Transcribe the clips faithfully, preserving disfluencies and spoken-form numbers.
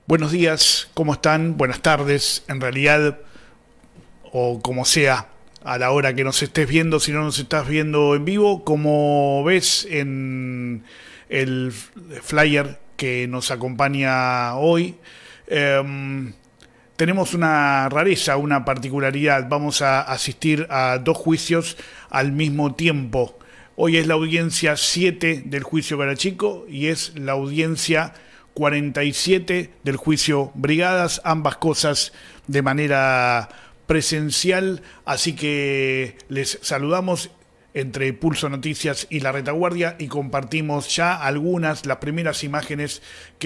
Buenos días, ¿cómo están? Buenas tardes, en realidad, o como sea, a la hora que nos estés viendo, si no nos estás viendo en vivo, como ves en el flyer que nos acompaña hoy, eh, tenemos una rareza, una particularidad. Vamos a asistir a dos juicios al mismo tiempo. Hoy es la audiencia siete del juicio Garachico y es la audiencia cuarenta y siete del juicio Brigadas, ambas cosas de manera presencial, así que les saludamos entre Pulso Noticias y La Retaguardia y compartimos ya algunas, las primeras imágenes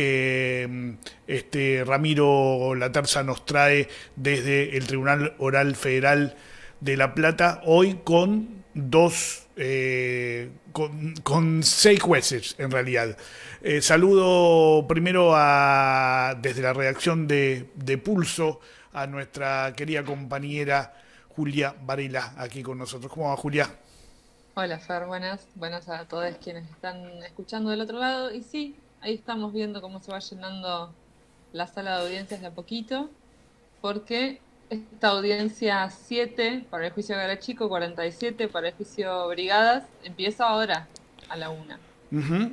que este Ramiro Laterza nos trae desde el Tribunal Oral Federal de La Plata, hoy con dos, eh, con, con seis jueces en realidad. Eh, saludo primero a, desde la redacción de, de Pulso, a nuestra querida compañera Julia Varela aquí con nosotros. ¿Cómo va, Julia? Hola Fer, buenas, buenas a todos quienes están escuchando del otro lado. Y sí, ahí estamos viendo cómo se va llenando la sala de audiencias de a poquito, porque esta audiencia siete para el juicio Garachico, cuarenta y siete para el juicio Brigadas, empieza ahora a la una. Uh-huh.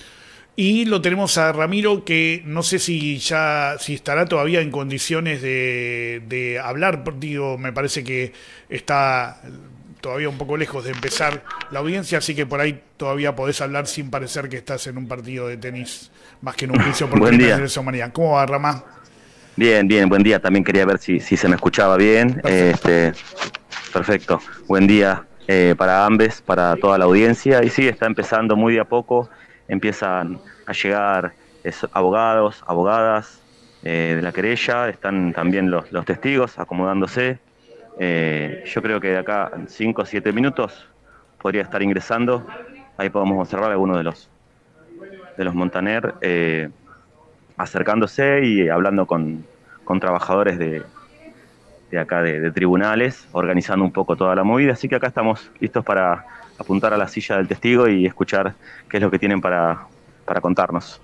Y lo tenemos a Ramiro, que no sé si ya si estará todavía en condiciones de, de hablar. Digo, me parece que está todavía un poco lejos de empezar la audiencia, así que por ahí todavía podés hablar sin parecer que estás en un partido de tenis, más que en un juicio por Buen crímenes de día. lesa humanidad. ¿Cómo va, Ramá? Bien, bien, buen día. También quería ver si, si se me escuchaba bien. Perfecto. Este, perfecto. Buen día eh, para ambos, para toda la audiencia. Y sí, está empezando muy de a poco. Empiezan a llegar es, abogados, abogadas eh, de la querella. Están también los, los testigos acomodándose. Eh, yo creo que de acá en cinco o siete minutos podría estar ingresando. Ahí podemos observar algunos de los, de los Montaner. Eh, acercándose y hablando con, con trabajadores de, de acá de, de tribunales, organizando un poco toda la movida. Así que acá estamos listos para apuntar a la silla del testigo y escuchar qué es lo que tienen para, para contarnos.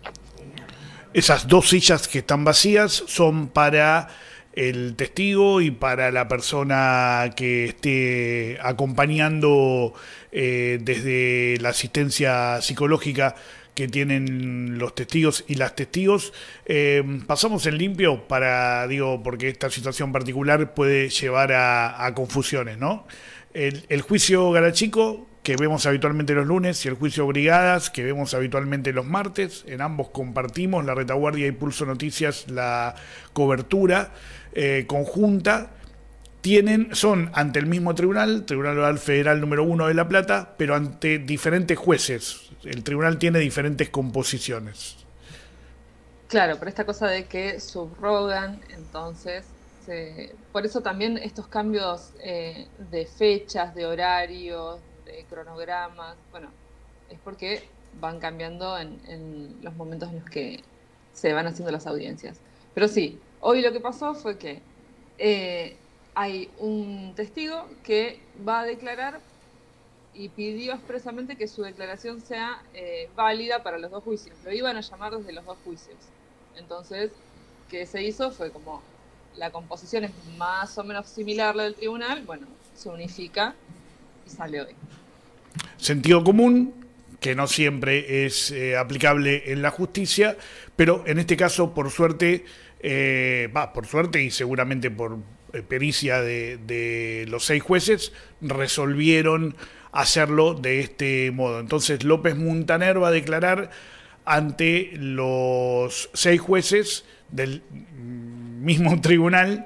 Esas dos sillas que están vacías son para el testigo y para la persona que esté acompañando eh, desde la asistencia psicológica que tienen los testigos y las testigos. Eh, pasamos en limpio para, digo, porque esta situación particular puede llevar a, a confusiones, ¿no? El, el juicio Garachico, que vemos habitualmente los lunes, y el juicio Brigadas, que vemos habitualmente los martes. En ambos compartimos, La Retaguardia y Pulso Noticias, la cobertura eh, conjunta. Tienen, son ante el mismo tribunal, Tribunal Oral Federal número uno de La Plata, pero ante diferentes jueces. El tribunal tiene diferentes composiciones. Claro, pero esta cosa de que subrogan, entonces, se- por eso también estos cambios eh, de fechas, de horarios, de cronogramas, bueno, es porque van cambiando en, en los momentos en los que se van haciendo las audiencias. Pero sí, hoy lo que pasó fue que eh, hay un testigo que va a declarar y pidió expresamente que su declaración sea eh, válida para los dos juicios. Lo iban a llamar desde los dos juicios. Entonces, ¿qué se hizo? Fue como la composición es más o menos similar a la del tribunal, bueno, se unifica y sale hoy. Sentido común, que no siempre es eh, aplicable en la justicia, pero en este caso, por suerte, eh, va, por suerte y seguramente por eh, pericia de, de los seis jueces, resolvieron hacerlo de este modo. Entonces López Muntaner va a declarar ante los seis jueces del mismo tribunal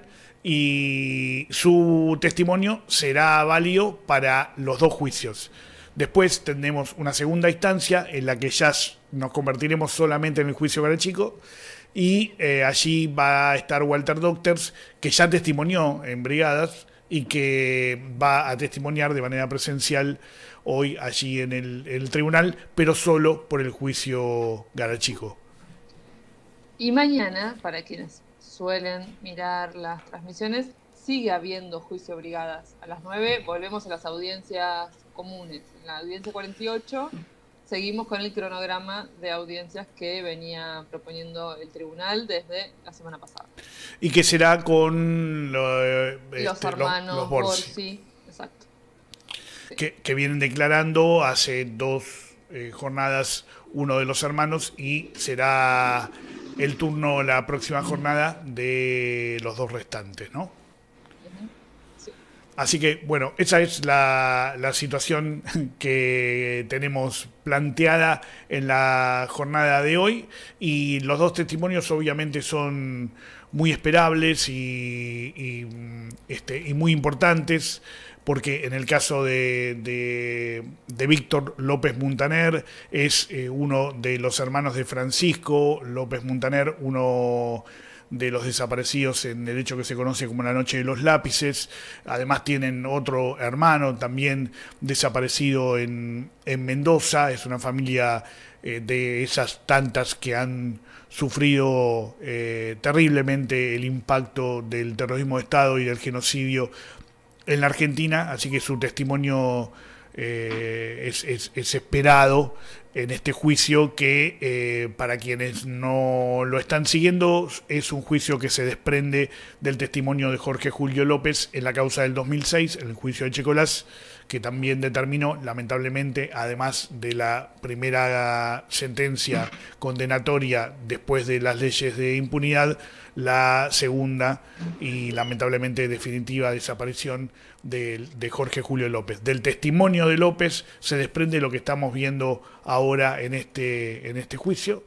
y su testimonio será válido para los dos juicios. Después tendremos una segunda instancia en la que ya nos convertiremos solamente en el juicio Garachico y eh, allí va a estar Walter Doctors, que ya testimonió en Brigadas y que va a testimoniar de manera presencial hoy allí en el, en el tribunal, pero solo por el juicio Garachico. Y mañana, para quienes suelen mirar las transmisiones, sigue habiendo juicio brigadas. A las nueve volvemos a las audiencias comunes. En la audiencia cuarenta y ocho seguimos con el cronograma de audiencias que venía proponiendo el tribunal desde la semana pasada. ¿Y qué será con lo, este, los hermanos los, los Borsi? Borsi? Exacto. Sí. Que, que vienen declarando hace dos eh, jornadas uno de los hermanos, y será el turno la próxima jornada de los dos restantes, ¿no? Así que, bueno, esa es la, la situación que tenemos planteada en la jornada de hoy, y los dos testimonios obviamente son muy esperables y, y, este, y muy importantes, porque en el caso de, de, de Víctor López Muntaner es eh, uno de los hermanos de Francisco López Muntaner, uno de los desaparecidos en el hecho que se conoce como la Noche de los Lápices. Además tienen otro hermano también desaparecido en, en Mendoza. Es una familia eh, de esas tantas que han sufrido eh, terriblemente el impacto del terrorismo de Estado y del genocidio en la Argentina, así que su testimonio eh, es, es, es esperado en este juicio que, eh, para quienes no lo están siguiendo, es un juicio que se desprende del testimonio de Jorge Julio López en la causa del dos mil seis, en el juicio de Checolás, que también determinó, lamentablemente, además de la primera sentencia condenatoria después de las leyes de impunidad, la segunda y lamentablemente definitiva desaparición de, de Jorge Julio López. Del testimonio de López se desprende lo que estamos viendo ahora en este, en este juicio.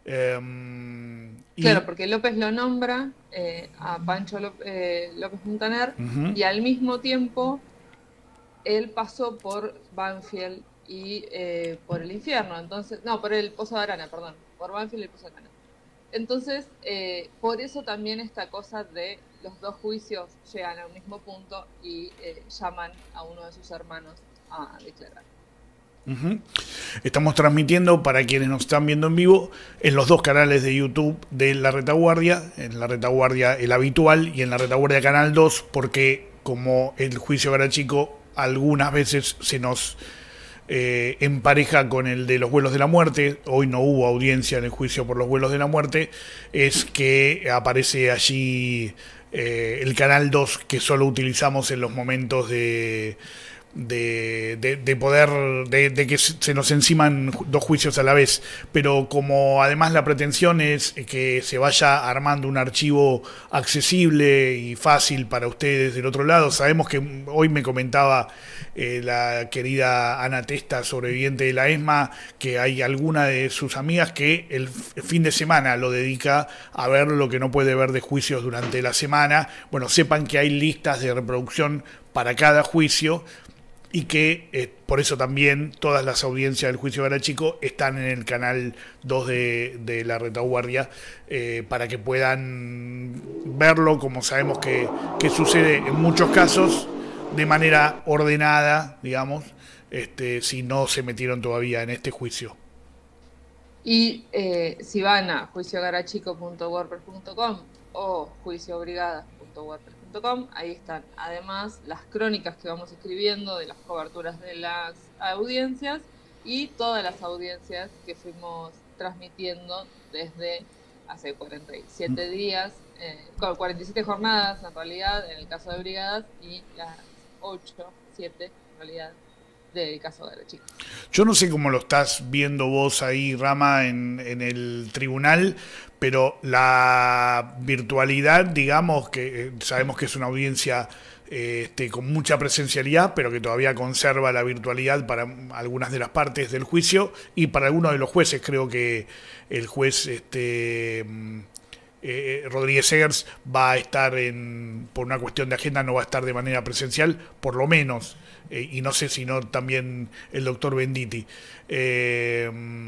Eh, y... Claro, porque López lo nombra eh, a Pancho López, eh, López Muntaner, uh-huh. y al mismo tiempo él pasó por Banfield y eh, por el infierno, entonces, no, por el Pozo de Arana, perdón, por Banfield y el Pozo de Arana. Entonces, eh, por eso también esta cosa de los dos juicios llegan al mismo punto y eh, llaman a uno de sus hermanos a declarar. Uh-huh. Estamos transmitiendo, para quienes nos están viendo en vivo, en los dos canales de YouTube de La Retaguardia, en La Retaguardia el habitual y en La Retaguardia Canal dos, porque como el juicio Garachico algunas veces se nos eh, empareja con el de los vuelos de la muerte, hoy no hubo audiencia en el juicio por los vuelos de la muerte, es que aparece allí eh, el Canal dos, que solo utilizamos en los momentos de... De, de, de poder, de, de que se nos enciman dos juicios a la vez, pero como además la pretensión es que se vaya armando un archivo accesible y fácil para ustedes del otro lado. Sabemos que hoy me comentaba eh, la querida Ana Testa, sobreviviente de la ESMA, que hay alguna de sus amigas que el fin de semana lo dedica a ver lo que no puede ver de juicios durante la semana. Bueno, sepan que hay listas de reproducción para cada juicio, y que eh, por eso también todas las audiencias del juicio Garachico están en el canal dos de, de La Retaguardia, eh, para que puedan verlo, como sabemos que, que sucede en muchos casos, de manera ordenada, digamos, este, si no se metieron todavía en este juicio. Y eh, si van a juicio garachico punto wordpress punto com o juicio brigadas punto wordpress punto com, ahí están además las crónicas que vamos escribiendo de las coberturas de las audiencias y todas las audiencias que fuimos transmitiendo desde hace cuarenta y siete días, eh, cuarenta y siete jornadas en realidad en el caso de brigadas, y las ocho, siete en realidad del caso de Garachico. Yo no sé cómo lo estás viendo vos ahí, Rama, en, en el tribunal, pero la virtualidad, digamos, que eh, sabemos que es una audiencia eh, este, con mucha presencialidad, pero que todavía conserva la virtualidad para algunas de las partes del juicio y para algunos de los jueces. Creo que el juez este, eh, Rodríguez Segers va a estar, en, por una cuestión de agenda, no va a estar de manera presencial, por lo menos. Eh, y no sé si no también el doctor Venditti. Eh,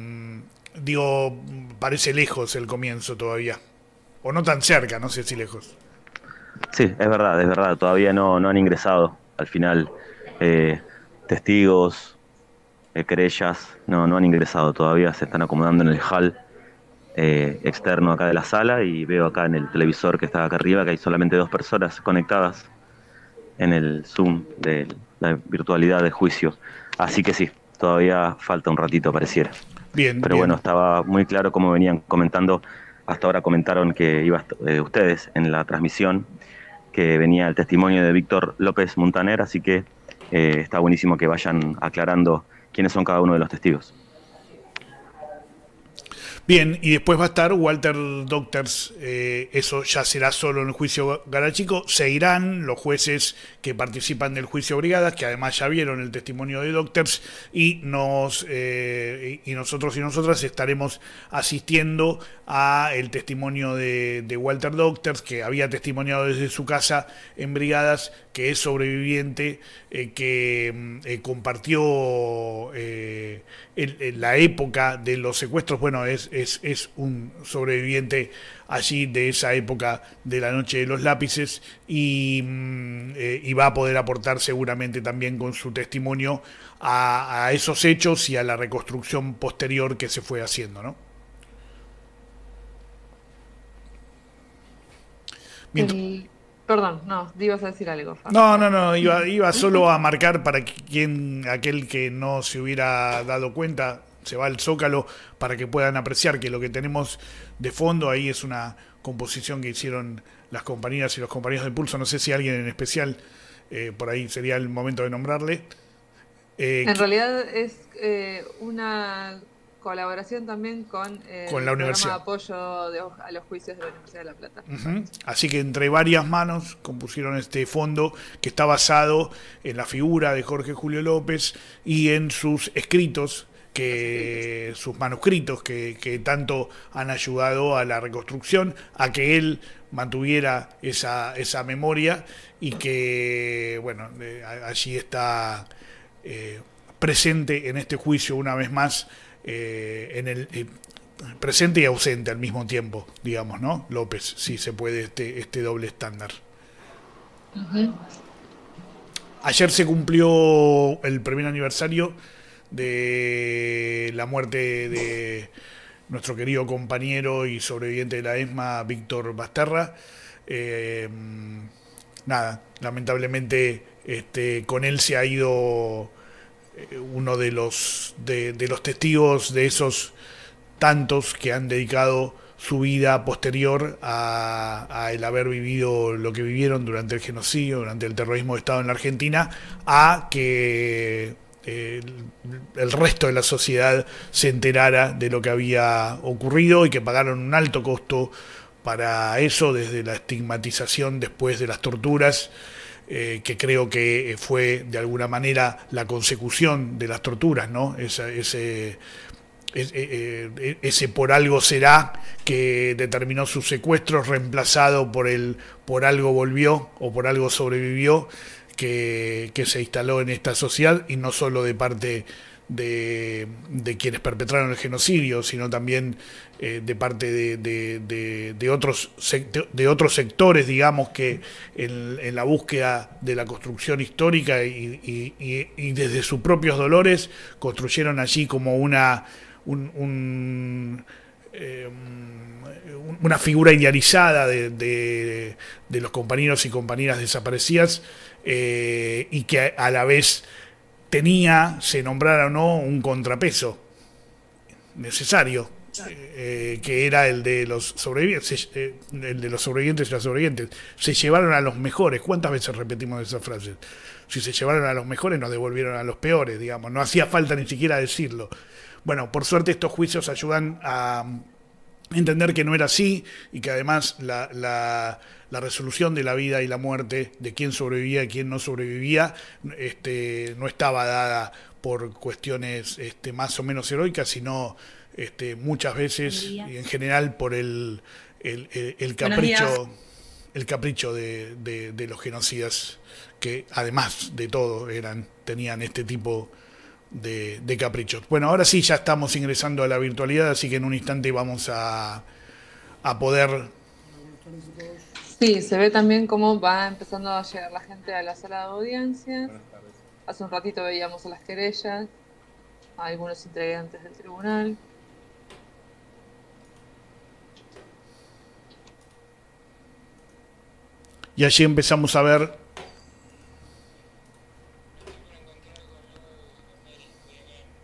digo, parece lejos el comienzo todavía. O no tan cerca, no sé si lejos. Sí, es verdad, es verdad. Todavía no, no han ingresado. Al final, eh, testigos, eh, querellas, no, no han ingresado. Todavía se están acomodando en el hall eh, externo acá de la sala, y veo acá en el televisor que está acá arriba que hay solamente dos personas conectadas en el Zoom de la virtualidad del juicio. Así que sí, todavía falta un ratito, pareciera. Bien, Pero bien. bueno, estaba muy claro como venían comentando. Hasta ahora comentaron que iba eh, ustedes en la transmisión, que venía el testimonio de Víctor López Muntaner, así que eh, está buenísimo que vayan aclarando quiénes son cada uno de los testigos. Bien, y después va a estar Walter Doctors, eh, eso ya será solo en el juicio Garachico. Se irán los jueces que participan del juicio Brigadas, que además ya vieron el testimonio de Doctors, y, nos, eh, y nosotros y nosotras estaremos asistiendo a el testimonio de, de Walter Doctors, que había testimoniado desde su casa en Brigadas, que es sobreviviente, eh, que eh, compartió eh, el, el, la época de los secuestros. Bueno, es, es, es un sobreviviente allí de esa época de la noche de los lápices, y, eh, y va a poder aportar seguramente también con su testimonio a, a esos hechos y a la reconstrucción posterior que se fue haciendo, ¿no? Mientras... El... Perdón, no, ibas a decir algo. Fabio. No, no, no, iba, iba solo a marcar para quien, aquel que no se hubiera dado cuenta, se va al Zócalo para que puedan apreciar que lo que tenemos de fondo ahí es una composición que hicieron las compañeras y los compañeros del Pulso. No sé si alguien en especial, eh, por ahí sería el momento de nombrarle. Eh, en realidad es eh, una colaboración también con, eh, con la el universidad programa de apoyo de, a los juicios de la Universidad de La Plata. Uh-huh. Así que entre varias manos compusieron este fondo que está basado en la figura de Jorge Julio López y en sus escritos, que sus manuscritos que, que tanto han ayudado a la reconstrucción, a que él mantuviera esa, esa memoria, y que, bueno, eh, allí está eh, presente en este juicio una vez más, eh, en el eh, presente y ausente al mismo tiempo, digamos, ¿no? López, si se puede, este, este doble estándar. Uh-huh. Ayer se cumplió el primer aniversario de la muerte de nuestro querido compañero y sobreviviente de la ESMA, Víctor Basterra. Eh, nada, lamentablemente este, con él se ha ido eh, uno de los, de, de los testigos de esos tantos que han dedicado su vida posterior a, a el haber vivido lo que vivieron durante el genocidio, durante el terrorismo de Estado en la Argentina, a que eh, el, el resto de la sociedad se enterara de lo que había ocurrido, y que pagaron un alto costo para eso, desde la estigmatización después de las torturas, eh, que creo que fue de alguna manera la consecución de las torturas, ¿no? Esa, ese... ese por algo será que determinó sus secuestros, reemplazado por el por algo volvió o por algo sobrevivió, que, que se instaló en esta sociedad, y no solo de parte de, de quienes perpetraron el genocidio, sino también eh, de parte de, de, de, de, otros sector, de otros sectores, digamos, que en, en la búsqueda de la construcción histórica y, y, y, y desde sus propios dolores construyeron allí como una Un, un, eh, una figura idealizada de, de, de los compañeros y compañeras desaparecidas, eh, y que a la vez tenía, se nombrara o no, un contrapeso necesario, eh, que era el de los sobrevivientes, eh, el de los sobrevivientes y las sobrevivientes. Se llevaron a los mejores. ¿Cuántas veces repetimos esa frase? Si se llevaron a los mejores, nos devolvieron a los peores, digamos. No hacía falta ni siquiera decirlo. Bueno, por suerte estos juicios ayudan a entender que no era así, y que además la, la, la resolución de la vida y la muerte, de quién sobrevivía y quién no sobrevivía, este, no estaba dada por cuestiones este, más o menos heroicas, sino este, muchas veces y en general por el, el, el, el capricho, el capricho de, de, de los genocidas, que además de todo eran, tenían este tipo De, de caprichos. Bueno, ahora sí ya estamos ingresando a la virtualidad, así que en un instante vamos a, a poder... Sí, se ve también cómo va empezando a llegar la gente a la sala de audiencias. Hace un ratito veíamos a las querellas, a algunos integrantes del tribunal. Y allí empezamos a ver...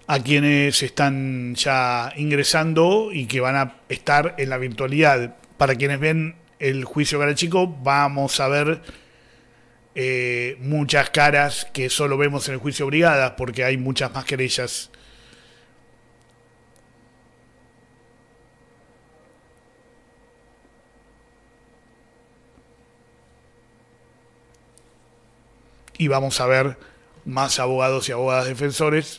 a quienes están ya ingresando y que van a estar en la virtualidad. Para quienes ven el juicio Garachico, vamos a ver eh, muchas caras que solo vemos en el juicio Brigadas, porque hay muchas más querellas. Y vamos a ver más abogados y abogadas defensores,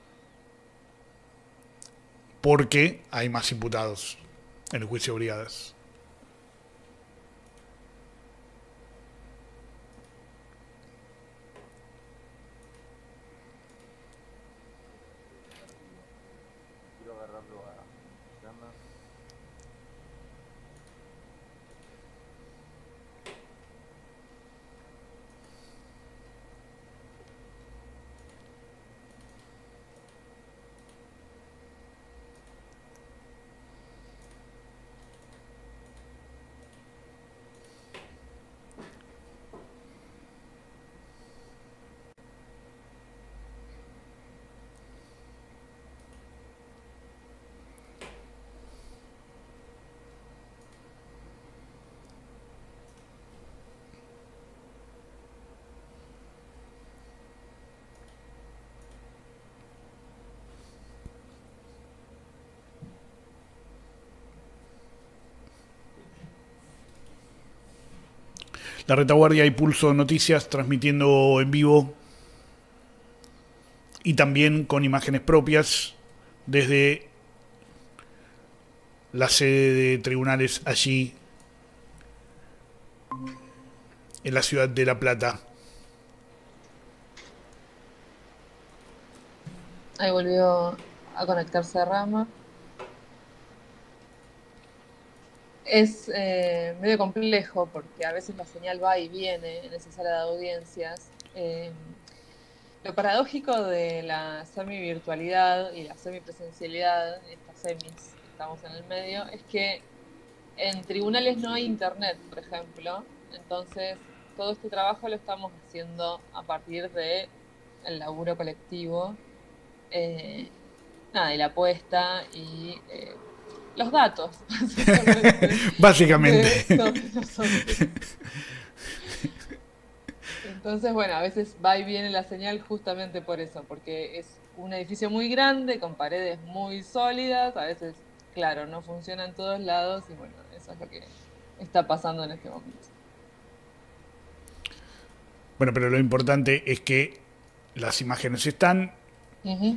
porque hay más imputados en el juicio Brigadas. La Retaguardia y Pulso Noticias transmitiendo en vivo y también con imágenes propias desde la sede de tribunales allí en la ciudad de La Plata. Ahí volvió a conectarse Rama. Es eh, medio complejo porque a veces la señal va y viene en esa sala de audiencias. Eh, lo paradójico de la semi-virtualidad y la semipresencialidad, estas semis que estamos en el medio, es que en tribunales no hay internet, por ejemplo. Entonces, todo este trabajo lo estamos haciendo a partir del laburo colectivo, eh, nada, y la apuesta y... Eh, los datos, básicamente. Entonces, bueno, a veces va y viene la señal justamente por eso, porque es un edificio muy grande, con paredes muy sólidas, a veces, claro, no funciona en todos lados, y bueno, eso es lo que está pasando en este momento. Bueno, pero lo importante es que las imágenes están... Uh-huh.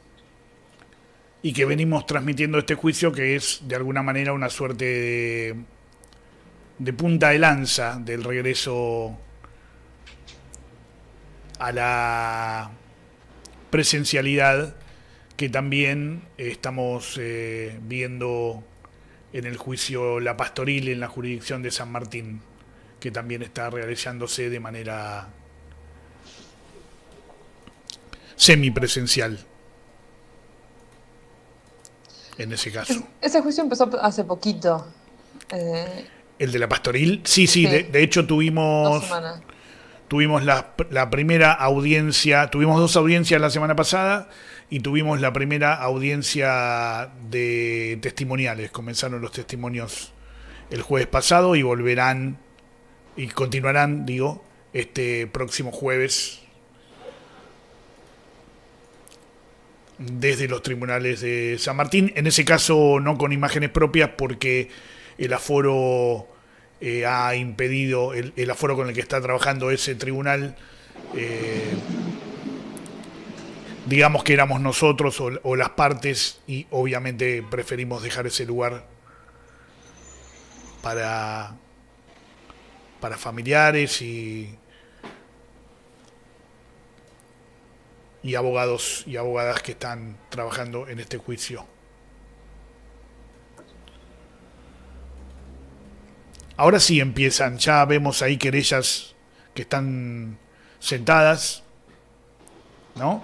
Y que venimos transmitiendo este juicio, que es de alguna manera una suerte de, de punta de lanza del regreso a la presencialidad que también estamos eh, viendo en el juicio La Pastoril en la jurisdicción de San Martín, que también está realizándose de manera semipresencial. En ese caso. Ese juicio empezó hace poquito. Eh, ¿El de La Pastoril? Sí, sí, sí. De, de hecho tuvimos... Dos semanas. Tuvimos la, la primera audiencia, tuvimos dos audiencias la semana pasada y tuvimos la primera audiencia de testimoniales. Comenzaron los testimonios el jueves pasado y volverán y continuarán, digo, este próximo jueves desde los tribunales de San Martín, en ese caso no con imágenes propias porque el aforo eh, ha impedido, el, el aforo con el que está trabajando ese tribunal, eh, digamos que éramos nosotros o, o las partes, y obviamente preferimos dejar ese lugar para, para familiares y y abogados y abogadas que están trabajando en este juicio. Ahora sí empiezan, ya vemos ahí querellas que están sentadas, ¿no?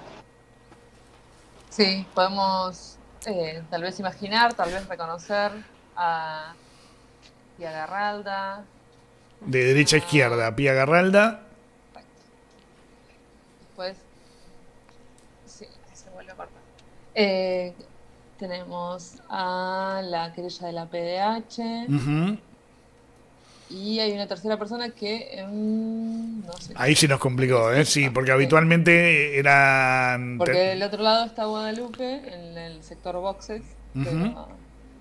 Sí, podemos eh, tal vez imaginar, tal vez reconocer a Pía Garralda. De derecha a izquierda, Pía Garralda. Después... Sí, se vuelve a cortar. Eh, tenemos a la querella de la P D H. Uh-huh. Y hay una tercera persona que mm, no sé. Ahí sí nos complicó, ¿eh? Sí, porque habitualmente eran... Porque del otro lado está Guadalupe, en el sector boxes, Uh-huh. pero...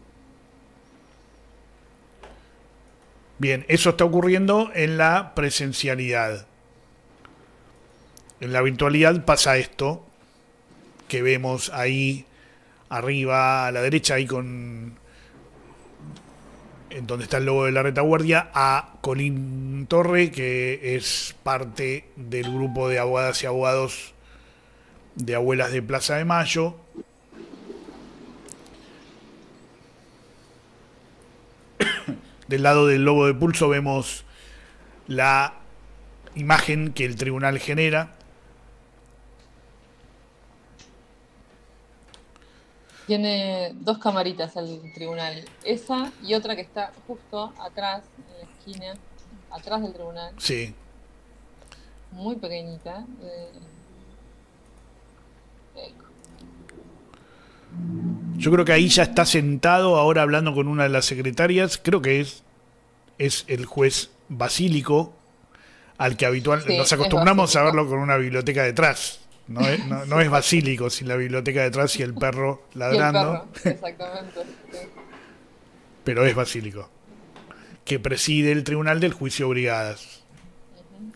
Bien, eso está ocurriendo en la presencialidad. En la virtualidad pasa esto, que vemos ahí arriba a la derecha, ahí con... en donde está el logo de la retaguardia, a Colín Torre, que es parte del grupo de abogadas y abogados de Abuelas de Plaza de Mayo. Del lado del logo de pulso vemos la imagen que el tribunal genera. Tiene dos camaritas el tribunal. Esa y otra que está justo atrás, en la esquina, atrás del tribunal. Sí. Muy pequeñita. Eh, eh, Yo creo que ahí ya está sentado ahora hablando con una de las secretarias. Creo que es, es el juez Basílico, al que habitual Sí, nos es acostumbramos a Basílico. verlo con una biblioteca detrás. No es, no, no es Basílico sin la biblioteca detrás y el perro Y el ladrando, perro, exactamente. Sí. pero es Basílico, que preside el tribunal del juicio de brigadas. Ujú.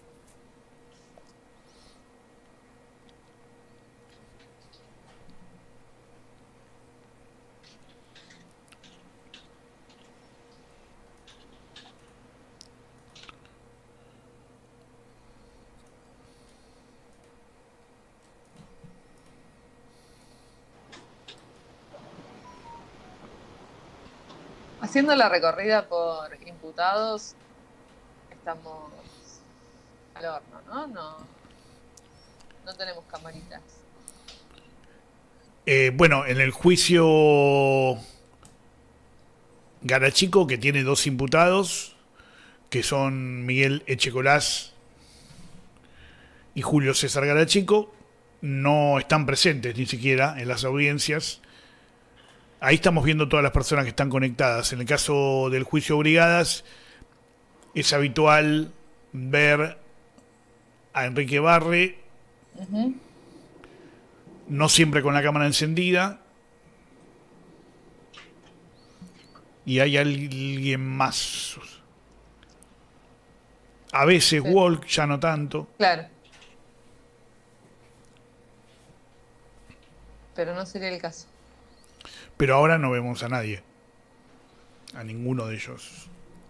Haciendo la recorrida por imputados, estamos al horno, ¿no? No, no tenemos camaritas. Eh, bueno, en el juicio Garachico, que tiene dos imputados, que son Miguel Echecolás y Julio César Garachico, no están presentes ni siquiera en las audiencias. Ahí estamos viendo todas las personas que están conectadas. En el caso del juicio de brigadas, es habitual ver a Enrique Barre, Ujú. no siempre con la cámara encendida, y hay alguien más. A veces Sí. Walk, ya no tanto. Claro. Pero no sería el caso. Pero ahora no vemos a nadie. A ninguno de ellos.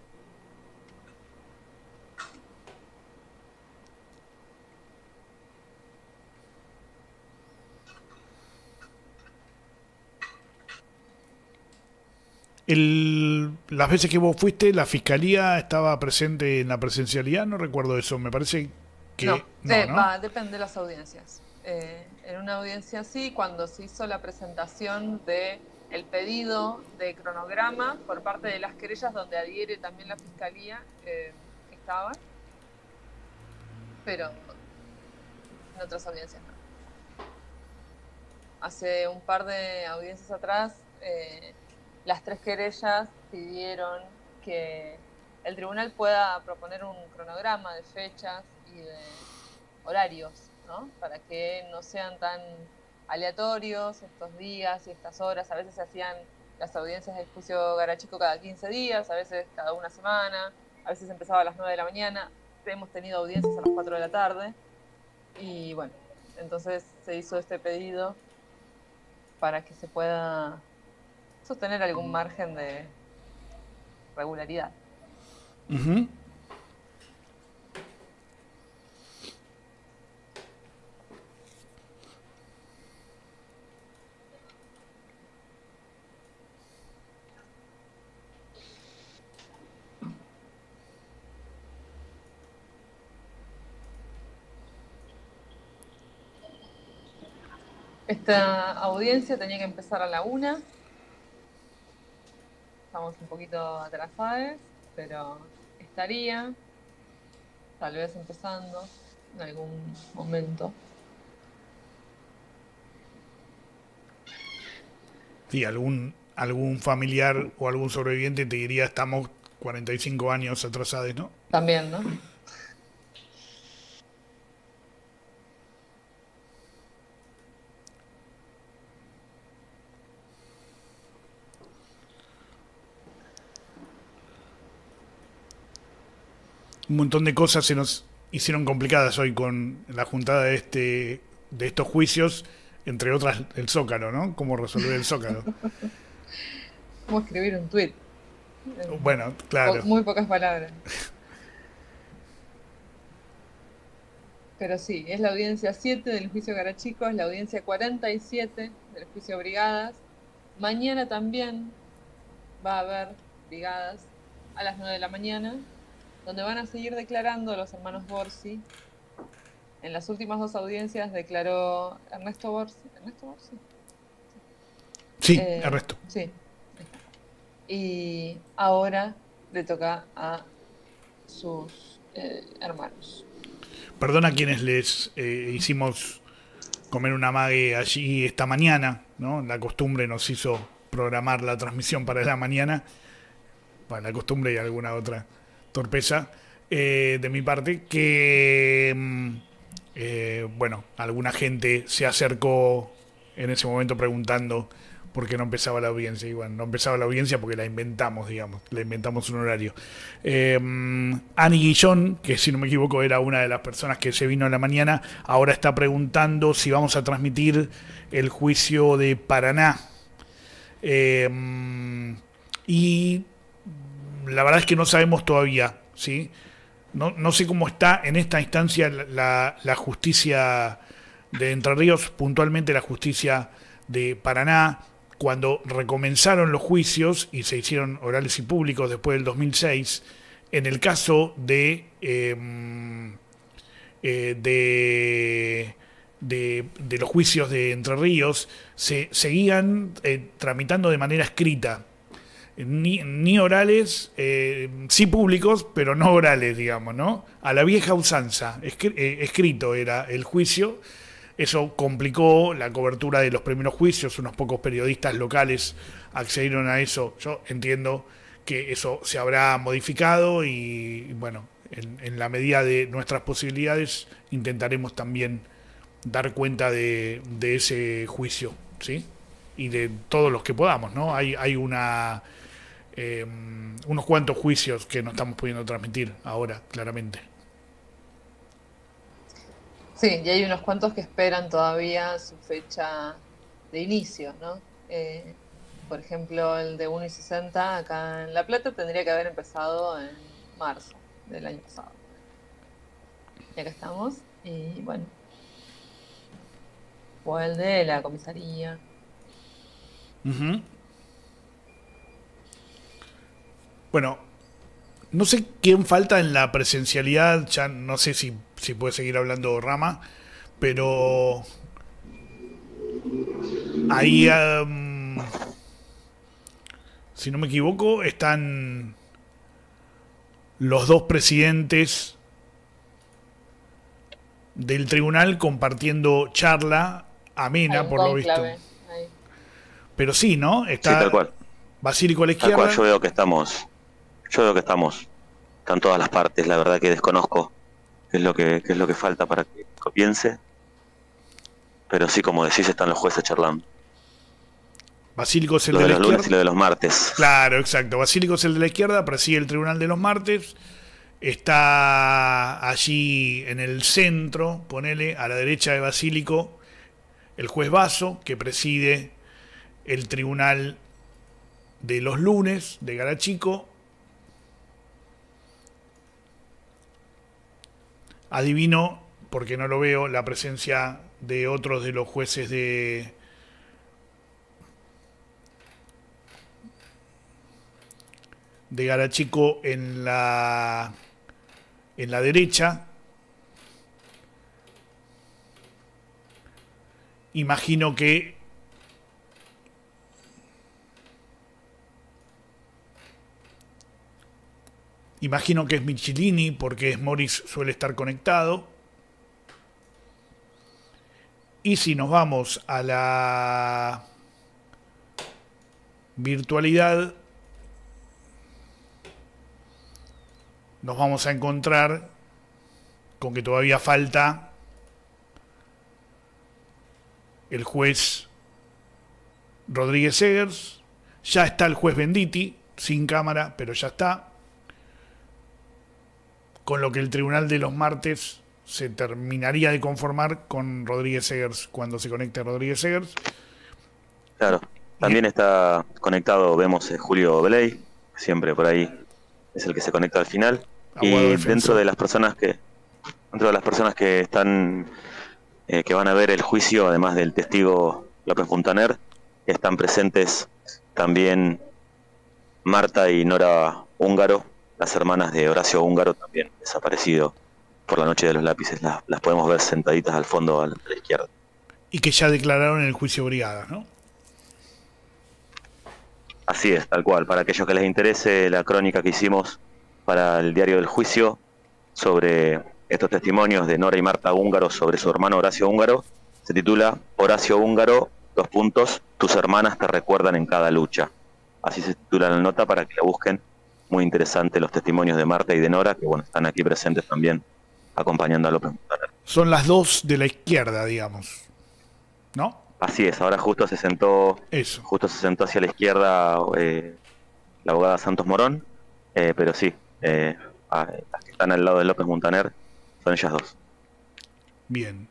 El, las veces que vos fuiste, la fiscalía estaba presente en la presencialidad, no recuerdo eso, me parece que No, no, eh, ¿no? va, depende de las audiencias. Eh, en una audiencia sí, cuando se hizo la presentación de el pedido de cronograma por parte de las querellas donde adhiere también la fiscalía, eh, estaba, pero en otras audiencias no. Hace un par de audiencias atrás, eh, las tres querellas pidieron que el tribunal pueda proponer un cronograma de fechas y de horarios, ¿no? Para que no sean tan aleatorios estos días y estas horas. A veces se hacían las audiencias del juicio Garachico cada quince días, a veces cada una semana, a veces empezaba a las nueve de la mañana. Hemos tenido audiencias a las cuatro de la tarde. Y bueno, entonces se hizo este pedido para que se pueda sostener algún margen de regularidad. Uh-huh. Esta audiencia tenía que empezar a la una. Estamos un poquito atrasados, pero estaría tal vez empezando en algún momento. Sí, algún, algún familiar o algún sobreviviente te diría estamos cuarenta y cinco años atrasados, ¿no? También, ¿no? Un montón de cosas se nos hicieron complicadas hoy con la juntada de este de estos juicios, entre otras el Zócalo, ¿no? Cómo resolver el Zócalo. Cómo escribir un tuit. Bueno, claro. Muy pocas palabras. Pero sí, es la audiencia siete del juicio Garachico, es la audiencia cuarenta y siete del juicio Brigadas. Mañana también va a haber Brigadas a las nueve de la mañana, donde van a seguir declarando los hermanos Borsi. En las últimas dos audiencias declaró Ernesto Borsi. ¿Ernesto Borsi? Sí, eh, Ernesto. Sí. Y ahora le toca a sus eh, hermanos. Perdona a quienes les eh, hicimos comer una mague allí esta mañana, ¿no? La costumbre nos hizo programar la transmisión para la mañana. Bueno, la costumbre y alguna otra torpeza eh, de mi parte, que eh, bueno, alguna gente se acercó en ese momento preguntando por qué no empezaba la audiencia. Y bueno, no empezaba la audiencia porque la inventamos, digamos, le inventamos un horario. Eh, Ani Guillón, que si no me equivoco era una de las personas que se vino a la mañana, ahora está preguntando si vamos a transmitir el juicio de Paraná. Eh, y la verdad es que no sabemos todavía, ¿sí? No, no sé cómo está en esta instancia la, la justicia de Entre Ríos, puntualmente la justicia de Paraná. Cuando recomenzaron los juicios y se hicieron orales y públicos después del dos mil seis, en el caso de, eh, eh, de, de, de los juicios de Entre Ríos, se seguían eh, tramitando de manera escrita. Ni, ni orales, eh, sí públicos, pero no orales, digamos, ¿no? A la vieja usanza, escri- eh, escrito era el juicio. Eso complicó la cobertura de los primeros juicios, unos pocos periodistas locales accedieron a eso. Yo entiendo que eso se habrá modificado y, bueno, en, en la medida de nuestras posibilidades intentaremos también dar cuenta de, de ese juicio, ¿sí? Y de todos los que podamos, ¿no? Hay, hay una... Eh, unos cuantos juicios que no estamos pudiendo transmitir ahora, claramente. Sí, y hay unos cuantos que esperan todavía su fecha de inicio, ¿no? Eh, por ejemplo, el de uno y sesenta acá en La Plata tendría que haber empezado en marzo del año pasado. Y acá estamos, y bueno, o el de la comisaría. Uh-huh. Bueno, no sé quién falta en la presencialidad, ya no sé si, si puede seguir hablando Rama, pero ahí, um, si no me equivoco, están los dos presidentes del tribunal compartiendo charla amena, por lo visto. Ahí. Pero sí, ¿no? Está sí, tal cual. Basílico a la izquierda. Tal cual, yo veo que estamos... Yo veo que estamos, están todas las partes, la verdad que desconozco qué es lo que, qué es lo que falta para que comience, pero sí, como decís, están los jueces charlando. Basílico es el lo de, de la los izquierda. Lunes y lo de los martes. Claro, exacto. Basílico es el de la izquierda, preside el tribunal de los martes, está allí en el centro, ponele, a la derecha de Basílico, el juez Basso, que preside el tribunal de los lunes de Garachico. Adivino, porque no lo veo, la presencia de otros de los jueces de de Garachico en la en la derecha. Imagino que Imagino que es Michilini, porque es Morris suele estar conectado. Y si nos vamos a la virtualidad nos vamos a encontrar con que todavía falta el juez Rodríguez Segers, ya está el juez Venditti, sin cámara, pero ya está, con lo que el tribunal de los martes se terminaría de conformar con Rodríguez Segers cuando se conecte Rodríguez Segers. Claro, también está conectado, vemos eh, Julio Bley, siempre por ahí es el que se conecta al final. Abogado Y defensor. dentro de las personas que dentro de las personas que están eh, que van a ver el juicio, además del testigo López Muntaner, están presentes también Marta y Nora Húngaro, las hermanas de Horacio Húngaro, también desaparecido por la noche de los lápices. Las, las podemos ver sentaditas al fondo a la, a la izquierda. Y que ya declararon en el juicio Brigadas, ¿no? Así es, tal cual. Para aquellos que les interese la crónica que hicimos para el diario del juicio sobre estos testimonios de Nora y Marta Húngaro sobre su hermano Horacio Húngaro, se titula Horacio Húngaro, dos puntos, tus hermanas te recuerdan en cada lucha. Así se titula la nota para que la busquen. Muy interesante los testimonios de Marta y de Nora, que bueno, están aquí presentes también acompañando a López Muntaner. Son las dos de la izquierda, digamos, ¿no? Así es, ahora justo se sentó Eso. justo se sentó hacia la izquierda eh, la abogada Santos Morón, eh, pero sí, eh, a, las que están al lado de López Muntaner son ellas dos. Bien.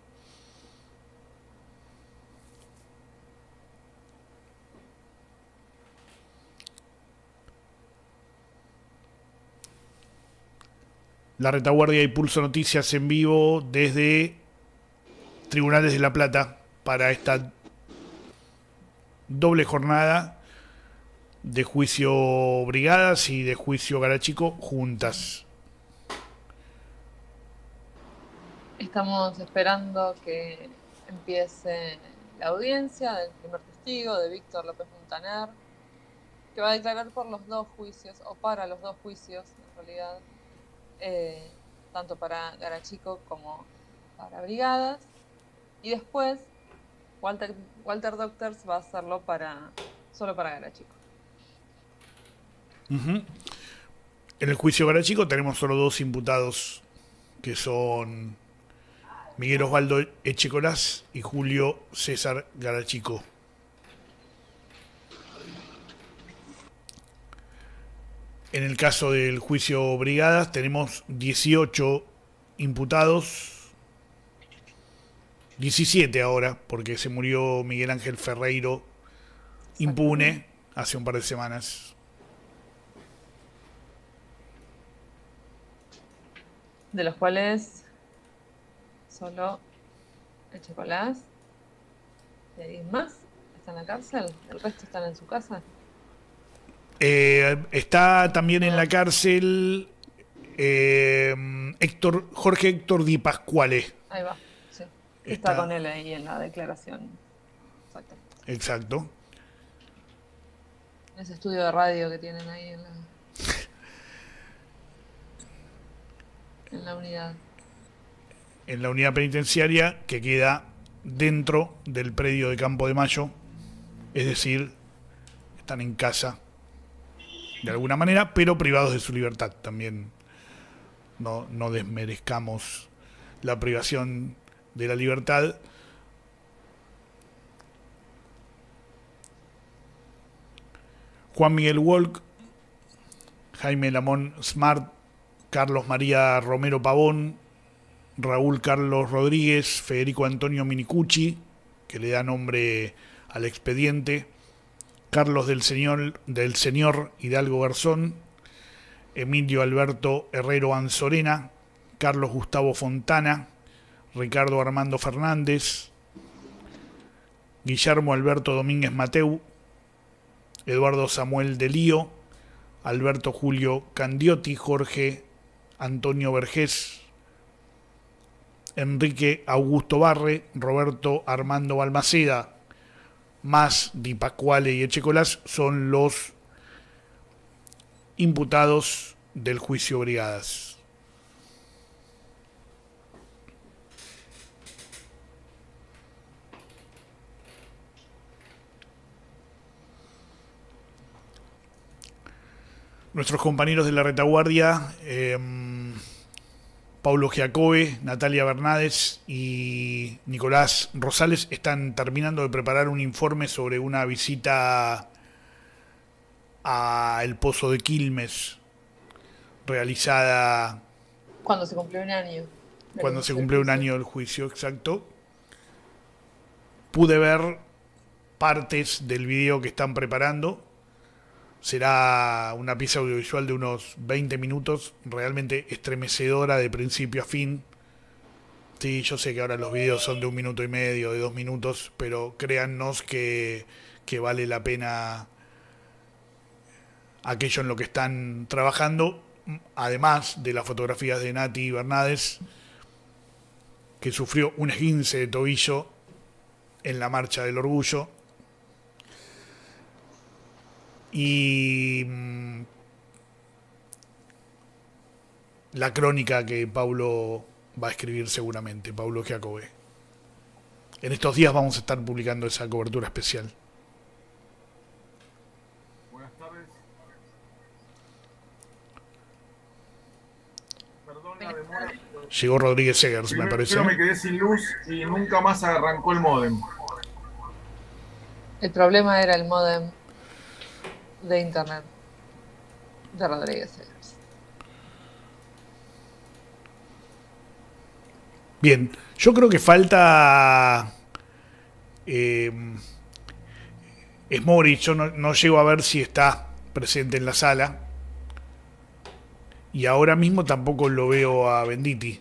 La Retaguardia y Pulso Noticias en vivo desde Tribunales de La Plata para esta doble jornada de juicio Brigadas y de juicio Garachico juntas. Estamos esperando que empiece la audiencia del primer testigo, de Víctor López Muntaner, que va a declarar por los dos juicios, o para los dos juicios, en realidad, eh, tanto para Garachico como para Brigadas. Y después, Walter, Walter Doctors va a hacerlo para solo para Garachico. Uh-huh. En el juicio Garachico tenemos solo dos imputados, que son Miguel Osvaldo Echecolás y Julio César Garachico. En el caso del juicio Brigadas tenemos dieciocho imputados, diecisiete ahora, porque se murió Miguel Ángel Ferreiro impune hace un par de semanas. De los cuales solo Echecolás y alguien más está en la cárcel, el resto están en su casa. Eh, está también en la cárcel eh, Héctor, Jorge Héctor Di Pasquale. Ahí va, sí. Está, está con él ahí en la declaración. Exacto. Exacto. Ese estudio de radio que tienen ahí en la, en la unidad. En la unidad penitenciaria que queda dentro del predio de Campo de Mayo. Es decir, están en casa de alguna manera, pero privados de su libertad. También no, no desmerezcamos la privación de la libertad. Juan Miguel Walk, Jaime Lamón Smart, Carlos María Romero Pavón, Raúl Carlos Rodríguez, Federico Antonio Minicucci, que le da nombre al expediente, Carlos del Señor, del Señor Hidalgo Garzón, Emilio Alberto Herrero Anzorena, Carlos Gustavo Fontana, Ricardo Armando Fernández, Guillermo Alberto Domínguez Mateu, Eduardo Samuel de Lío, Alberto Julio Candiotti, Jorge Antonio Vergés, Enrique Augusto Barre, Roberto Armando Balmaceda, más Di Pasquale y Echecolás son los imputados del juicio Brigadas. Nuestros compañeros de la retaguardia, eh, Paulo Giacobbe, Natalia Bernades y Nicolás Rosales, están terminando de preparar un informe sobre una visita a el Pozo de Quilmes, realizada Cuando se cumplió un año. cuando se cumplió un año del juicio, exacto. Pude ver partes del video que están preparando. Será una pieza audiovisual de unos veinte minutos, realmente estremecedora de principio a fin. Sí, yo sé que ahora los videos son de un minuto y medio, de dos minutos, pero créannos que, que vale la pena aquello en lo que están trabajando, además de las fotografías de Nati Bernades, que sufrió un esguince de tobillo en la Marcha del Orgullo. Y mmm, la crónica que Paulo va a escribir seguramente, Paulo Giacobbe. En estos días vamos a estar publicando esa cobertura especial. Buenas tardes. Perdón la demora. Llegó Rodríguez Eggers, me parece. Yo me quedé sin luz y nunca más arrancó el módem. El problema era el módem de internet de Rodríguez Eggers. Bien, yo creo que falta eh, Smotrich. Yo no, no llego a ver si está presente en la sala, y ahora mismo tampoco lo veo a Venditti.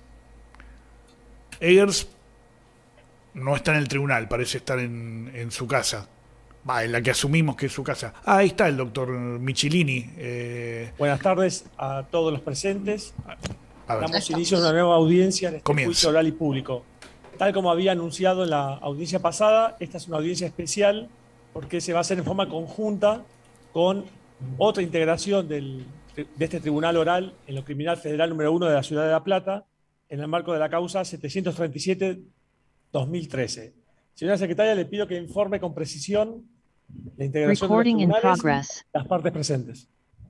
Eggers no está en el tribunal, parece estar en, en su casa. Va, en la que asumimos que es su casa. Ah, ahí está el doctor Michelini. Eh, Buenas tardes a todos los presentes. a ver. Damos inicio a una nueva audiencia en este Comienza. juicio oral y público. Tal como había anunciado en la audiencia pasada, esta es una audiencia especial porque se va a hacer en forma conjunta con otra integración del, de este tribunal oral en lo criminal federal número uno de la ciudad de La Plata, en el marco de la causa setecientos treinta y siete barra dos mil trece. Señora secretaria, le pido que informe con precisión la integración de los Recording in tribunales progress. y las partes presentes.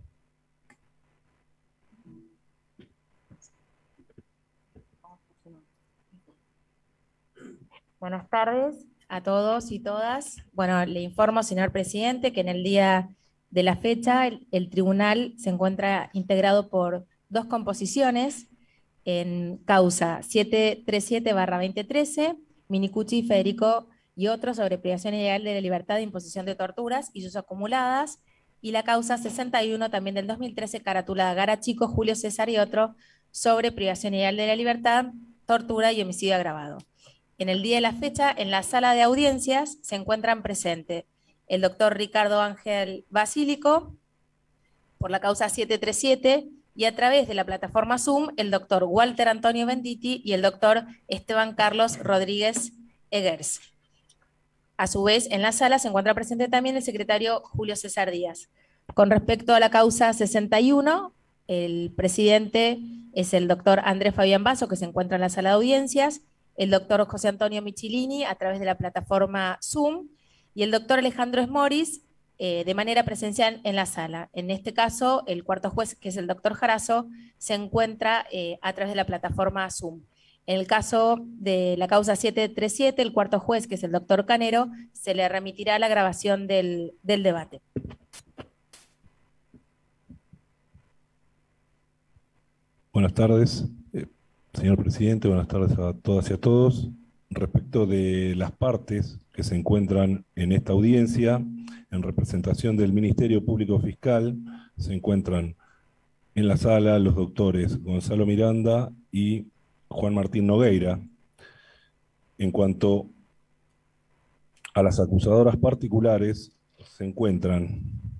Buenas tardes a todos y todas. Bueno, le informo, señor presidente, que en el día de la fecha el, el tribunal se encuentra integrado por dos composiciones en causa setecientos treinta y siete barra dos mil trece, Minicucci, Federico y otros sobre privación ilegal de la libertad de imposición de torturas y sus acumuladas, y la causa sesenta y uno también del dos mil trece, caratulada Gara Chico, Julio César y otro sobre privación ilegal de la libertad, tortura y homicidio agravado. En el día de la fecha, en la sala de audiencias, se encuentran presentes el doctor Ricardo Ángel Basílico, por la causa setecientos treinta y siete, y a través de la plataforma Zoom, el doctor Walter Antonio Venditti y el doctor Esteban Carlos Rodríguez Eggers. A su vez, en la sala se encuentra presente también el secretario Julio César Díaz. Con respecto a la causa sesenta y uno, el presidente es el doctor Andrés Fabián Basso, que se encuentra en la sala de audiencias, el doctor José Antonio Michelini a través de la plataforma Zoom, y el doctor Alejandro Smotrich eh, de manera presencial en la sala. En este caso, el cuarto juez, que es el doctor Jarazo, se encuentra eh, a través de la plataforma Zoom. En el caso de la causa setecientos treinta y siete, el cuarto juez, que es el doctor Canero, se le remitirá la grabación del, del debate. Buenas tardes, eh, señor presidente, buenas tardes a todas y a todos. Respecto de las partes que se encuentran en esta audiencia, en representación del Ministerio Público Fiscal, se encuentran en la sala los doctores Gonzalo Miranda y Juan Martín Nogueira. En cuanto a las acusadoras particulares, se encuentran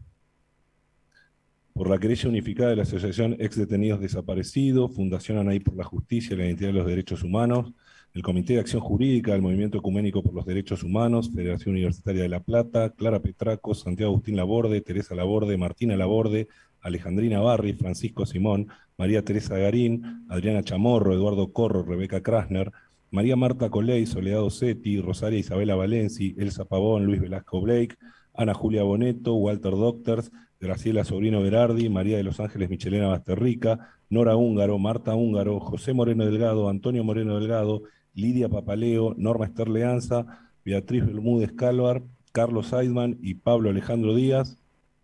por la querella unificada de la Asociación Ex Detenidos Desaparecidos, Fundación Anaí por la Justicia y la Identidad de los Derechos Humanos, el Comité de Acción Jurídica del Movimiento Ecuménico por los Derechos Humanos, Federación Universitaria de La Plata, Clara Petraco, Santiago Agustín Laborde, Teresa Laborde, Martina Laborde, Alejandrina Barri, Francisco Simón, María Teresa Garín, Adriana Chamorro, Eduardo Corro, Rebeca Krasner, María Marta Coley, Soledad Osetti, Rosaria Isabela Valenci, Elsa Pavón, Luis Velasco Blake, Ana Julia Boneto, Walter Doctors, Graciela Sobrino Berardi, María de los Ángeles Michelena Basterrica, Nora Húngaro, Marta Húngaro, José Moreno Delgado, Antonio Moreno Delgado, Lidia Papaleo, Norma Esther Leanza, Beatriz Bermúdez Calvar, Carlos Seidman y Pablo Alejandro Díaz,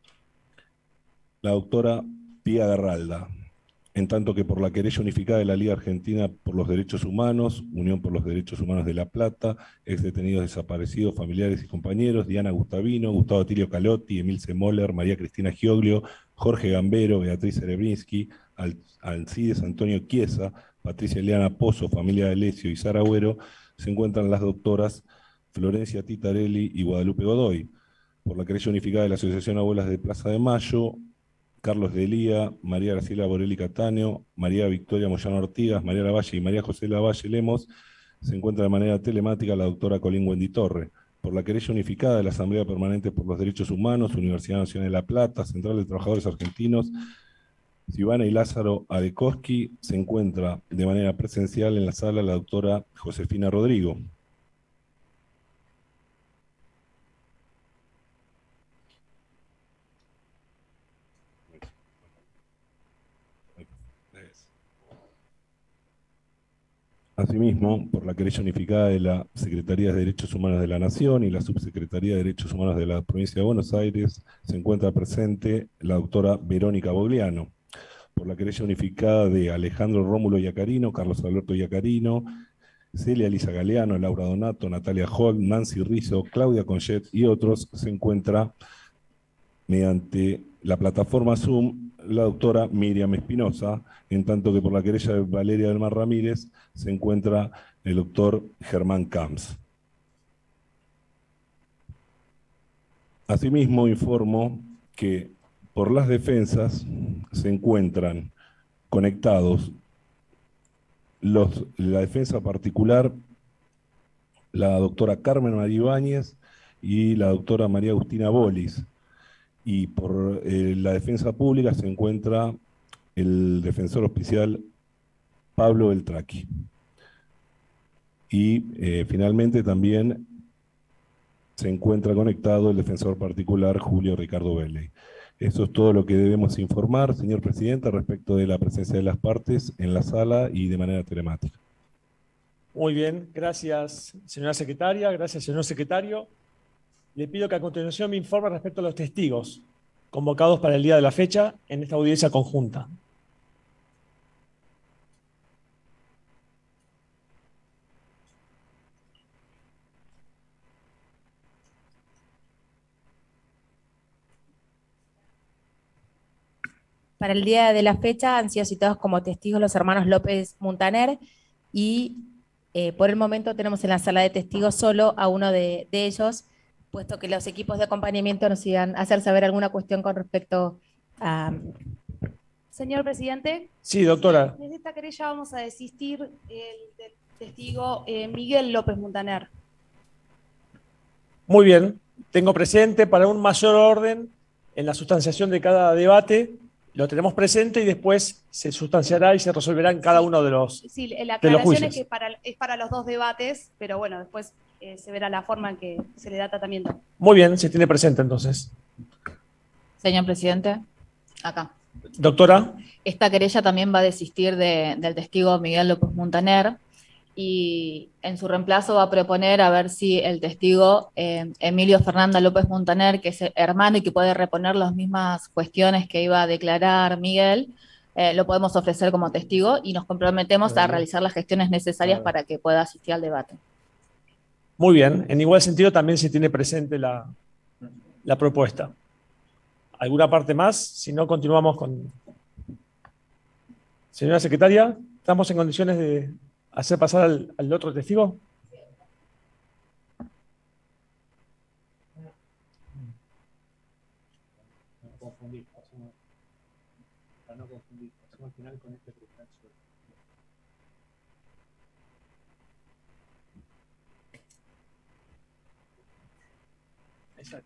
la doctora Pía Garralda. En tanto que por la querella unificada de la Liga Argentina por los Derechos Humanos, Unión por los Derechos Humanos de La Plata, ex detenidos desaparecidos, familiares y compañeros, Diana Gustavino, Gustavo Tilio Calotti, Emilce Moller, María Cristina Gioglio, Jorge Gambero, Beatriz Serebrinsky, Al Alcides Antonio Chiesa, Patricia Eliana Pozo, familia de Alessio y Sara Agüero, se encuentran las doctoras Florencia Titarelli y Guadalupe Godoy. Por la querella unificada de la Asociación Abuelas de Plaza de Mayo, Carlos Delía, María Graciela Borelli Catáneo, María Victoria Moyano Ortigas, María Lavalle y María José Lavalle Lemos, se encuentra de manera telemática la doctora Colín Wendy Torre. Por la querella unificada de la Asamblea Permanente por los Derechos Humanos, Universidad Nacional de La Plata, Central de Trabajadores Argentinos, Silvana y Lázaro Adekoski, se encuentra de manera presencial en la sala la doctora Josefina Rodrigo. Asimismo, por la querella unificada de la Secretaría de Derechos Humanos de la Nación y la Subsecretaría de Derechos Humanos de la Provincia de Buenos Aires, se encuentra presente la doctora Verónica Bogliano. Por la querella unificada de Alejandro Rómulo Iacarino, Carlos Alberto Iacarino, Celia Elisa Galeano, Laura Donato, Natalia Holt, Nancy Rizzo, Claudia Conchet y otros, se encuentra mediante la plataforma Zoom la doctora Miriam Espinosa, en tanto que por la querella de Valeria del Mar Ramírez se encuentra el doctor Germán Camps. Asimismo, informo que por las defensas se encuentran conectados los, la defensa particular, la doctora Carmen María Ibáñez y la doctora María Agustina Bolis. Y por eh, la defensa pública se encuentra el defensor oficial Pablo Beltraqui. Y eh, finalmente también se encuentra conectado el defensor particular Julio Ricardo Vélez. Eso es todo lo que debemos informar, señor presidente, respecto de la presencia de las partes en la sala y de manera telemática. Muy bien, gracias señora secretaria, gracias señor secretario. Le pido que a continuación me informe respecto a los testigos convocados para el día de la fecha en esta audiencia conjunta. Para el día de la fecha han sido citados como testigos los hermanos López Muntaner y eh, por el momento tenemos en la sala de testigos solo a uno de, de ellos, puesto que los equipos de acompañamiento nos iban a hacer saber alguna cuestión con respecto a... Señor presidente. Sí, doctora. En esta querella vamos a desistir el, del testigo eh, Miguel López Muntaner. Muy bien. Tengo presente para un mayor orden en la sustanciación de cada debate. Lo tenemos presente y después se sustanciará y se resolverá en cada uno de los Sí, la de los aclaración juicios. es que para, es para los dos debates, pero bueno, después eh, se verá la forma en que se le da tratamiento. Muy bien, se tiene presente entonces. Señor presidente, acá. Doctora. Esta querella también va a desistir de, del testigo Miguel López Muntaner y en su reemplazo va a proponer a ver si el testigo eh, Emilio Fernanda López Muntaner, que es hermano y que puede reponer las mismas cuestiones que iba a declarar Miguel, eh, lo podemos ofrecer como testigo y nos comprometemos a realizar las gestiones necesarias para que pueda asistir al debate. Muy bien. En igual sentido también se tiene presente la, la propuesta. ¿Alguna parte más? Si no, continuamos con... Señora secretaria, ¿estamos en condiciones de hacer pasar al, al otro testigo? No confundir, pasamos, para no confundir, pasamos al final con este proceso. Exacto.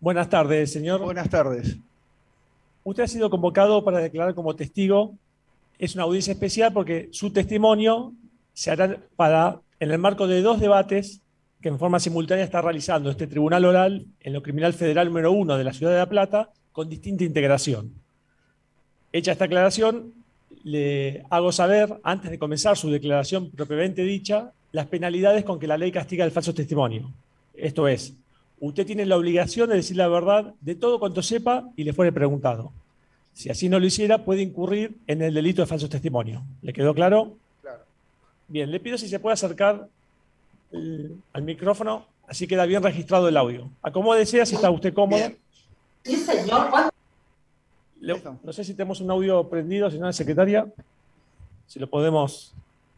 Buenas tardes, señor. Buenas tardes. Usted ha sido convocado para declarar como testigo. Es una audiencia especial porque su testimonio se hará para, en el marco de dos debates que en forma simultánea está realizando este Tribunal Oral en lo Criminal Federal número uno de la Ciudad de La Plata, con distinta integración. Hecha esta aclaración, le hago saber, antes de comenzar su declaración propiamente dicha, las penalidades con que la ley castiga el falso testimonio. Esto es, usted tiene la obligación de decir la verdad de todo cuanto sepa y le fuere preguntado. Si así no lo hiciera, puede incurrir en el delito de falso testimonio. ¿Le quedó claro? Claro. Bien, le pido si se puede acercar el, al micrófono, así queda bien registrado el audio. Acomódese, si está usted cómodo. Sí, señor. Le, no sé si tenemos un audio prendido, señora secretaria. Si lo podemos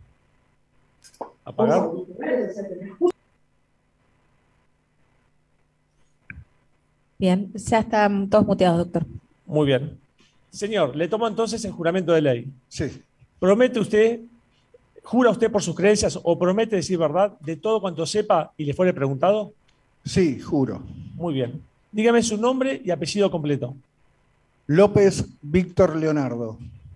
apagar. Bien, ya están todos muteados, doctor. Muy bien. Señor, le tomo entonces el juramento de ley. Sí. ¿Promete usted, jura usted por sus creencias o promete decir verdad de todo cuanto sepa y le fuere preguntado? Sí, juro. Muy bien. Dígame su nombre y apellido completo. López Víctor Leonardo.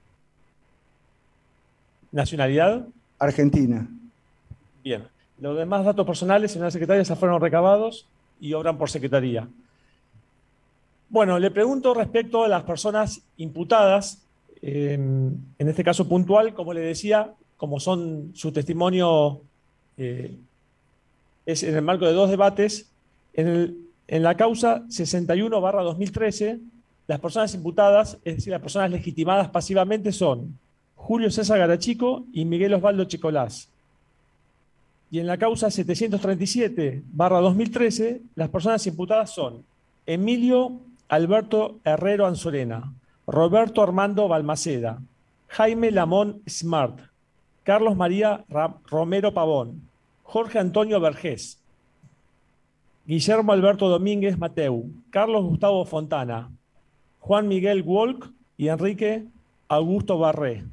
¿Nacionalidad? Argentina. Bien. Los demás datos personales, señora secretaria, ya fueron recabados y obran por secretaría. Bueno, le pregunto respecto a las personas imputadas, eh, en este caso puntual, como le decía, como son su testimonio, eh, es en el marco de dos debates, en, el, en la causa sesenta y uno barra dos mil trece, las personas imputadas, es decir, las personas legitimadas pasivamente son Julio César Garachico y Miguel Osvaldo Chicolás. Y en la causa setecientos treinta y siete barra dos mil trece, las personas imputadas son Emilio Alberto Herrero Anzorena, Roberto Armando Balmaceda, Jaime Lamón Smart, Carlos María Ra- Romero Pavón, Jorge Antonio Vergés, Guillermo Alberto Domínguez Mateu, Carlos Gustavo Fontana, Juan Miguel Wolk y Enrique Augusto Barré.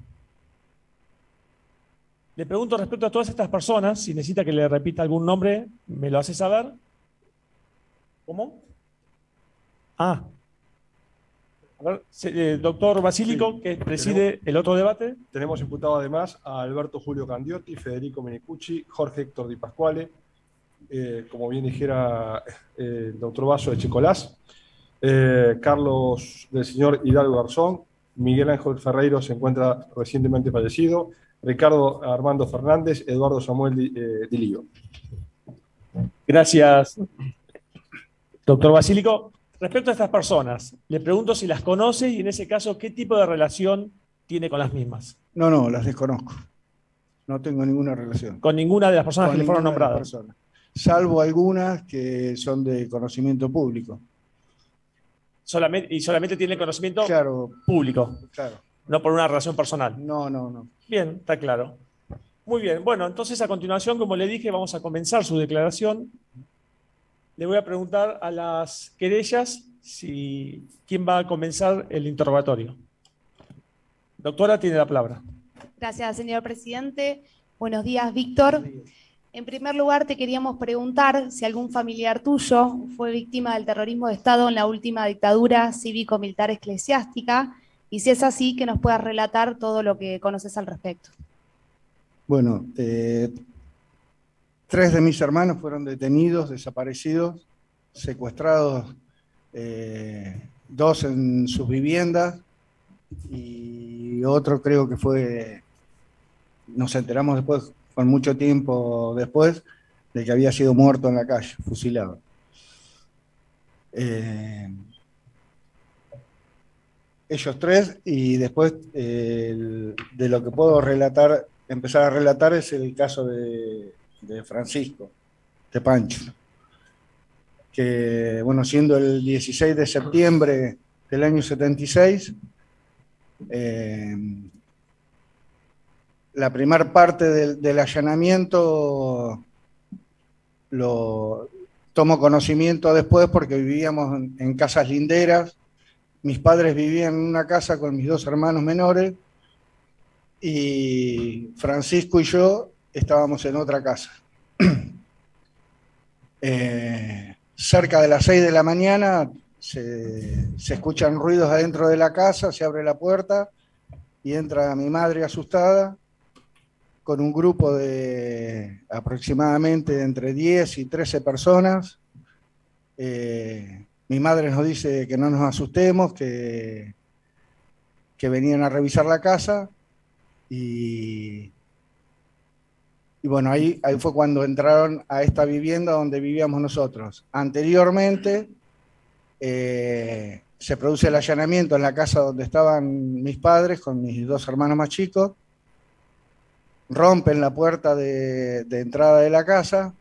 Le pregunto respecto a todas estas personas, si necesita que le repita algún nombre, ¿me lo hace saber? ¿Cómo? Ah. A ver, eh, doctor Basílico, Sí, que preside tenemos, el otro debate. Tenemos imputado además a Alberto Julio Candiotti, Federico Menicucci, Jorge Héctor Di Pasquale, eh, como bien dijera eh, el doctor Basso de Chicolás, eh, Carlos del señor Hidalgo Garzón, Miguel Ángel Ferreiro se encuentra recientemente fallecido, Ricardo Armando Fernández, Eduardo Samuel Di, eh, Dilío. Gracias, doctor Basílico. Respecto a estas personas, le pregunto si las conoce y en ese caso, ¿qué tipo de relación tiene con las mismas? No, no, las desconozco. No tengo ninguna relación. Con ninguna de las personas Con que le fueron ninguna de las nombradas. personas. Salvo algunas que son de conocimiento público. Solamente, y solamente tiene conocimiento Claro, público, claro. no por una relación personal. No, no, no. Bien, está claro. Muy bien, bueno, entonces a continuación, como le dije, vamos a comenzar su declaración. Le voy a preguntar a las querellas si quién va a comenzar el interrogatorio. Doctora, tiene la palabra. Gracias, señor presidente. Buenos días, Víctor. En primer lugar, te queríamos preguntar si algún familiar tuyo fue víctima del terrorismo de Estado en la última dictadura cívico-militar eclesiástica, y si es así, que nos puedas relatar todo lo que conoces al respecto. Bueno, eh, tres de mis hermanos fueron detenidos, desaparecidos, secuestrados, eh, dos en sus viviendas y otro creo que fue, nos enteramos después, con mucho tiempo después, de que había sido muerto en la calle, fusilado. Eh, ellos tres, y después eh, el, de lo que puedo relatar, empezar a relatar es el caso de, de Francisco, de Pancho, que, bueno, siendo el dieciséis de septiembre del año setenta y seis, eh, la primera parte del, del allanamiento lo tomo conocimiento después porque vivíamos en, en casas linderas. Mis padres vivían en una casa con mis dos hermanos menores y Francisco y yo estábamos en otra casa. Eh, cerca de las seis de la mañana se, se escuchan ruidos adentro de la casa, se abre la puerta y entra mi madre asustada con un grupo de aproximadamente entre diez y trece personas. Eh, mi madre nos dice que no nos asustemos, que, que venían a revisar la casa y, y bueno, ahí, ahí fue cuando entraron a esta vivienda donde vivíamos nosotros. Anteriormente eh, se produce el allanamiento en la casa donde estaban mis padres con mis dos hermanos más chicos, rompen la puerta de, de entrada de la casa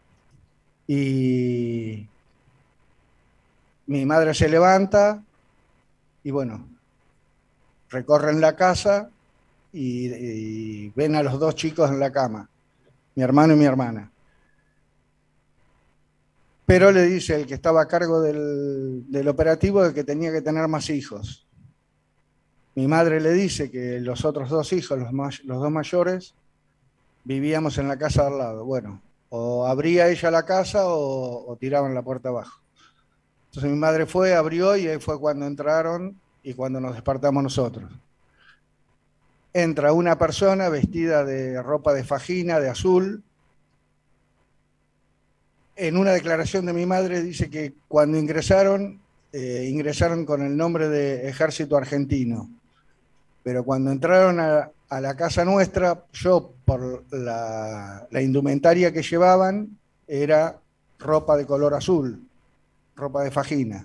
y mi madre se levanta y bueno, recorren la casa y, y ven a los dos chicos en la cama, mi hermano y mi hermana. Pero le dice el que estaba a cargo del, del operativo de que tenía que tener más hijos. Mi madre le dice que los otros dos hijos, los, may- los dos mayores, vivíamos en la casa de al lado. Bueno, o abría ella la casa o, o tiraban la puerta abajo. Entonces mi madre fue, abrió y ahí fue cuando entraron y cuando nos despertamos nosotros. Entra una persona vestida de ropa de fajina, de azul. En una declaración de mi madre dice que cuando ingresaron, eh, ingresaron con el nombre de Ejército Argentino. Pero cuando entraron a, a la casa nuestra, yo por la, la indumentaria que llevaban era ropa de color azul, ropa de fajina.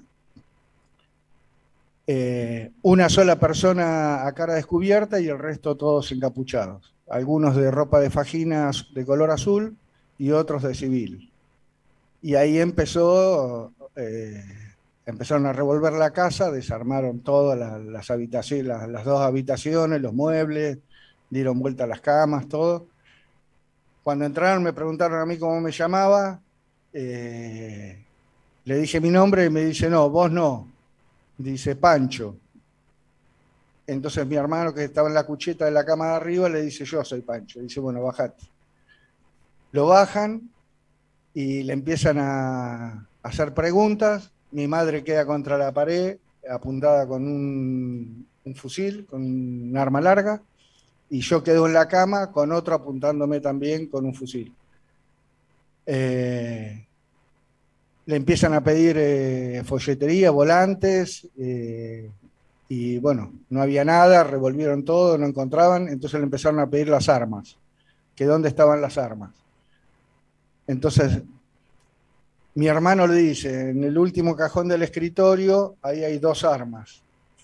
Eh, una sola persona a cara descubierta y el resto todos encapuchados. Algunos de ropa de fajina de color azul y otros de civil. Y ahí empezó, eh, empezaron a revolver la casa, desarmaron todas las, las habitaciones, las, las dos habitaciones, los muebles, dieron vuelta a las camas, todo. Cuando entraron me preguntaron a mí cómo me llamaba, eh, le dije mi nombre y me dice, no, vos no, dice Pancho. Entonces mi hermano que estaba en la cucheta de la cama de arriba le dice, yo soy Pancho. Dice, bueno, bajate. Lo bajan y le empiezan a, a hacer preguntas. Mi madre queda contra la pared, apuntada con un, un fusil, con un arma larga, y yo quedo en la cama con otro apuntándome también con un fusil. Eh, le empiezan a pedir eh, folletería, volantes, eh, y bueno, no había nada, revolvieron todo, no encontraban, entonces le empezaron a pedir las armas, que dónde estaban las armas. Entonces, mi hermano le dice, en el último cajón del escritorio, ahí hay dos armas.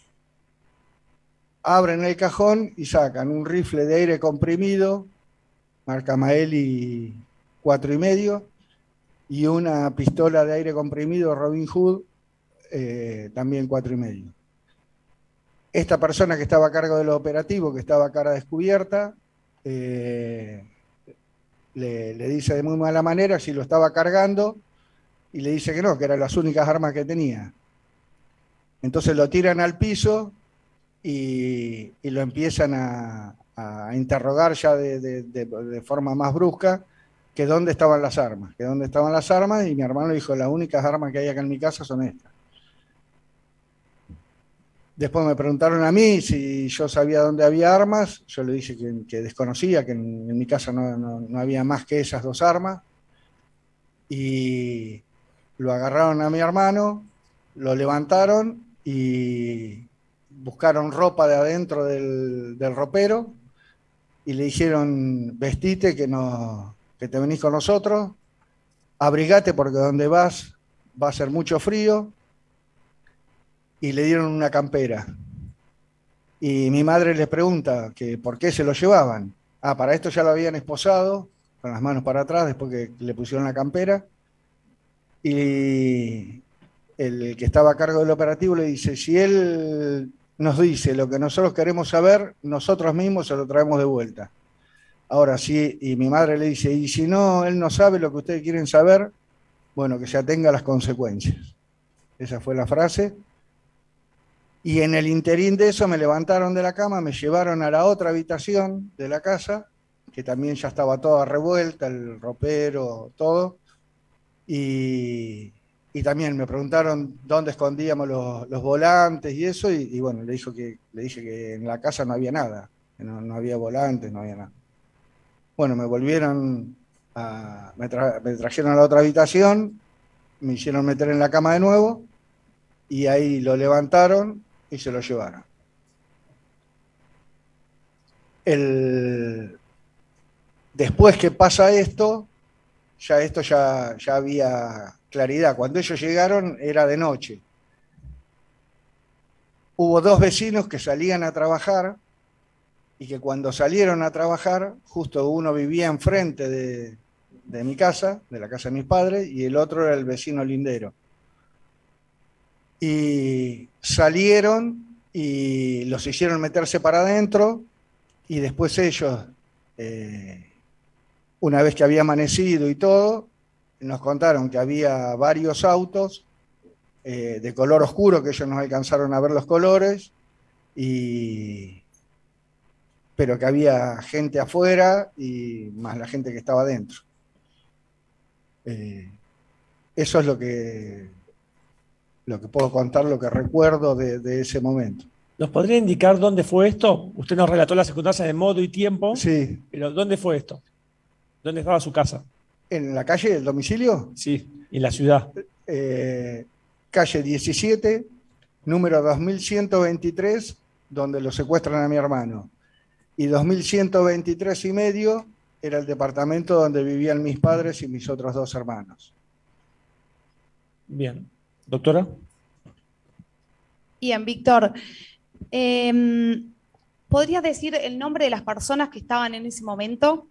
Abren el cajón y sacan un rifle de aire comprimido, marca Maeli cuatro y medio, y una pistola de aire comprimido Robin Hood, eh, también cuatro y medio. Esta persona que estaba a cargo del operativo, que estaba a cara descubierta, eh, Le, le dice de muy mala manera si lo estaba cargando y le dice que no, que eran las únicas armas que tenía. Entonces lo tiran al piso y, y lo empiezan a, a interrogar ya de, de, de, de forma más brusca que dónde estaban las armas, que dónde estaban las armas, y mi hermano dijo, las únicas armas que hay acá en mi casa son estas. Después me preguntaron a mí si yo sabía dónde había armas. Yo le dije que, que desconocía, que en, en mi casa no, no, no había más que esas dos armas. Y lo agarraron a mi hermano, lo levantaron y buscaron ropa de adentro del, del ropero y le dijeron, vestite que, no, que te venís con nosotros, abrigate porque donde vas va a ser mucho frío. Y le dieron una campera. Y mi madre les pregunta que por qué se lo llevaban. Ah, para esto ya lo habían esposado, con las manos para atrás, después que le pusieron la campera. Y el que estaba a cargo del operativo le dice, si él nos dice lo que nosotros queremos saber, nosotros mismos se lo traemos de vuelta. Ahora sí, y mi madre le dice, y si no, él no sabe lo que ustedes quieren saber, bueno, que se atenga a las consecuencias. Esa fue la frase. Y en el interín de eso me levantaron de la cama, me llevaron a la otra habitación de la casa, que también ya estaba toda revuelta, el ropero, todo. Y y también me preguntaron dónde escondíamos los, los volantes y eso, y, y bueno, le, dijo que, le dije que en la casa no había nada, que no, no había volantes, no había nada. Bueno, me volvieron, a, me, tra, me trajeron a la otra habitación, me hicieron meter en la cama de nuevo, y ahí lo levantaron y se lo llevaron. El, después que pasa esto, ya esto ya, ya había claridad. Cuando ellos llegaron era de noche. Hubo dos vecinos que salían a trabajar y que cuando salieron a trabajar, justo uno vivía enfrente de, de mi casa, de la casa de mis padres, y el otro era el vecino lindero. Y salieron y los hicieron meterse para adentro, y después ellos, eh, una vez que había amanecido y todo, nos contaron que había varios autos eh, de color oscuro, que ellos no alcanzaron a ver los colores, y, pero que había gente afuera y más la gente que estaba adentro. Eh, eso es lo que, lo que puedo contar, lo que recuerdo de, de ese momento. ¿Nos podría indicar dónde fue esto? Usted nos relató las circunstancias de modo y tiempo. Sí. Pero ¿dónde fue esto? ¿Dónde estaba su casa? ¿En la calle, el domicilio? Sí, en la ciudad. Eh, calle diecisiete, número dos mil ciento veintitrés, donde lo secuestran a mi hermano. Y dos mil ciento veintitrés y medio era el departamento donde vivían mis padres y mis otros dos hermanos. Bien. Doctora. Bien, Víctor. Eh, ¿Podrías decir el nombre de las personas que estaban en ese momento?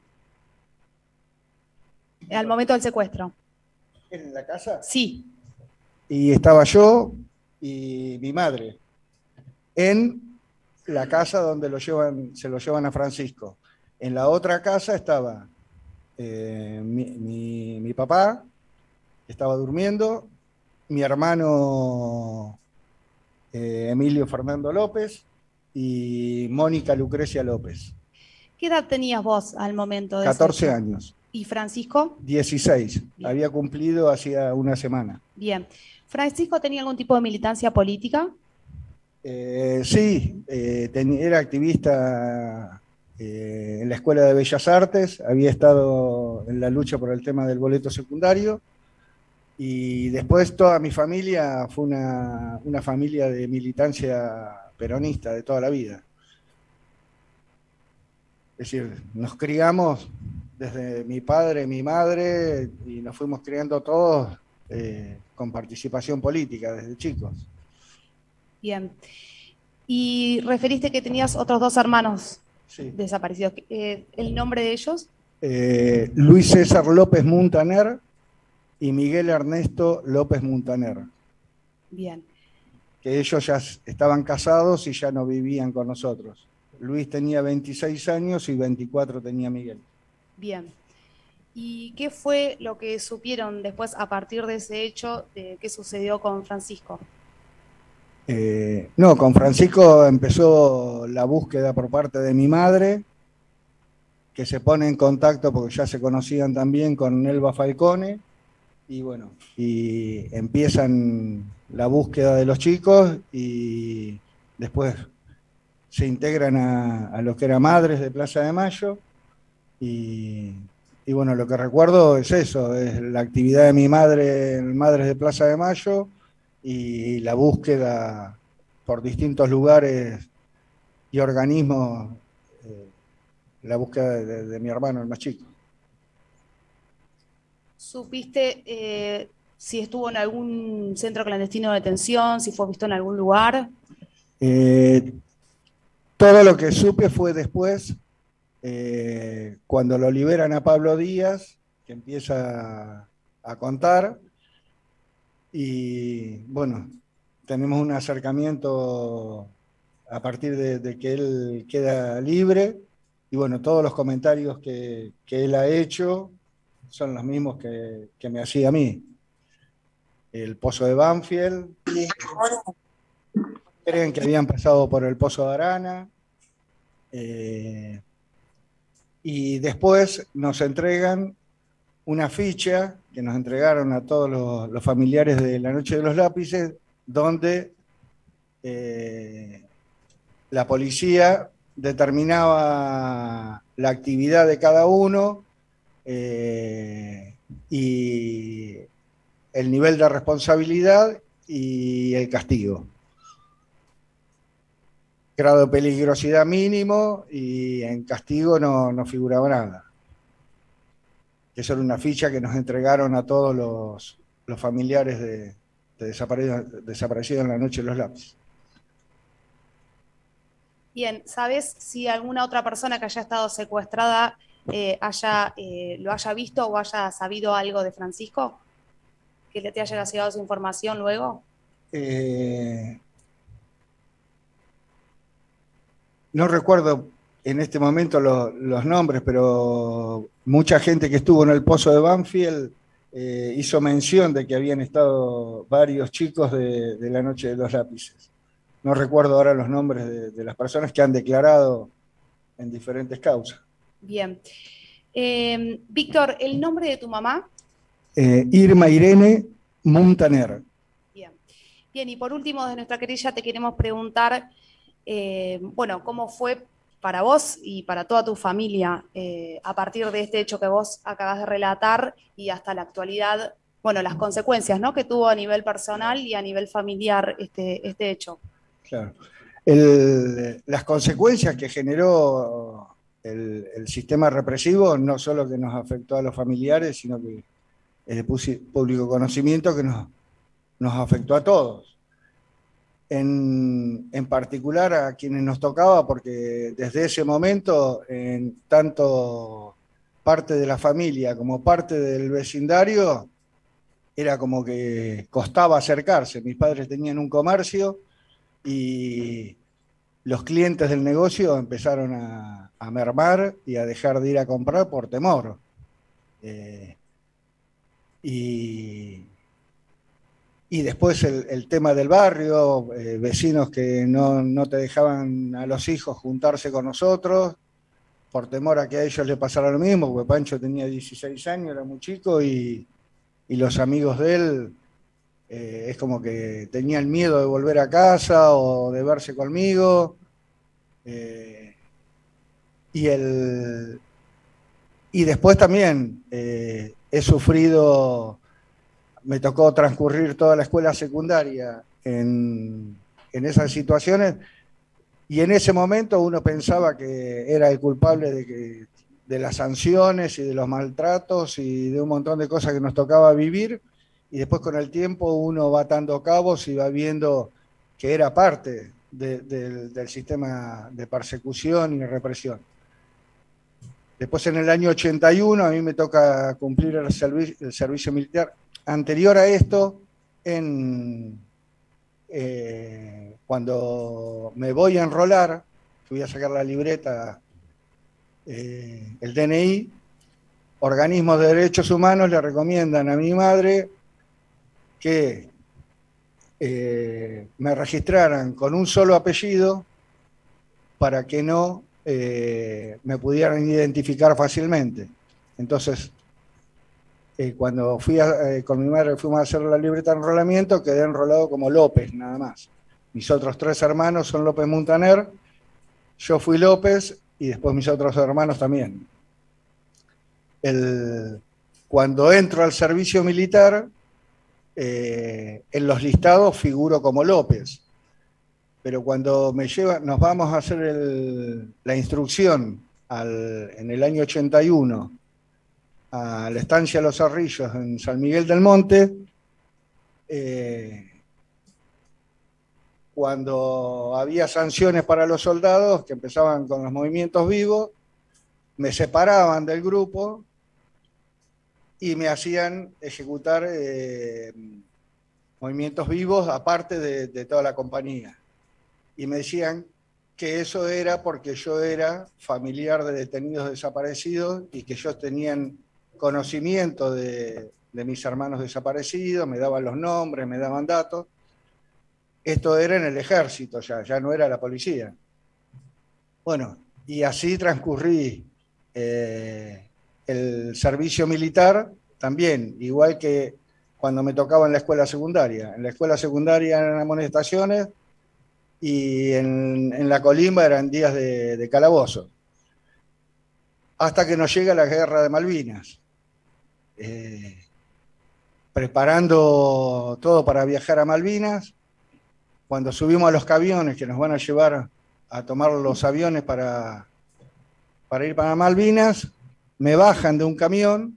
Al momento del secuestro. ¿En la casa? Sí. Y estaba yo y mi madre en la casa donde lo llevan, se lo llevan a Francisco. En la otra casa estaba eh, mi, mi, mi papá, que estaba durmiendo, mi hermano eh, Emilio Fernando López y Mónica Lucrecia López. ¿Qué edad tenías vos al momento de catorce ese años. ¿Y Francisco? dieciséis. Bien. Había cumplido hacía una semana. Bien. ¿Francisco tenía algún tipo de militancia política? Eh, sí, eh, ten, era activista eh, en la Escuela de Bellas Artes, había estado en la lucha por el tema del boleto secundario, y después toda mi familia fue una, una familia de militancia peronista de toda la vida. Es decir, nos criamos desde mi padre, mi madre, y nos fuimos criando todos eh, con participación política desde chicos. Bien. Y referiste que tenías otros dos hermanos sí. desaparecidos. Eh, ¿El nombre de ellos? Eh, Luis César López Muntaner y Miguel Ernesto López Muntaner. Bien. Que ellos ya estaban casados y ya no vivían con nosotros. Luis tenía veintiséis años y veinticuatro tenía Miguel. Bien. ¿Y qué fue lo que supieron después a partir de ese hecho de qué sucedió con Francisco? Eh, no, con Francisco empezó la búsqueda por parte de mi madre, que se pone en contacto porque ya se conocían también con Elba Falcone, y bueno, y empiezan la búsqueda de los chicos y después se integran a, a lo que era Madres de Plaza de Mayo, y, y bueno, lo que recuerdo es eso, es la actividad de mi madre en Madres de Plaza de Mayo, y la búsqueda por distintos lugares y organismos, eh, la búsqueda de, de, de mi hermano, el más chico. ¿Supiste eh, si estuvo en algún centro clandestino de detención, si fue visto en algún lugar? Eh, todo lo que supe fue después, eh, cuando lo liberan a Pablo Díaz, que empieza a contar. Y bueno, tenemos un acercamiento a partir de, de que él queda libre, y bueno, todos los comentarios que, que él ha hecho son los mismos que, que me hacía a mí. El pozo de Banfield, creen que habían pasado por el pozo de Arana, eh, y después nos entregan una ficha que nos entregaron a todos los, los familiares de la Noche de los Lápices, donde eh, la policía determinaba la actividad de cada uno eh, y el nivel de responsabilidad y el castigo. Grado de peligrosidad mínimo y en castigo no, no figuraba nada. Eso era una ficha que nos entregaron a todos los, los familiares de, de desaparecidos, desaparecidos en la Noche de los Lápices. Bien, ¿sabes si alguna otra persona que haya estado secuestrada eh, haya, eh, lo haya visto o haya sabido algo de Francisco? ¿Que le te haya llegado esa información luego? Eh, no recuerdo en este momento lo, los nombres, pero mucha gente que estuvo en el pozo de Banfield eh, hizo mención de que habían estado varios chicos de, de la Noche de los Lápices. No recuerdo ahora los nombres de, de las personas que han declarado en diferentes causas. Bien. Eh, Víctor, ¿el nombre de tu mamá? Eh, Irma Irene Muntaner. Bien. Bien, y por último, de nuestra querella te queremos preguntar, eh, bueno, ¿cómo fue para vos y para toda tu familia eh, a partir de este hecho que vos acabas de relatar y hasta la actualidad, bueno, las consecuencias, ¿no?, que tuvo a nivel personal y a nivel familiar este, este hecho? Claro. El, las consecuencias que generó el, el sistema represivo no solo que nos afectó a los familiares, sino que es de público conocimiento que nos, nos afectó a todos. En, en particular a quienes nos tocaba, porque desde ese momento, en tanto parte de la familia como parte del vecindario, era como que costaba acercarse. Mis padres tenían un comercio y los clientes del negocio empezaron a, a mermar y a dejar de ir a comprar por temor. Eh, y, y después el, el tema del barrio, eh, vecinos que no, no te dejaban a los hijos juntarse con nosotros, por temor a que a ellos les pasara lo mismo, porque Pancho tenía dieciséis años, era muy chico, y, y los amigos de él eh, es como que tenían miedo de volver a casa o de verse conmigo. Eh, y, el, y después también eh, he sufrido, me tocó transcurrir toda la escuela secundaria en, en esas situaciones, y en ese momento uno pensaba que era el culpable de, que, de las sanciones y de los maltratos y de un montón de cosas que nos tocaba vivir, y después con el tiempo uno va atando cabos y va viendo que era parte de, de, del sistema de persecución y represión. Después en el año ochenta y uno a mí me toca cumplir el, servi el servicio militar. Anterior a esto, en, eh, cuando me voy a enrolar, voy a sacar la libreta, eh, el D N I, organismos de derechos humanos le recomiendan a mi madre que eh, me registraran con un solo apellido para que no eh, me pudieran identificar fácilmente. Entonces, eh, cuando fui a, eh, con mi madre fuimos a hacer la libreta de enrolamiento, quedé enrolado como López, nada más. Mis otros tres hermanos son López Muntaner, yo fui López y después mis otros hermanos también. El, cuando entro al servicio militar, Eh, en los listados figuro como López, pero cuando me lleva, nos vamos a hacer el, la instrucción al, en el año ochenta y uno a la estancia Los Arrillos en San Miguel del Monte, eh, cuando había sanciones para los soldados que empezaban con los movimientos vivos, me separaban del grupo y me hacían ejecutar eh, movimientos vivos aparte de, de toda la compañía. Y me decían que eso era porque yo era familiar de detenidos desaparecidos y que ellos tenían conocimiento de, de mis hermanos desaparecidos, me daban los nombres, me daban datos. Esto era en el ejército ya, ya no era la policía. Bueno, y así transcurrí eh, el servicio militar también, igual que cuando me tocaba en la escuela secundaria. En la escuela secundaria eran amonestaciones y en, en la colimba eran días de, de calabozo. Hasta que nos llega la guerra de Malvinas. Eh, preparando todo para viajar a Malvinas, cuando subimos a los camiones que nos van a llevar a tomar los aviones para, para ir para Malvinas, me bajan de un camión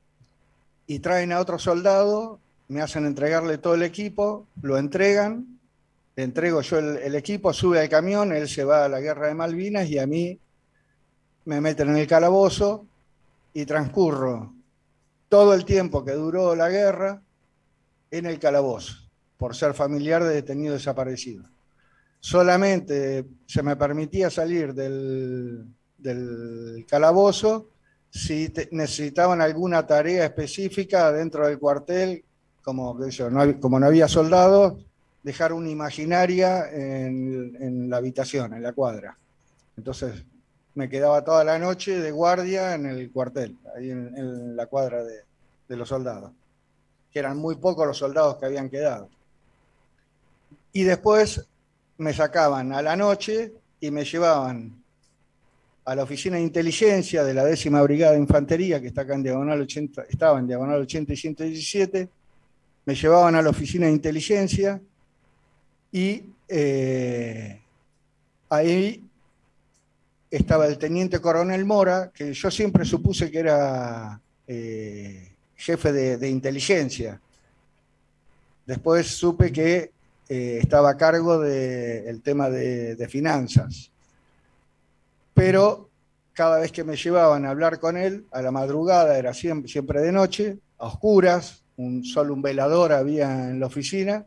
y traen a otro soldado, me hacen entregarle todo el equipo, lo entregan, le entrego yo el, el equipo, sube al camión, él se va a la guerra de Malvinas y a mí me meten en el calabozo y transcurro todo el tiempo que duró la guerra en el calabozo, por ser familiar de detenido desaparecido. Solamente se me permitía salir del, del calabozo si te, necesitaban alguna tarea específica dentro del cuartel, como, que yo, no, como no había soldados, dejar una imaginaria en, en la habitación, en la cuadra. Entonces me quedaba toda la noche de guardia en el cuartel, ahí en, en la cuadra de, de los soldados, que eran muy pocos los soldados que habían quedado. Y después me sacaban a la noche y me llevaban a la oficina de inteligencia de la décima Brigada de Infantería, que está acá en diagonal ochenta, estaba en diagonal ochenta y ciento diecisiete, me llevaban a la oficina de inteligencia y eh, ahí estaba el teniente coronel Mora, que yo siempre supuse que era eh, jefe de, de inteligencia. Después supe que eh, estaba a cargo del tema de, de finanzas. Pero cada vez que me llevaban a hablar con él, a la madrugada, era siempre, siempre de noche, a oscuras, un, solo un velador había en la oficina,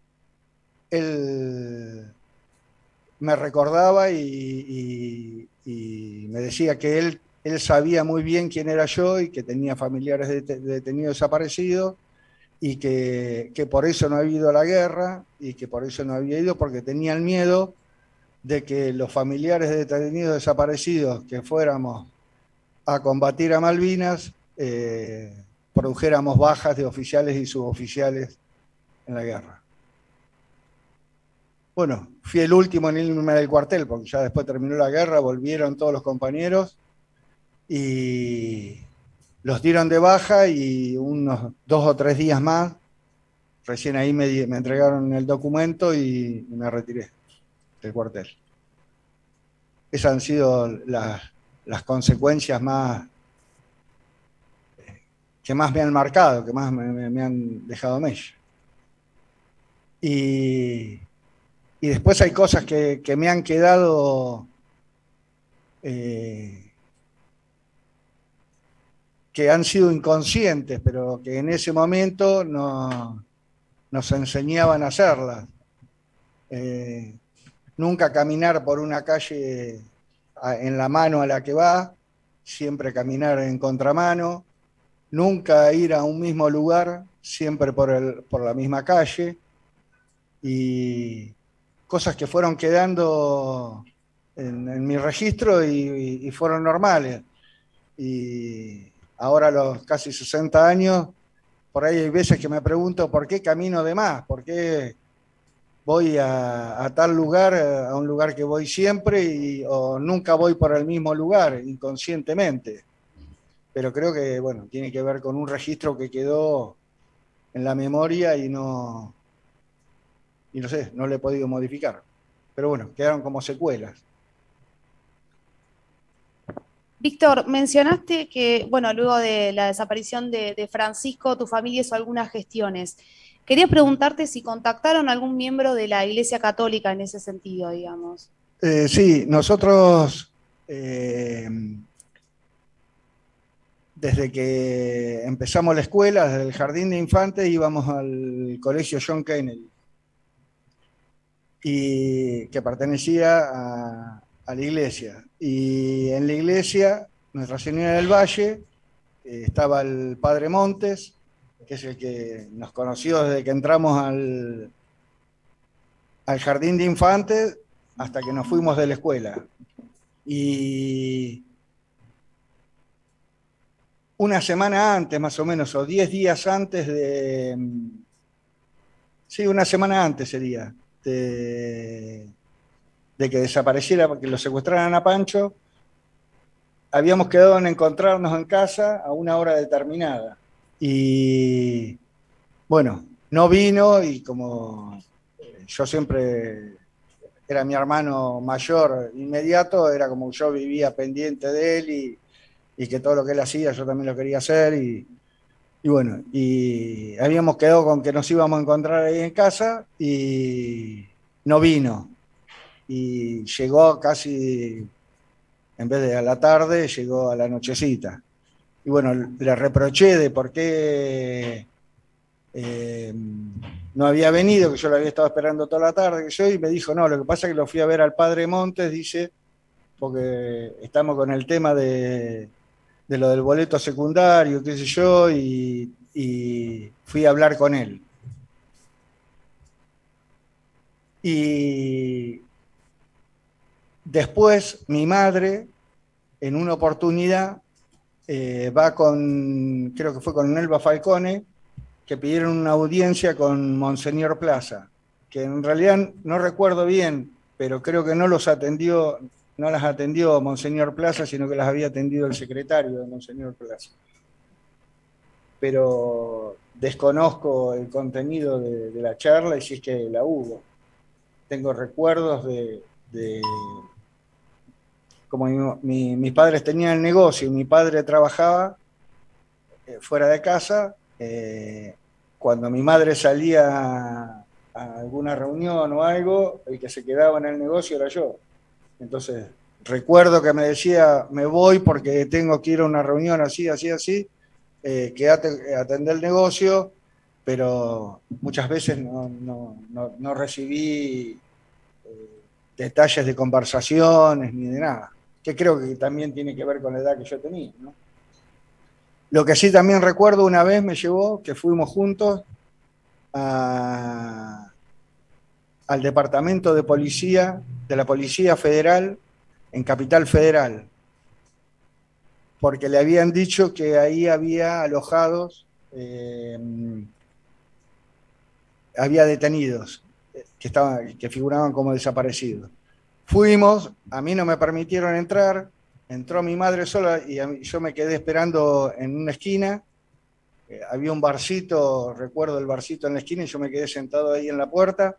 él me recordaba y, y, y me decía que él, él sabía muy bien quién era yo y que tenía familiares de, de detenidos desaparecidos y que, que por eso no había ido a la guerra y que por eso no había ido porque tenía el miedo de que los familiares de detenidos desaparecidos que fuéramos a combatir a Malvinas eh, produjéramos bajas de oficiales y suboficiales en la guerra. Bueno, fui el último en irme del cuartel, porque ya después terminó la guerra, volvieron todos los compañeros y los dieron de baja y unos dos o tres días más, recién ahí me, me entregaron el documento y, y me retiré del cuartel. Esas han sido las, las consecuencias más que más me han marcado, que más me, me, me han dejado mella. Y... Y después hay cosas que, que me han quedado eh, que han sido inconscientes, pero que en ese momento no, nos enseñaban a hacerlas. Eh, nunca caminar por una calle a, en la mano a la que va, siempre caminar en contramano, nunca ir a un mismo lugar, siempre por, el, por la misma calle, y cosas que fueron quedando en, en mi registro y, y, y fueron normales. Y ahora a los casi sesenta años, por ahí hay veces que me pregunto por qué camino de más, por qué voy a, a tal lugar, a un lugar que voy siempre, y, o nunca voy por el mismo lugar, inconscientemente. Pero creo que, bueno, tiene que ver con un registro que quedó en la memoria y no... y no sé, no lo he podido modificar. Pero bueno, quedaron como secuelas. Víctor, mencionaste que, bueno, luego de la desaparición de, de Francisco, tu familia hizo algunas gestiones. Quería preguntarte si contactaron a algún miembro de la Iglesia Católica en ese sentido, digamos. Eh, sí, nosotros, eh, desde que empezamos la escuela, desde el jardín de infantes, íbamos al colegio John Kennedy, y que pertenecía a, a la iglesia. Y en la iglesia, Nuestra Señora del Valle, eh, estaba el padre Montes, que es el que nos conoció desde que entramos al, al jardín de infantes hasta que nos fuimos de la escuela. Y una semana antes, más o menos, o diez días antes de... Sí, una semana antes sería, de, de que desapareciera, porque lo secuestraran a Pancho, habíamos quedado en encontrarnos en casa a una hora determinada. Y bueno, no vino y como yo siempre era mi hermano mayor inmediato, era como yo vivía pendiente de él y, y que todo lo que él hacía yo también lo quería hacer. Y, y bueno, y habíamos quedado con que nos íbamos a encontrar ahí en casa y no vino. Y llegó casi, en vez de a la tarde, llegó a la nochecita. Y bueno, le reproché de por qué eh, no había venido, que yo lo había estado esperando toda la tarde, que yo, y me dijo, no, lo que pasa es que lo fui a ver al padre Montes, dice, porque estamos con el tema de, de lo del boleto secundario, qué sé yo, y, y fui a hablar con él. Y después mi madre, en una oportunidad, eh, va con, creo que fue con Nelva Falcone, que pidieron una audiencia con Monseñor Plaza, que en realidad no recuerdo bien, pero creo que no los atendió, no las atendió Monseñor Plaza, sino que las había atendido el secretario de Monseñor Plaza. Pero desconozco el contenido de, de la charla y si es que la hubo. Tengo recuerdos de, de como mi, mi, mis padres tenían el negocio y mi padre trabajaba eh, fuera de casa, eh, cuando mi madre salía a, a alguna reunión o algo, el que se quedaba en el negocio era yo. Entonces, recuerdo que me decía, me voy porque tengo que ir a una reunión así, así, así, eh, quédate a atender el negocio, pero muchas veces no, no, no, no recibí eh, detalles de conversaciones ni de nada, que creo que también tiene que ver con la edad que yo tenía, ¿no? Lo que sí también recuerdo, una vez me llevó, que fuimos juntos a, al departamento de policía, de la Policía Federal, en Capital Federal, porque le habían dicho que ahí había alojados, eh, había detenidos, que, estaban, que figuraban como desaparecidos. Fuimos, a mí no me permitieron entrar, entró mi madre sola y a mí, yo me quedé esperando en una esquina. Eh, había un barcito, recuerdo el barcito en la esquina, y yo me quedé sentado ahí en la puerta.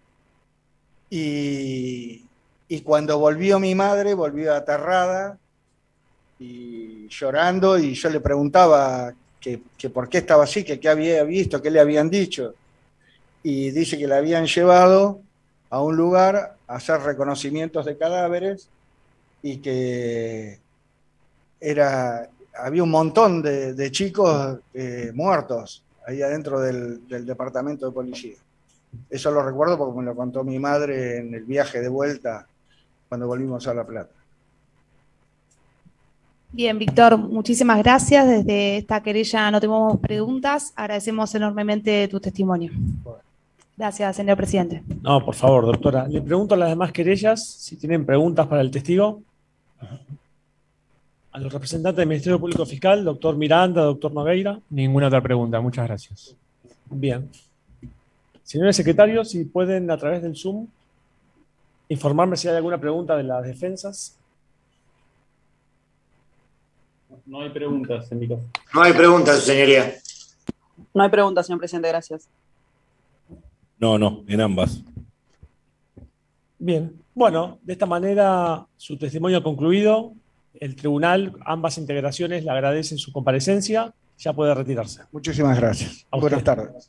Y, y cuando volvió mi madre, volvió aterrada y llorando, y yo le preguntaba que, que por qué estaba así, que qué había visto, qué le habían dicho. Y dice que la habían llevado a un lugar a hacer reconocimientos de cadáveres y que era, había un montón de, de chicos eh, muertos ahí adentro del, del departamento de policía. Eso lo recuerdo porque me lo contó mi madre en el viaje de vuelta cuando volvimos a La Plata. Bien, Víctor, muchísimas gracias. Desde esta querella no tenemos preguntas. Agradecemos enormemente tu testimonio. Gracias, señor presidente. No, por favor, doctora. Le pregunto a las demás querellas si tienen preguntas para el testigo. A los representantes del Ministerio Público Fiscal, doctor Miranda, doctor Nogueira. Ninguna otra pregunta, muchas gracias. Bien. Señores secretarios, si pueden a través del Zoom informarme si hay alguna pregunta de las defensas. No hay preguntas, en mi caso. No hay preguntas, señoría. No hay preguntas, señor presidente, gracias. No, no, en ambas. Bien, bueno, de esta manera su testimonio ha concluido. El tribunal, ambas integraciones, le agradecen su comparecencia. Ya puede retirarse. Muchísimas gracias. Buenas tardes.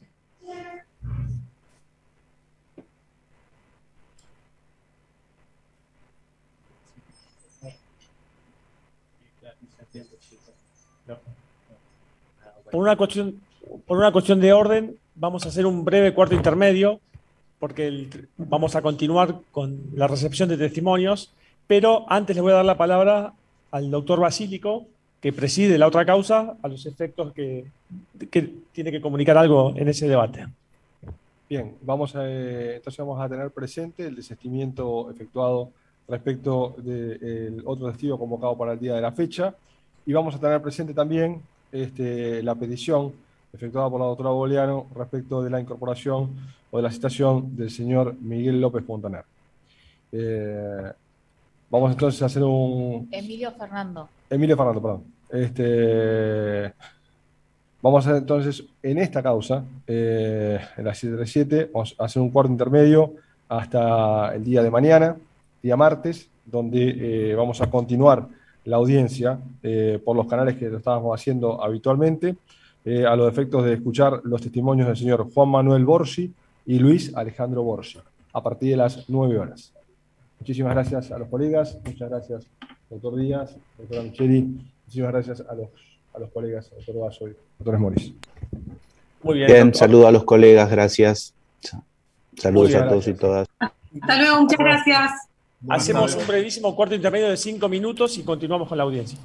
Por una cuestión, por una cuestión de orden, vamos a hacer un breve cuarto intermedio, porque el, vamos a continuar con la recepción de testimonios, pero antes le voy a dar la palabra al doctor Basílico, que preside la otra causa, a los efectos que, que tiene que comunicar algo en ese debate. Bien, vamos a, eh, entonces vamos a tener presente el desistimiento efectuado respecto del otro testigo convocado para el día de la fecha, y vamos a tener presente también este, la petición efectuada por la doctora Boliano respecto de la incorporación o de la citación del señor Miguel López Montaner. Eh, vamos entonces a hacer un... Emilio Fernando. Emilio Fernando, perdón. Este, vamos a hacer entonces, en esta causa, eh, en la siete treinta y siete, vamos a hacer un cuarto intermedio hasta el día de mañana, día martes, donde eh, vamos a continuar la audiencia eh, por los canales que lo estábamos haciendo habitualmente, eh, a los efectos de escuchar los testimonios del señor Juan Manuel Borsi y Luis Alejandro Borsi, a partir de las nueve horas. Muchísimas gracias a los colegas, muchas gracias, doctor Díaz, doctora Micheli, muchísimas gracias a los, a los colegas, doctor Vaso y doctor Moris. Muy bien, Bien, doctor. saludo a los colegas, gracias. Saludos Bien, a todos gracias. y todas. Hasta luego, muchas gracias. Hacemos un brevísimo cuarto intermedio de cinco minutos y continuamos con la audiencia.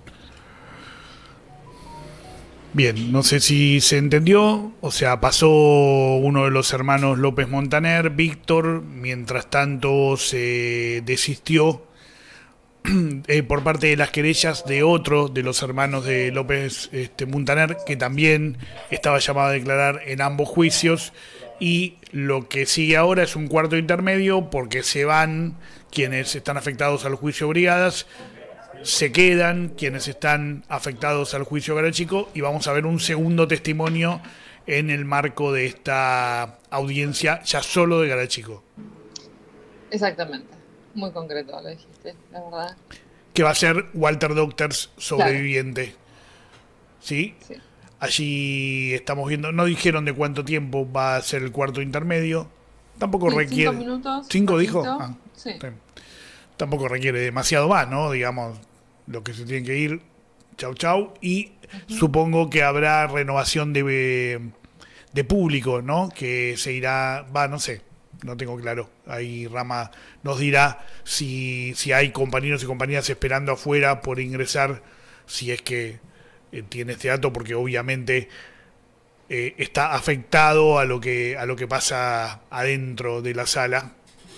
Bien, no sé si se entendió, o sea, pasó uno de los hermanos López Montaner, Víctor, mientras tanto se desistió eh, por parte de las querellas de otro de los hermanos de López este, Montaner, que también estaba llamado a declarar en ambos juicios, y lo que sigue ahora es un cuarto intermedio porque se van quienes están afectados al juicio Brigadas, se quedan quienes están afectados al juicio Garachico y vamos a ver un segundo testimonio en el marco de esta audiencia ya solo de Garachico. Exactamente, muy concreto lo dijiste, la verdad. Que va a ser Walter Doctors, sobreviviente. Claro. ¿Sí? Sí. Allí estamos viendo, no dijeron de cuánto tiempo va a ser el cuarto intermedio. Tampoco sí, requiere... Cinco minutos. ¿Cinco poquito. dijo? Ah, sí. Tampoco requiere demasiado más, ¿no? Digamos, lo que se tiene que ir, chau chau. Y uh-huh. supongo que habrá renovación de, de público, ¿no? Que se irá, va, no sé, no tengo claro. Ahí Rama nos dirá si, si hay compañeros y compañeras esperando afuera por ingresar, si es que eh, tiene este dato, porque obviamente eh, está afectado a lo que a lo que pasa adentro de la sala.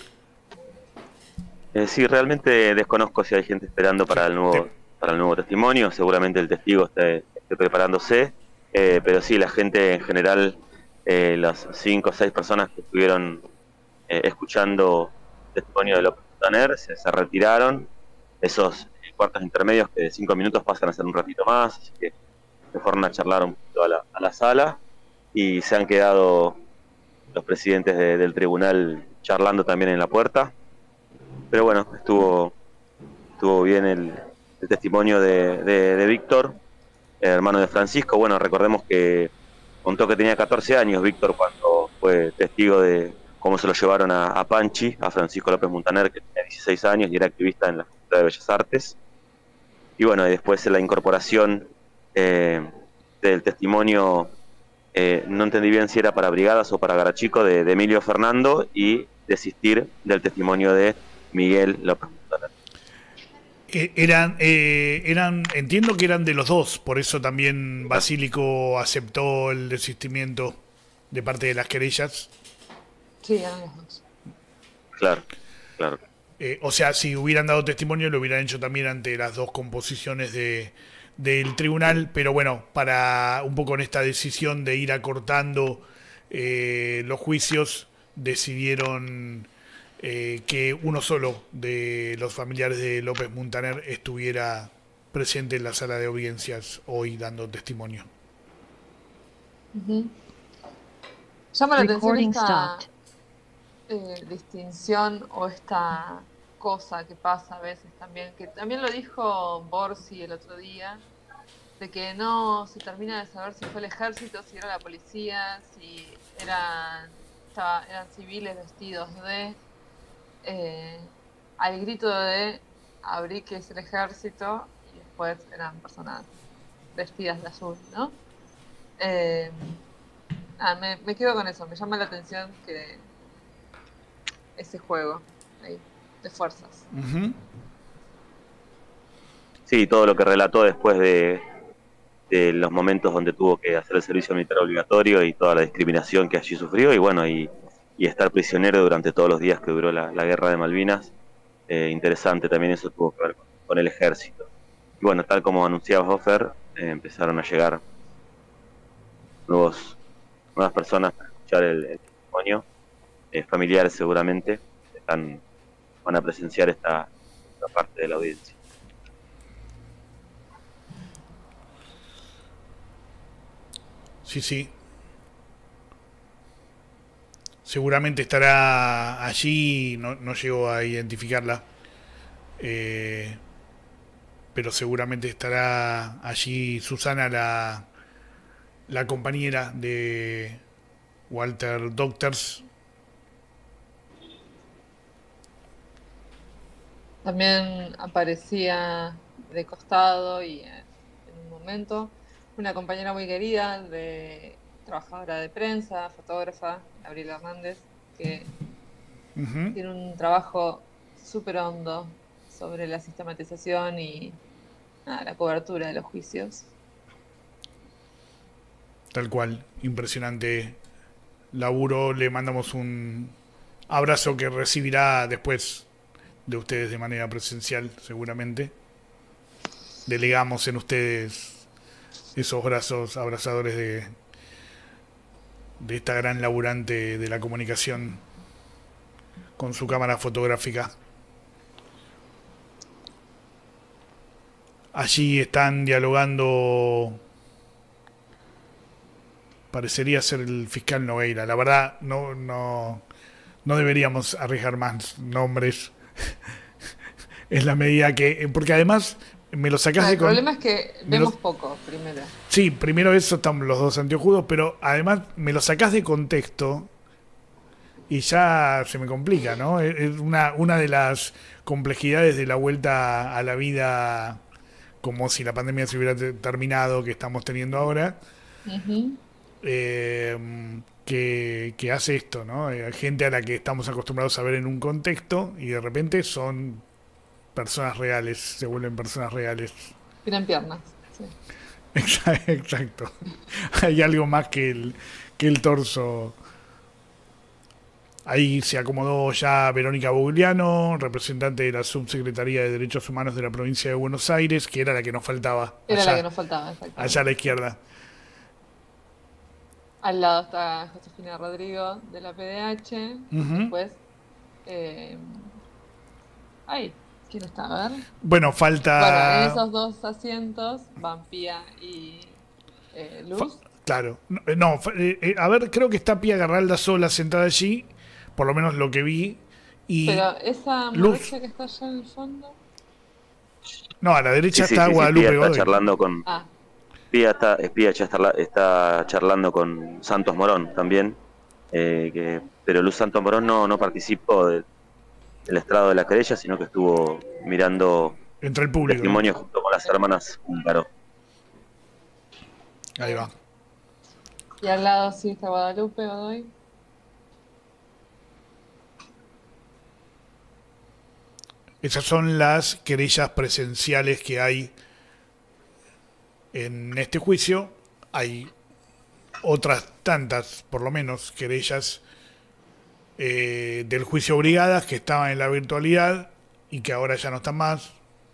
Eh, sí, realmente desconozco si hay gente esperando para el nuevo, sí. para el nuevo testimonio. Seguramente el testigo esté, esté preparándose, eh, pero sí, la gente en general, eh, las cinco o seis personas que estuvieron eh, escuchando el testimonio de López Montaner se, se retiraron. Esos cuartos intermedios que de cinco minutos pasan a ser un ratito más, así que se fueron a charlar un poquito a la, a la sala y se han quedado los presidentes de, del tribunal charlando también en la puerta. Pero bueno, estuvo estuvo bien el, el testimonio de, de, de Víctor, el hermano de Francisco. Bueno, recordemos que contó que tenía catorce años Víctor cuando fue testigo de cómo se lo llevaron a, a Panchi, a Francisco López Montaner, que tenía dieciséis años y era activista en la Facultad de Bellas Artes. Y bueno, y después la incorporación eh, del testimonio, eh, no entendí bien si era para Brigadas o para Garachico, de, de Emilio Fernando, y desistir del testimonio de Miguel López Montaner. Eh, eran, eh, eran, entiendo que eran de los dos, por eso también Basílico aceptó el desistimiento de parte de las querellas. Sí, eran los dos. Claro, claro. Eh, o sea, si hubieran dado testimonio lo hubieran hecho también ante las dos composiciones de, del tribunal, pero bueno, para un poco en esta decisión de ir acortando eh, los juicios, decidieron eh, que uno solo de los familiares de López Montaner estuviera presente en la sala de audiencias hoy dando testimonio. Uh-huh. Llama la atención esta eh, distinción o esta cosa que pasa a veces también, que también lo dijo Borsi el otro día, de que no se termina de saber si fue el ejército, si era la policía, si eran, estaba, eran civiles vestidos de... Eh, al grito de abrí que es el ejército y después eran personas vestidas de azul, ¿no? Eh, ah, me, me quedo con eso, me llama la atención que ese juego ahí, de fuerzas. Uh-huh. Sí, todo lo que relató después de, de los momentos donde tuvo que hacer el servicio militar obligatorio y toda la discriminación que allí sufrió, y bueno, y y estar prisionero durante todos los días que duró la, la guerra de Malvinas. Eh, interesante también, eso tuvo que ver con, con el ejército. Y bueno, tal como anunciaba Hofer, eh, empezaron a llegar nuevos, nuevas personas para escuchar el, el testimonio, eh, familiares seguramente, están, van a presenciar esta, esta parte de la audiencia. Sí, sí. Seguramente estará allí, no, no llego a identificarla, eh, pero seguramente estará allí Susana, la, la compañera de Walter Doctors. También aparecía de costado y en un momento una compañera muy querida, de trabajadora de prensa, fotógrafa, Gabriela Hernández, que uh-huh. tiene un trabajo súper hondo sobre la sistematización y nada, la cobertura de los juicios. Tal cual, impresionante laburo. Le mandamos un abrazo que recibirá después de ustedes de manera presencial, seguramente. Delegamos en ustedes esos brazos abrazadores de, de esta gran laburante de la comunicación con su cámara fotográfica. Allí están dialogando, parecería ser el fiscal Nogueira. La verdad, no, no, no deberíamos arriesgar más nombres. Es la medida que... Porque además me lo sacás no, de... El problema es que vemos lo, poco, primero. Sí, primero eso, están los dos anteojudos, pero además me lo sacás de contexto y ya se me complica, ¿no? Es una, una de las complejidades de la vuelta a la vida, como si la pandemia se hubiera terminado, que estamos teniendo ahora. Uh-huh. eh, que, que hace esto, ¿no? Hay gente a la que estamos acostumbrados a ver en un contexto y de repente son personas reales, se vuelven personas reales. Tienen piernas, sí. Exacto. Hay algo más que el, que el torso. Ahí se acomodó ya Verónica Bugliano, representante de la Subsecretaría de Derechos Humanos de la provincia de Buenos Aires, que era la que nos faltaba. Era allá, la que nos faltaba, exacto. Allá a la izquierda. Al lado está Josefina Rodrigo de la P D H. Uh-huh. Después. Eh... Ay, ¿quién está? A ver. Bueno, falta. Bueno, en esos dos asientos van Pía y eh, Luz. Fa... Claro. No, no eh, a ver, creo que está Pía Garralda sola sentada allí, por lo menos lo que vi. Y pero esa Luz... que está allá en el fondo. No, a la derecha sí, está sí, sí, Guadalupe sí, Pía está Godoy. charlando con. Ah. Pía está, Pía ya está, está charlando con Santos Morón también, eh, que, pero Luz Santos Morón no, no participó de, del estrado de la querella, sino que estuvo mirando entre el público, testimonio ¿no? junto con las hermanas Húngaro. Ahí va. Y al lado sí está Guadalupe Godoy. Esas son las querellas presenciales que hay en este juicio. Hay otras tantas, por lo menos, querellas eh, del juicio Brigadas que estaban en la virtualidad y que ahora ya no están más.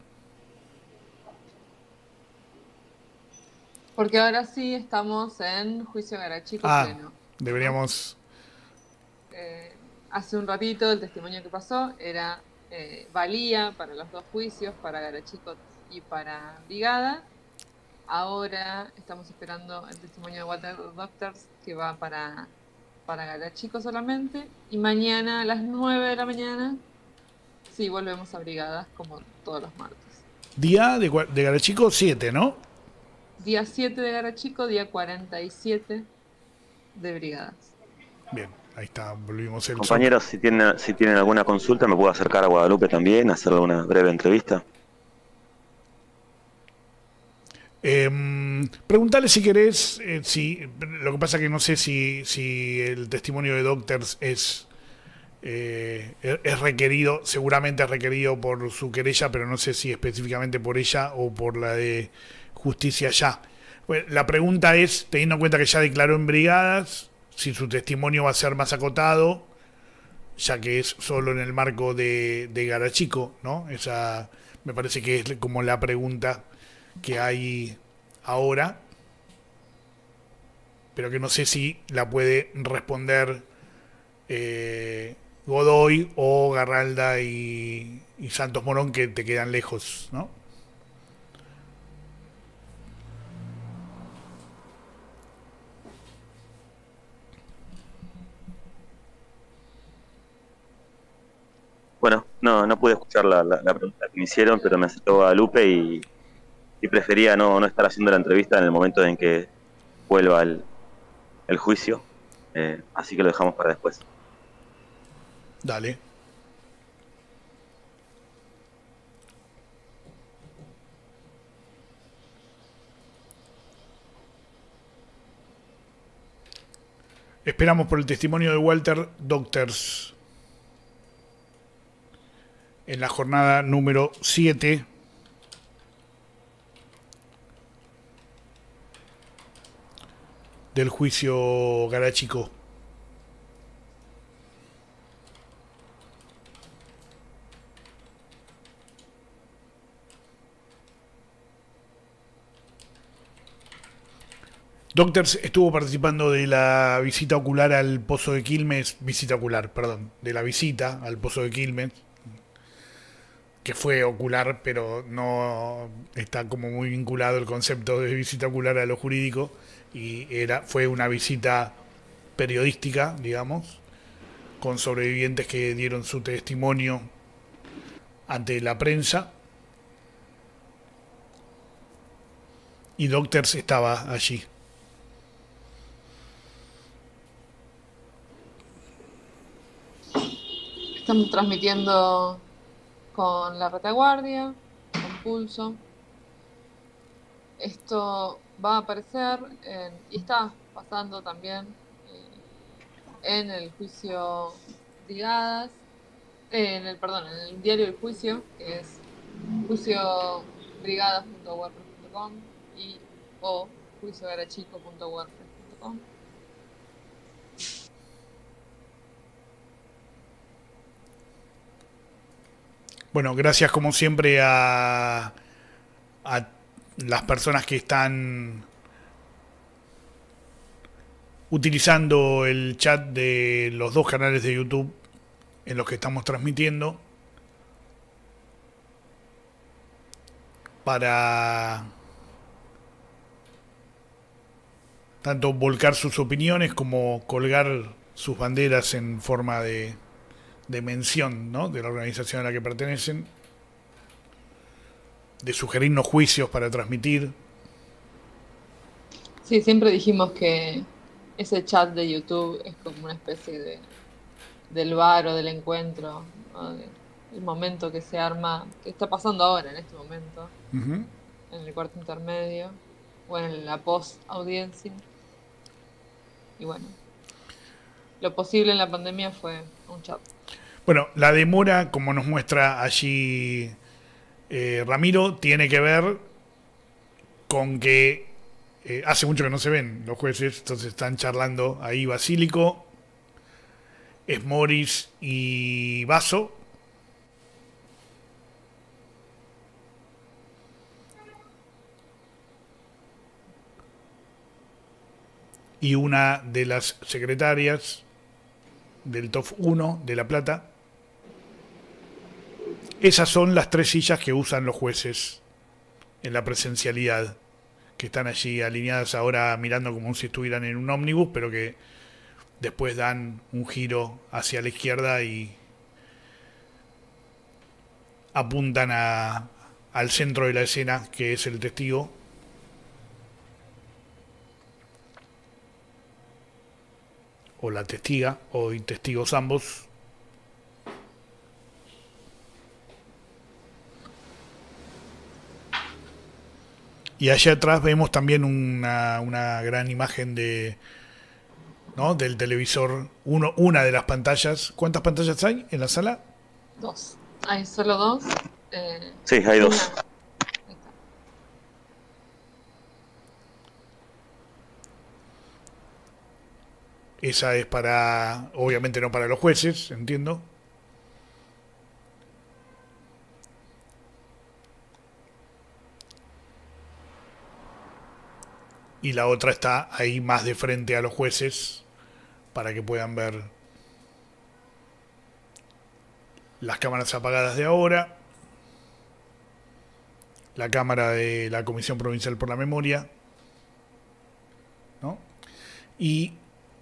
Porque ahora sí estamos en juicio Garachico ah, pleno. Deberíamos... Eh, hace un ratito el testimonio que pasó era eh, valía para los dos juicios, para Garachico y para Brigada. Ahora estamos esperando el testimonio de Walter Doctors, que va para, para Garachico solamente. Y mañana a las nueve de la mañana, sí, volvemos a Brigadas, como todos los martes. Día de, de Garachico siete, ¿no? Día siete de Garachico, día cuarenta y siete de Brigadas. Bien, ahí está, volvimos el... Compañeros, si tienen, si tienen alguna consulta, me puedo acercar a Guadalupe también, hacerle una breve entrevista. Eh, preguntale si querés, eh, si lo que pasa que no sé si, si el testimonio de Doctors es, eh, es requerido, seguramente es requerido por su querella, pero no sé si específicamente por ella o por la de Justicia Ya. Bueno, la pregunta es, teniendo en cuenta que ya declaró en Brigadas, si su testimonio va a ser más acotado, ya que es solo en el marco de, de Garachico, ¿no? Esa me parece que es como la pregunta que hay ahora, pero que no sé si la puede responder eh, Godoy o Garralda y, y Santos Morón, que te quedan lejos, ¿no? Bueno, no, no pude escuchar la, la, la pregunta que me hicieron, pero me aceptó Guadalupe y, y prefería no, no estar haciendo la entrevista en el momento en que vuelva el, el juicio, eh, así que lo dejamos para después. Dale. Esperamos por el testimonio de Walter Doctors en la jornada número siete. Del juicio Garachico. Doctors estuvo participando de la visita ocular al Pozo de Quilmes, visita ocular, perdón, de la visita al Pozo de Quilmes, que fue ocular, pero no está como muy vinculado el concepto de visita ocular a lo jurídico, y era, fue una visita periodística, digamos, con sobrevivientes que dieron su testimonio ante la prensa, y Doctors estaba allí. Estamos transmitiendo con la retaguardia, con pulso. Esto va a aparecer en, y está pasando también eh, en el juicio Brigadas, eh, en el perdón, en el diario El Juicio, que es juicio brigadas punto wordpress punto com y o juicio garachico punto wordpress punto com. Bueno, gracias como siempre a, a las personas que están utilizando el chat de los dos canales de YouTube en los que estamos transmitiendo para tanto volcar sus opiniones como colgar sus banderas en forma de de mención, ¿no?, de la organización a la que pertenecen, de sugerirnos juicios para transmitir. Sí, siempre dijimos que ese chat de YouTube es como una especie de del bar o del encuentro, ¿no?, de, el momento que se arma, que está pasando ahora en este momento, Uh-huh. en el cuarto intermedio o en la post audiencia. Y bueno, lo posible en la pandemia fue un chat. Bueno, la demora, como nos muestra allí eh, Ramiro, tiene que ver con que eh, hace mucho que no se ven los jueces, entonces están charlando ahí Basílico, Esmoris y Vaso. Y una de las secretarias del T O F uno de La Plata. Esas son las tres sillas que usan los jueces en la presencialidad, que están allí alineadas ahora mirando como si estuvieran en un ómnibus, pero que después dan un giro hacia la izquierda y apuntan a, al centro de la escena, que es el testigo. O la testiga, o testigos ambos. Y allá atrás vemos también una, una gran imagen de, ¿no?, del televisor, uno, una de las pantallas. ¿Cuántas pantallas hay en la sala? Dos. Hay solo dos. Eh, Sí, hay dos. una- Esa es para, obviamente no para los jueces, entiendo. y la otra está ahí más de frente a los jueces para que puedan ver las cámaras apagadas de ahora, la cámara de la Comisión Provincial por la Memoria, ¿no? Y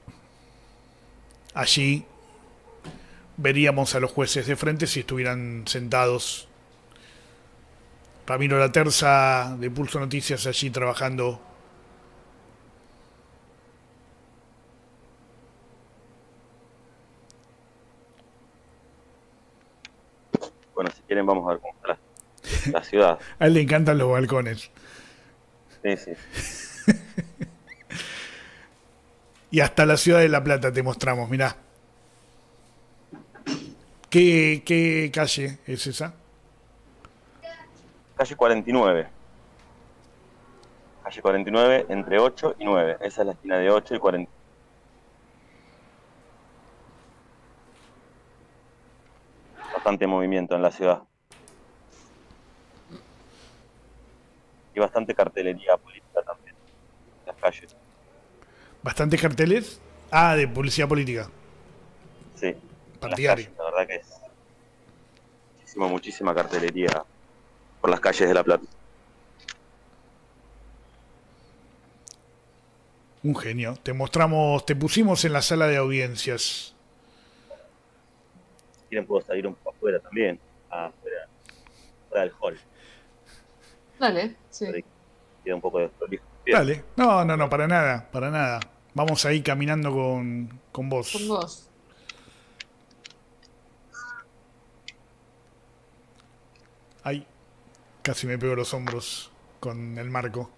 allí veríamos a los jueces de frente si estuvieran sentados. Ramiro Laterza de Pulso Noticias allí trabajando. Bueno, si quieren vamos a ver cómo está la, la ciudad. A él le encantan los balcones. Sí, sí. Y hasta la ciudad de La Plata te mostramos, mirá. ¿Qué, qué calle es esa? Calle cuarenta y nueve. Calle cuarenta y nueve, entre ocho y nueve. Esa es la esquina de ocho y cuarenta. Bastante movimiento en la ciudad. Y bastante cartelería política también en las calles. ¿Bastantes carteles? Ah, de publicidad política. Sí. Partidario. La verdad que es muchísima, muchísima cartelería por las calles de La Plata. Un genio. Te mostramos, te pusimos en la sala de audiencias. Si quieren puedo salir un poco afuera también. Afuera, fuera del hall. Dale, sí. Queda un poco de prolijo. Dale. No, no, no, para nada, para nada. Vamos ahí caminando con, con vos. Con vos. Ay, casi me pego los hombros con el marco.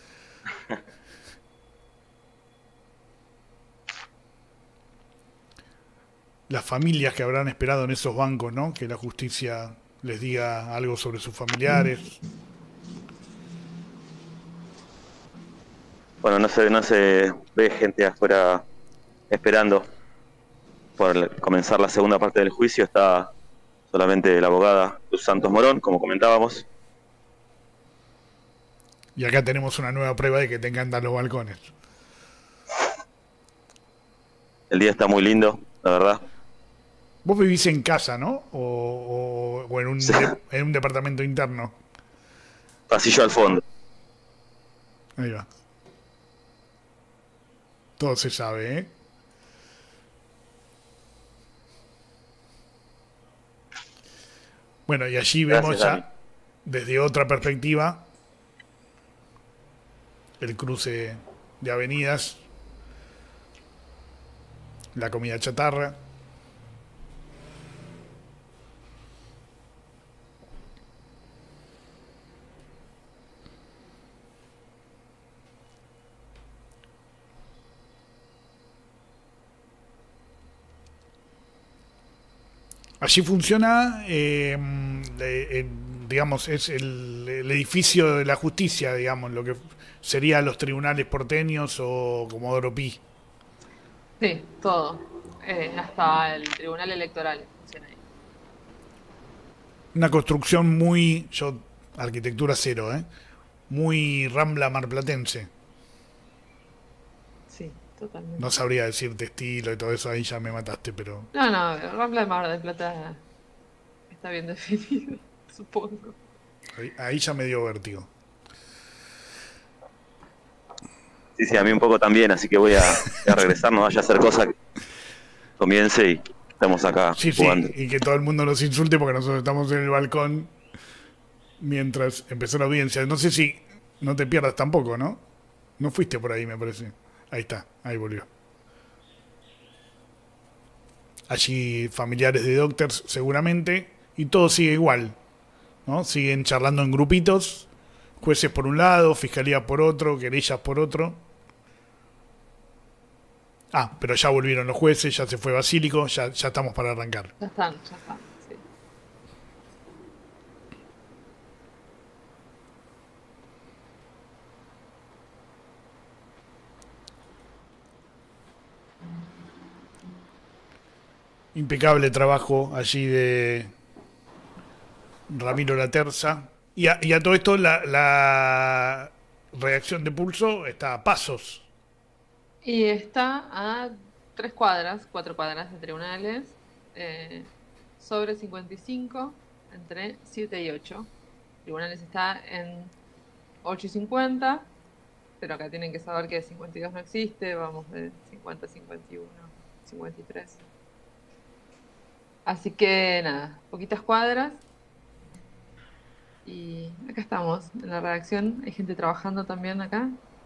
Las familias que habrán esperado en esos bancos, ¿no? Que la justicia les diga algo sobre sus familiares. Bueno, no se, no se ve gente afuera esperando por el- comenzar la segunda parte del juicio. Está solamente la abogada Luz Santos Morón, como comentábamos. Y acá tenemos una nueva prueba de que te encantan los balcones. El día está muy lindo, la verdad. Vos vivís en casa, ¿no? O, o- o en, un Sí. de- en un departamento interno. Pasillo al fondo. Ahí va. Todo se sabe, ¿eh? Bueno, y allí vemos Gracias, Dani. ya, desde otra perspectiva, el cruce de avenidas, la comida chatarra. Allí funciona, eh, eh, eh, digamos, es el, el edificio de la justicia, digamos, lo que serían los tribunales porteños o Comodoro Pi. Sí, todo. Eh, hasta el Tribunal Electoral funciona ahí. Una construcción muy, yo, arquitectura cero, ¿eh? Muy Rambla marplatense. Sí, totalmente. No sabría decirte estilo y todo eso, ahí ya me mataste, pero... No, no, Rambla de Mar del Plata está bien definido, supongo. Ahí, ahí ya me dio vértigo. Sí, sí, a mí un poco también, así que voy a, voy a regresar, no vaya a hacer cosa que comience y estamos acá Sí, sí, jugando. y que todo el mundo nos insulte porque nosotros estamos en el balcón mientras empezó la audiencia. No sé si no te pierdas tampoco, ¿no? No fuiste por ahí, me parece. Ahí está, ahí volvió. Allí familiares de Doctors seguramente, y todo sigue igual, ¿no? Siguen charlando en grupitos, jueces por un lado, fiscalía por otro, querellas por otro. Ah, pero ya volvieron los jueces, ya se fue Basílico, ya, ya estamos para arrancar. Ya están, ya están, sí. Impecable trabajo allí de Ramiro Laterza. Y a, y a todo esto, la, la, redacción de Pulso está a pasos. Y está a tres cuadras, cuatro cuadras de tribunales, eh, sobre cincuenta y cinco, entre siete y ocho. Tribunales está en ocho y cincuenta, pero acá tienen que saber que cincuenta y dos no existe, vamos de cincuenta a cincuenta y uno, cincuenta y tres. Así que nada, poquitas cuadras. Y acá estamos, en la redacción. Hay gente trabajando también acá.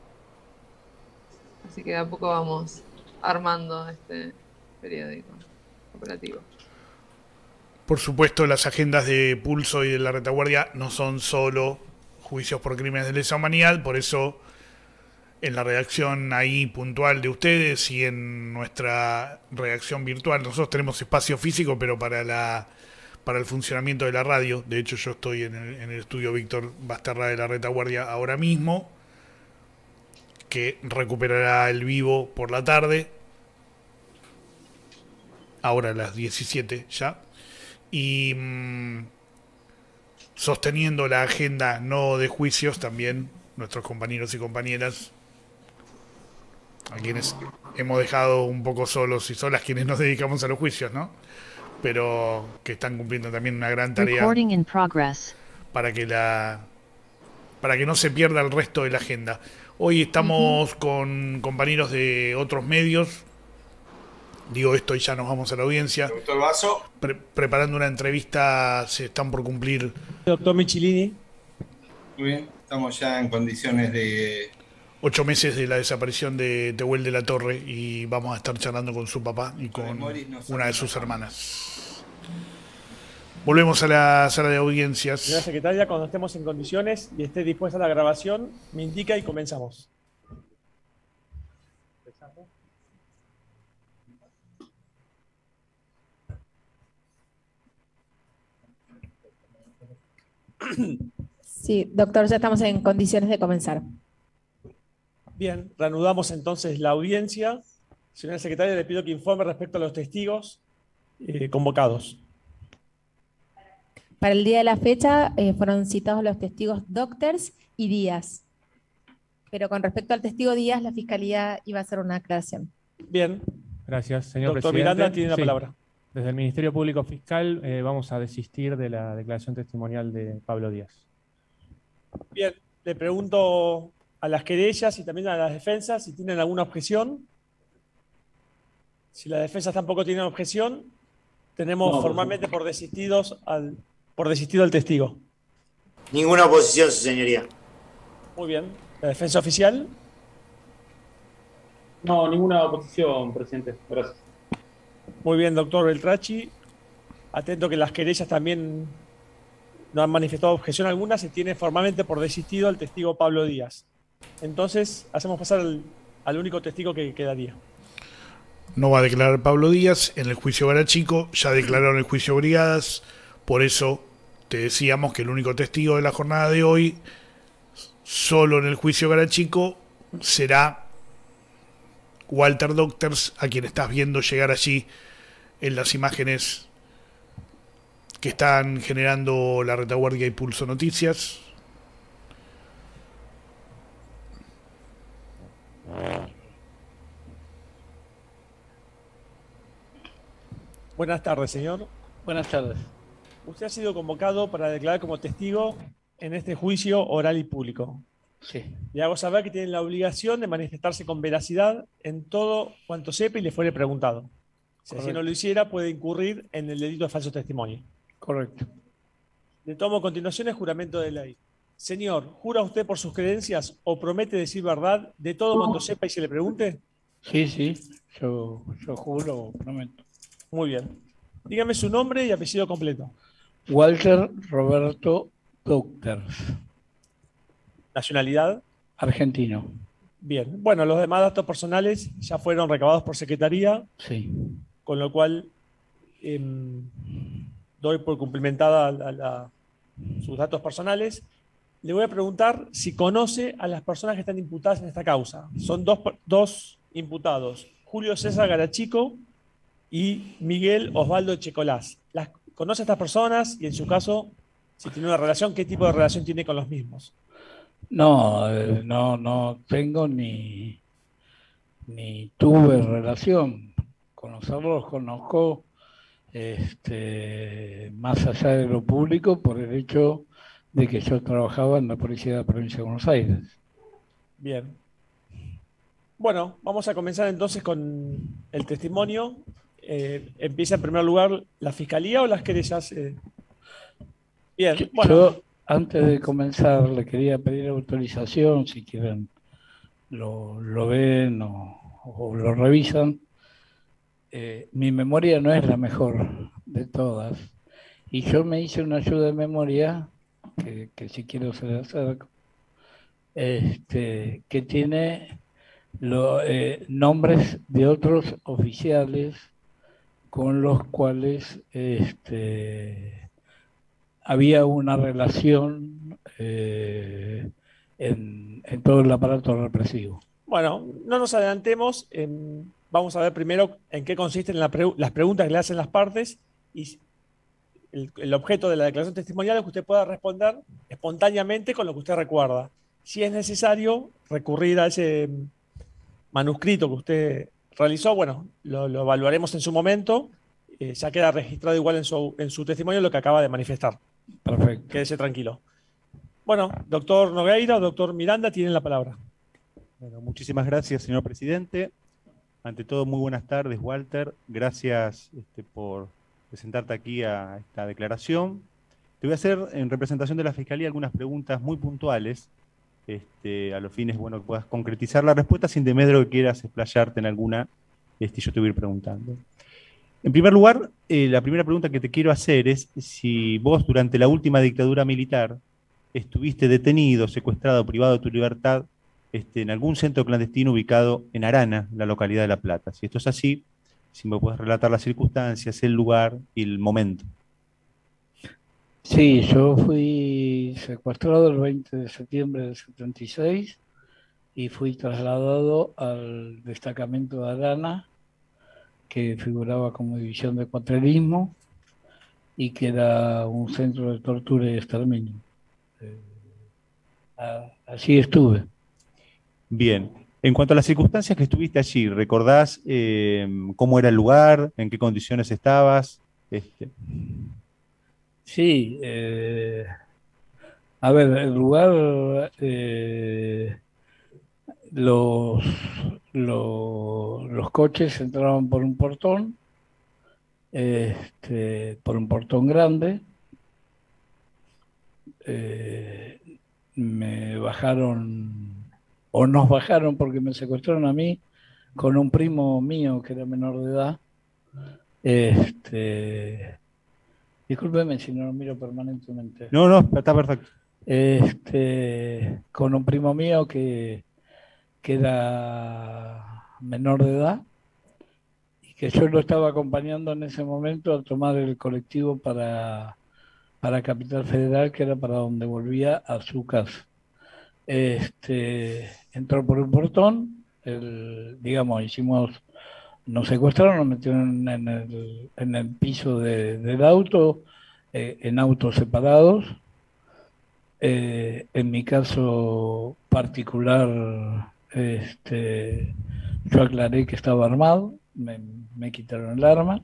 Así que de a poco vamos armando este periódico operativo. Por supuesto, las agendas de Pulso y de la Retaguardia no son solo juicios por crímenes de lesa humanidad, por eso en la redacción ahí puntual de ustedes y en nuestra redacción virtual, nosotros tenemos espacio físico, pero para la para el funcionamiento de la radio. De hecho, yo estoy en el, en el estudio Víctor Basterra de la Retaguardia ahora mismo, que recuperará el vivo por la tarde, ahora a las diecisiete ya, y mmm, sosteniendo la agenda no de juicios también nuestros compañeros y compañeras, a quienes hemos dejado un poco solos y solas, quienes nos dedicamos a los juicios, ¿no? Pero que están cumpliendo también una gran tarea para que la para que no se pierda el resto de la agenda. Hoy estamos uh-huh. con compañeros de otros medios. Digo esto y ya nos vamos a la audiencia. Doctor Vaso. Pre preparando una entrevista, se están por cumplir. Doctor Michilini. Muy bien, estamos ya en condiciones de... Ocho meses de la desaparición de Tehuel de la Torre y vamos a estar charlando con su papá y con una de sus hermanas. Volvemos a la sala de audiencias. Señora secretaria, cuando estemos en condiciones y esté dispuesta la grabación, me indica y comenzamos. Sí, doctor, ya estamos en condiciones de comenzar. Bien, reanudamos entonces la audiencia. Señora secretaria, le pido que informe respecto a los testigos eh, convocados. Para el día de la fecha eh, fueron citados los testigos Docters y Díaz. Pero con respecto al testigo Díaz, la Fiscalía iba a hacer una aclaración. Bien. Gracias, señor Doctor presidente. Miranda tiene la sí. palabra. Desde el Ministerio Público Fiscal eh, vamos a desistir de la declaración testimonial de Pablo Díaz. Bien, le pregunto a las querellas y también a las defensas si tienen alguna objeción. Si las defensas tampoco tienen objeción, tenemos no, formalmente por desistidos al, por desistido al testigo. Ninguna oposición, su señoría. Muy bien. ¿La defensa oficial? No, ninguna oposición, presidente. Gracias. Muy bien, doctor Beltrachi. Atento que las querellas también no han manifestado objeción alguna. Se tiene formalmente por desistido al testigo Pablo Díaz. Entonces, hacemos pasar al, al único testigo que quedaría. No va a declarar Pablo Díaz en el juicio Garachico. Ya declararon el juicio Brigadas. Por eso te decíamos que el único testigo de la jornada de hoy, solo en el juicio Garachico, será Walter Docters, a quien estás viendo llegar allí en las imágenes que están generando la Retaguardia y Pulso Noticias. Buenas tardes, señor. Buenas tardes. Usted ha sido convocado para declarar como testigo en este juicio oral y público. Sí. Le hago saber que tiene la obligación de manifestarse con veracidad en todo cuanto sepa y le fuere preguntado. Si así no lo hiciera, puede incurrir en el delito de falso testimonio. Correcto. Le tomo a continuación el juramento de ley. Señor, ¿jura usted por sus creencias o promete decir verdad de todo cuanto sepa y se le pregunte? Sí, sí. Yo, yo juro, prometo. Muy bien. Dígame su nombre y apellido completo. Walter Roberto Docters. ¿Nacionalidad? Argentino. Bien. Bueno, los demás datos personales ya fueron recabados por Secretaría. Sí. Con lo cual eh, doy por cumplimentada a la, sus datos personales. Le voy a preguntar si conoce a las personas que están imputadas en esta causa. Son dos, dos imputados. Julio César Garachico y Miguel Osvaldo Checolás. ¿Las conoce a estas personas? Y en su caso, si tiene una relación, ¿qué tipo de relación tiene con los mismos? No, eh, no, no tengo ni, ni tuve relación. Conocerlos conozco este, más allá de lo público por el hecho de que yo trabajaba en la Policía de la Provincia de Buenos Aires. Bien. Bueno, vamos a comenzar entonces con el testimonio. Eh, empieza en primer lugar la Fiscalía o las querellas. Eh... Bien, Yo, bueno. yo, antes de comenzar, le quería pedir autorización, si quieren lo, lo ven o, o lo revisan. Eh, mi memoria no es la mejor de todas. Y yo me hice una ayuda de memoria, que, que si quiero se la acerco, este, que tiene lo, eh, nombres de otros oficiales con los cuales este, había una relación eh, en, en todo el aparato represivo. Bueno, no nos adelantemos. Eh, vamos a ver primero en qué consisten la pre las preguntas que le hacen las partes y el, el objeto de la declaración testimonial es que usted pueda responder espontáneamente con lo que usted recuerda. Si es necesario recurrir a ese manuscrito que usted realizó, bueno, lo, lo evaluaremos en su momento. Eh, ya queda registrado igual en su, en su testimonio lo que acaba de manifestar. Perfecto. Quédese tranquilo. Bueno, doctor Nogueira o doctor Miranda tienen la palabra. Bueno, muchísimas gracias, señor presidente. Ante todo, muy buenas tardes, Walter. Gracias este, por presentarte aquí a esta declaración. Te voy a hacer, en representación de la Fiscalía, algunas preguntas muy puntuales, este, a los fines, bueno, que puedas concretizar la respuesta sin demedro que quieras explayarte en alguna, este, yo te voy a ir preguntando. En primer lugar, eh, la primera pregunta que te quiero hacer es si vos, durante la última dictadura militar, estuviste detenido, secuestrado, privado de tu libertad, Este, en algún centro clandestino ubicado en Arana, la localidad de La Plata. Si esto es así, si me puedes relatar las circunstancias, el lugar y el momento. Sí, yo fui secuestrado el veinte de septiembre del setenta y seis y fui trasladado al destacamento de Arana, que figuraba como división de cuatrerismo y que era un centro de tortura y exterminio. Eh, allí estuve. Bien. En cuanto a las circunstancias que estuviste allí, ¿recordás eh, cómo era el lugar, en qué condiciones estabas? Este... Sí, eh, a ver, el lugar, eh, los, los, los coches entraban por un portón, este, por un portón grande, eh, me bajaron... o nos bajaron porque me secuestraron a mí con un primo mío que era menor de edad. Este, discúlpeme si no lo miro permanentemente. No, no, está perfecto. Este, con un primo mío que, que era menor de edad y que yo lo estaba acompañando en ese momento a tomar el colectivo para, para Capital Federal, que era para donde volvía a su casa. Este, entró por un portón, el, digamos, hicimos, nos secuestraron, nos metieron en el, en el piso de, del auto, eh, en autos separados. Eh, en mi caso particular, este, yo aclaré que estaba armado, me, me quitaron el arma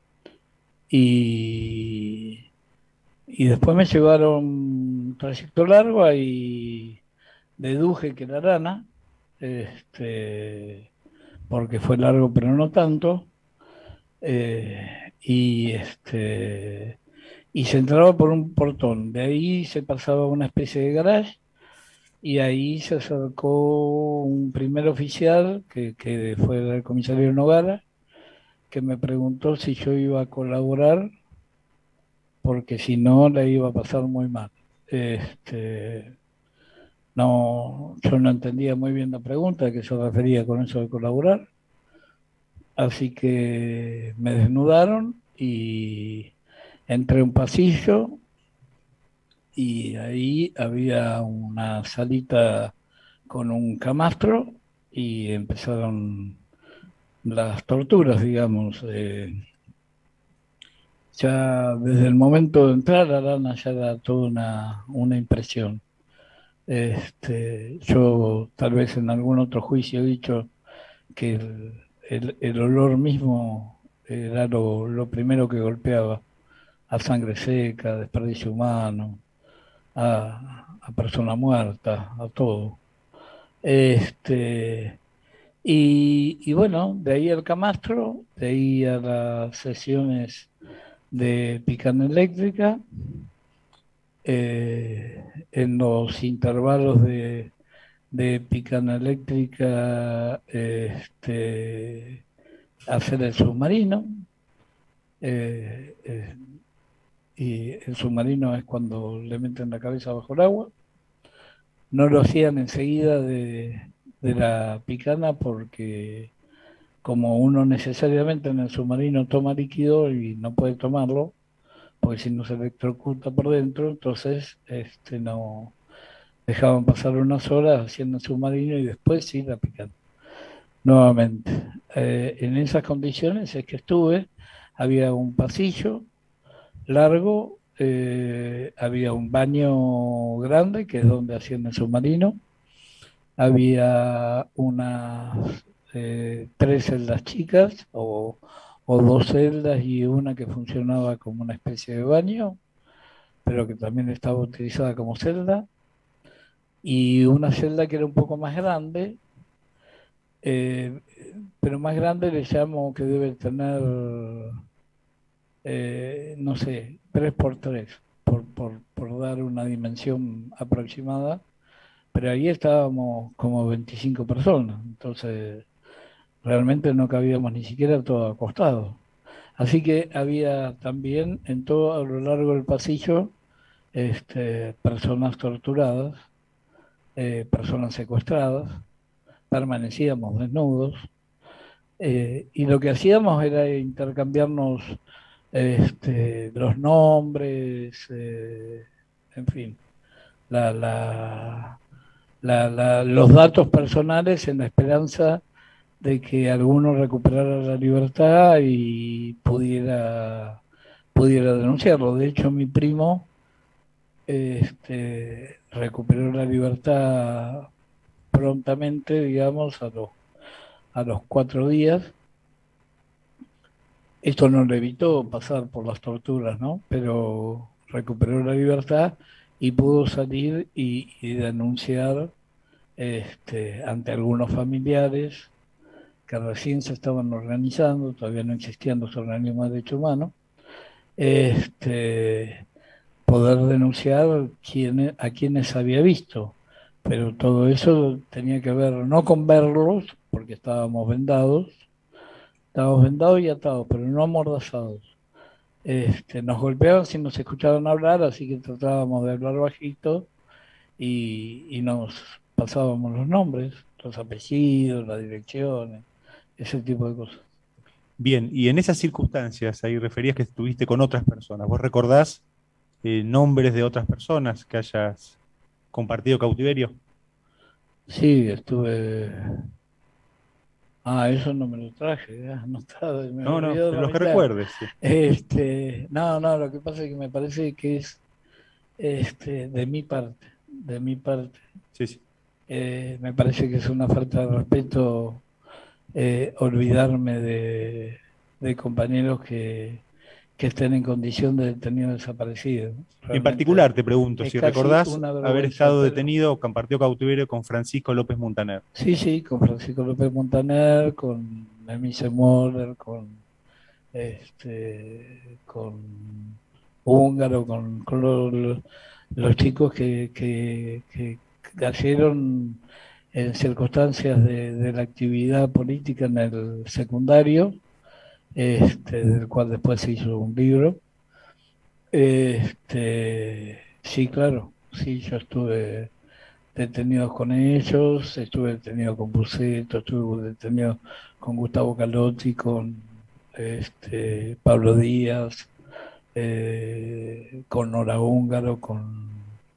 y, y después me llevaron un trayecto largo ahí. Deduje que era Arana, este, porque fue largo pero no tanto, eh, y, este, y se entraba por un portón, de ahí se pasaba a una especie de garage, y ahí se acercó un primer oficial, que, que fue el comisario Nogara, que me preguntó si yo iba a colaborar, porque si no la iba a pasar muy mal. Este, No, yo no entendía muy bien la pregunta, a qué se refería con eso de colaborar. Así que me desnudaron y entré a un pasillo y ahí había una salita con un camastro y empezaron las torturas, digamos. Eh, ya desde el momento de entrar, Arana ya era toda una, una impresión. Este, yo tal vez en algún otro juicio he dicho que el, el- el olor mismo era lo, lo primero que golpeaba a sangre seca, a desperdicio humano, a, a persona muerta, a todo. Este, y, y bueno, de ahí al camastro, de ahí a las sesiones de picana eléctrica, eh, en los intervalos de, de picana eléctrica, este, hacer el submarino. eh, eh, y el submarino es cuando le meten la cabeza bajo el agua. No lo hacían enseguida de, de la picana porque como uno necesariamente en el submarino toma líquido y no puede tomarlo, porque si no se electrocuta por dentro, entonces este, no dejaban pasar unas horas haciendo el submarino y después sí la picana. Nuevamente, eh, en esas condiciones es que estuve, había un pasillo largo, eh, había un baño grande, que es donde hacían el submarino, había unas eh, tres celdas chicas o, o dos celdas y una que funcionaba como una especie de baño, pero que también estaba utilizada como celda, y una celda que era un poco más grande, eh, pero más grande le llamo que debe tener, eh, no sé, tres por tres, por, por, por dar una dimensión aproximada, pero ahí estábamos como veinticinco personas, entonces realmente no cabíamos ni siquiera todos acostados. Así que había también en todo a lo largo del pasillo este, personas torturadas, eh, personas secuestradas, permanecíamos desnudos, eh, y lo que hacíamos era intercambiarnos este, los nombres, eh, en fin, la, la, la, la, los datos personales en la esperanza de que alguno recuperara la libertad y pudiera, pudiera denunciarlo. De hecho, mi primo este, recuperó la libertad prontamente, digamos, a los, a los cuatro días. Esto no le evitó pasar por las torturas, ¿no? Pero recuperó la libertad y pudo salir y, y denunciar este, ante algunos familiares que recién se estaban organizando, todavía no existían los organismos de derechos humanos, este, poder denunciar quién, a quienes había visto. Pero todo eso tenía que ver no con verlos, porque estábamos vendados, estábamos vendados y atados, pero no amordazados. Este, nos golpeaban si nos escuchaban hablar, así que tratábamos de hablar bajito y, y nos pasábamos los nombres, los apellidos, las direcciones, ese tipo de cosas. Bien, y en esas circunstancias, ahí referías que estuviste con otras personas. ¿Vos recordás eh, nombres de otras personas que hayas compartido cautiverio? Sí, estuve... Ah, eso no me lo traje, ya, no estaba, me No, no, olvidó de la los que mitad. recuerdes. Sí. Este, no, no, lo que pasa es que me parece que es este, de mi parte, de mi parte. Sí, sí. Eh, me parece que es una falta de respeto eh, olvidarme de, de compañeros que, que estén en condición de detenido desaparecido. En Realmente particular te pregunto es si casi recordás una haber vergüenza, estado pero- detenido o compartió cautiverio con Francisco López Montaner. Sí, sí, con Francisco López Montaner, con Emise Moller, con este, con Húngaro, con, con los, los chicos que, que, que cayeron en circunstancias de, de la actividad política en el secundario, este, del cual después se hizo un libro. Este, sí, claro, sí, yo estuve detenido con ellos, estuve detenido con Buceto, estuve detenido con Gustavo Calotti, con este, Pablo Díaz, eh, con Nora Húngaro, con,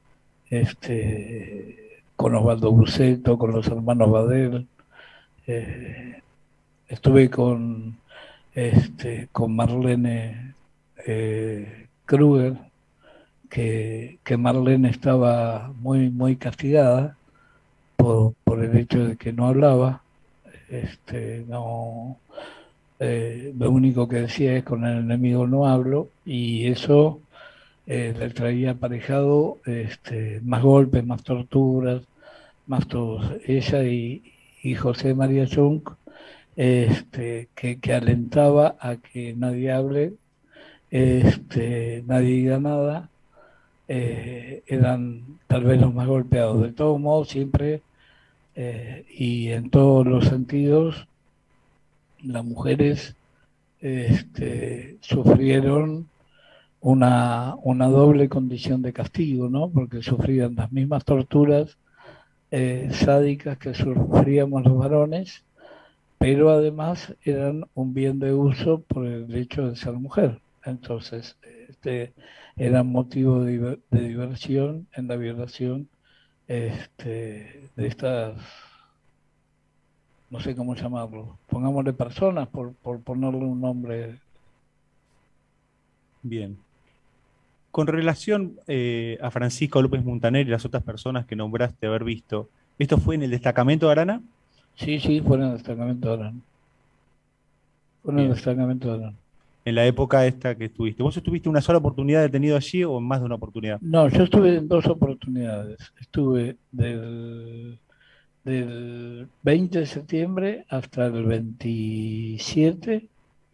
este, con Osvaldo Buceto, con los hermanos Badel. Eh, estuve con, este, con Marlene eh, Kruger, que, que Marlene estaba muy, muy castigada por, por el hecho de que no hablaba. Este, no, eh, lo único que decía es con el enemigo no hablo, y eso eh, le traía aparejado este, más golpes, más torturas, más todo. Ella y, y José María Chunk, este, que, que alentaba a que nadie hable, este, nadie diga nada, eh, eran tal vez los más golpeados. De todos modos, siempre eh, y en todos los sentidos, las mujeres este, sufrieron una, una doble condición de castigo, ¿no? Porque sufrían las mismas torturas eh, sádicas que sufríamos los varones, pero además eran un bien de uso por el hecho de ser mujer. Entonces, este, eran motivo de, diver- de diversión en la violación este, de estas, no sé cómo llamarlo, pongámosle personas por, por ponerle un nombre. Bien. Con relación eh, a Francisco López Muntaner y las otras personas que nombraste haber visto, ¿esto fue en el destacamento de Arana? Sí, sí, fue en el destacamento de Arana. Fue en el Bien. destacamento de Arana. En la época esta que estuviste. ¿Vos estuviste una sola oportunidad detenido allí o en más de una oportunidad? No, yo estuve en dos oportunidades. Estuve del, del veinte de septiembre hasta el veintisiete,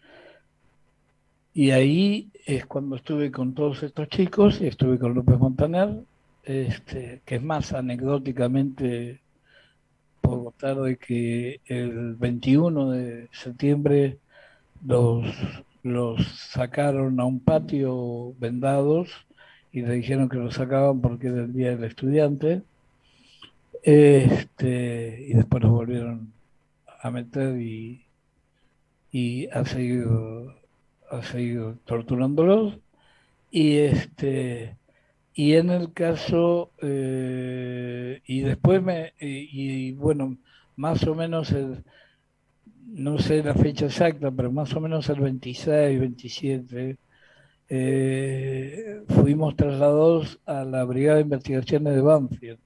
y ahí es cuando estuve con todos estos chicos y estuve con López Montaner, este, que es más anecdóticamente, por contar de que el veintiuno de septiembre los, los sacaron a un patio vendados y le dijeron que los sacaban porque era el día del estudiante, este, y después los volvieron a meter y, y a seguir, a seguir torturándolos. Y este y en el caso, eh, y después me, y, y bueno, más o menos el, no sé la fecha exacta, pero más o menos el veintiséis, veintisiete, eh, fuimos trasladados a la Brigada de Investigaciones de Banfield.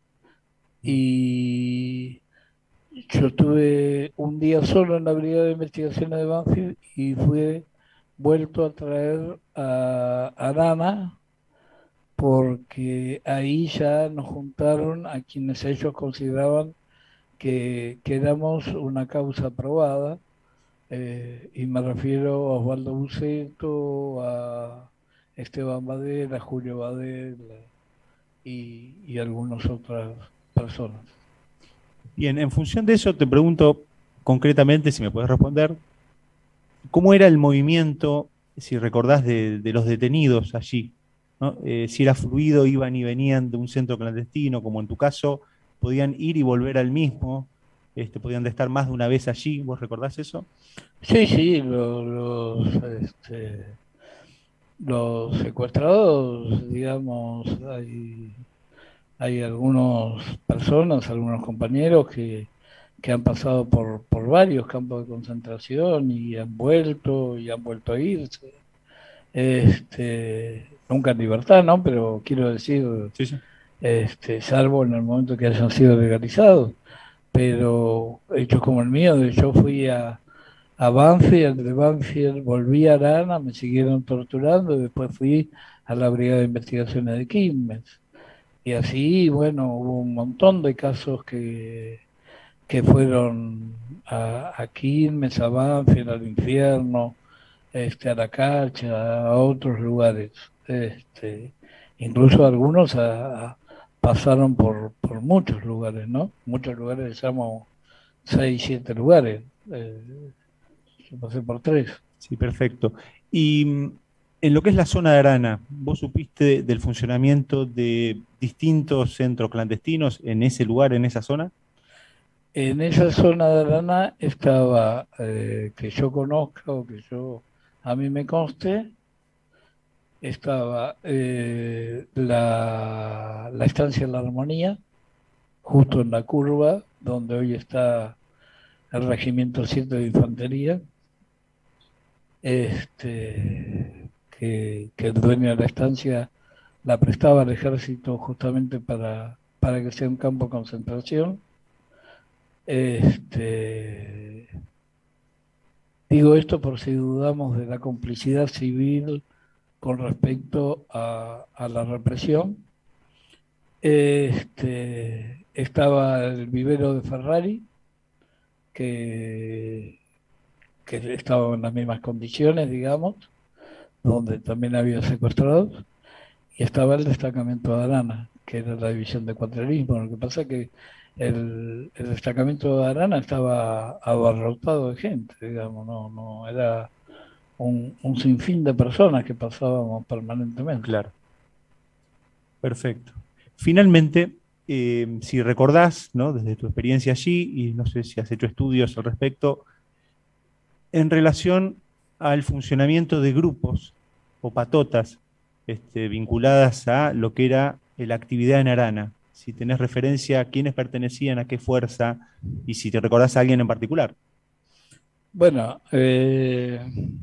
Y yo estuve un día solo en la Brigada de Investigaciones de Banfield y fui vuelto a traer a Arana, porque ahí ya nos juntaron a quienes ellos consideraban que, que éramos una causa aprobada, eh, y me refiero a Osvaldo Buceto, a Esteban Badel, a Julio Badel y, y algunas otras personas. Bien, en función de eso te pregunto concretamente, si me puedes responder, ¿cómo era el movimiento, si recordás, de, de los detenidos allí? ¿No? Eh, si era fluido, iban y venían de un centro clandestino, como en tu caso, podían ir y volver al mismo, este, podían estar más de una vez allí, ¿vos recordás eso? Sí, sí, lo- los, este, los secuestrados, digamos, hay, hay algunas personas, algunos compañeros que, que han pasado por, por varios campos de concentración y han vuelto y han vuelto a irse. Este, nunca en libertad, ¿no? Pero quiero decir, Sí, sí. este, salvo en el momento que hayan sido legalizados. Pero hechos como el mío, de yo fui a, a Banfield, de Banfield volví a Arana, me siguieron torturando y después fui a la Brigada de Investigaciones de Quilmes. Y así, bueno, hubo un montón de casos que, que fueron a, a Quilmes, a Banfield, al infierno, este, a la Cacha, a otros lugares. Este, incluso algunos a- a- pasaron por, por muchos lugares, ¿no? Muchos lugares, llamo seis, siete lugares. Eh, yo pasé por tres. Sí, perfecto. Y mm, en lo que es la zona de Arana, ¿vos supiste del funcionamiento de distintos centros clandestinos en ese lugar, en esa zona? En esa zona de Arana estaba, eh, que yo conozca o que yo a mí me conste, estaba eh, la, la estancia La Armonía, justo en la curva donde hoy está el Regimiento siete de Infantería, este, que, que el dueño de la estancia la prestaba al ejército justamente para, para que sea un campo de concentración. Este, digo esto por si dudamos de la complicidad civil con respecto a, a la represión. Este, estaba el vivero de Ferrari, que, que estaba en las mismas condiciones, digamos, donde también había secuestrados, y estaba el destacamento de Arana, que era la división de cuatrerismo. Lo que pasa es que el, el destacamento de Arana estaba abarrotado de gente, digamos, no, no era un, un sinfín de personas que pasábamos permanentemente. Claro. Perfecto. Finalmente, eh, si recordás, ¿no?, desde tu experiencia allí, y no sé si has hecho estudios al respecto, en relación al funcionamiento de grupos o patotas este, vinculadas a lo que era la actividad en Arana, si tenés referencia a quiénes pertenecían a qué fuerza y si te recordás a alguien en particular. Bueno, eh,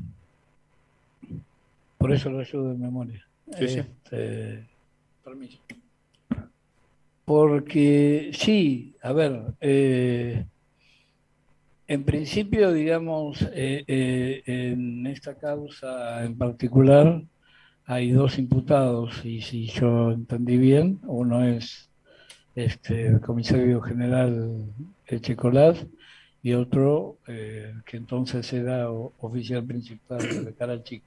por eso lo ayudo de memoria. Sí, sí. Este, permiso. Porque sí, a ver, eh, en principio, digamos, eh, eh, en esta causa en particular hay dos imputados, y si yo entendí bien, uno es este, el comisario general Echecolás y otro eh, que entonces era o, oficial principal de Carachico.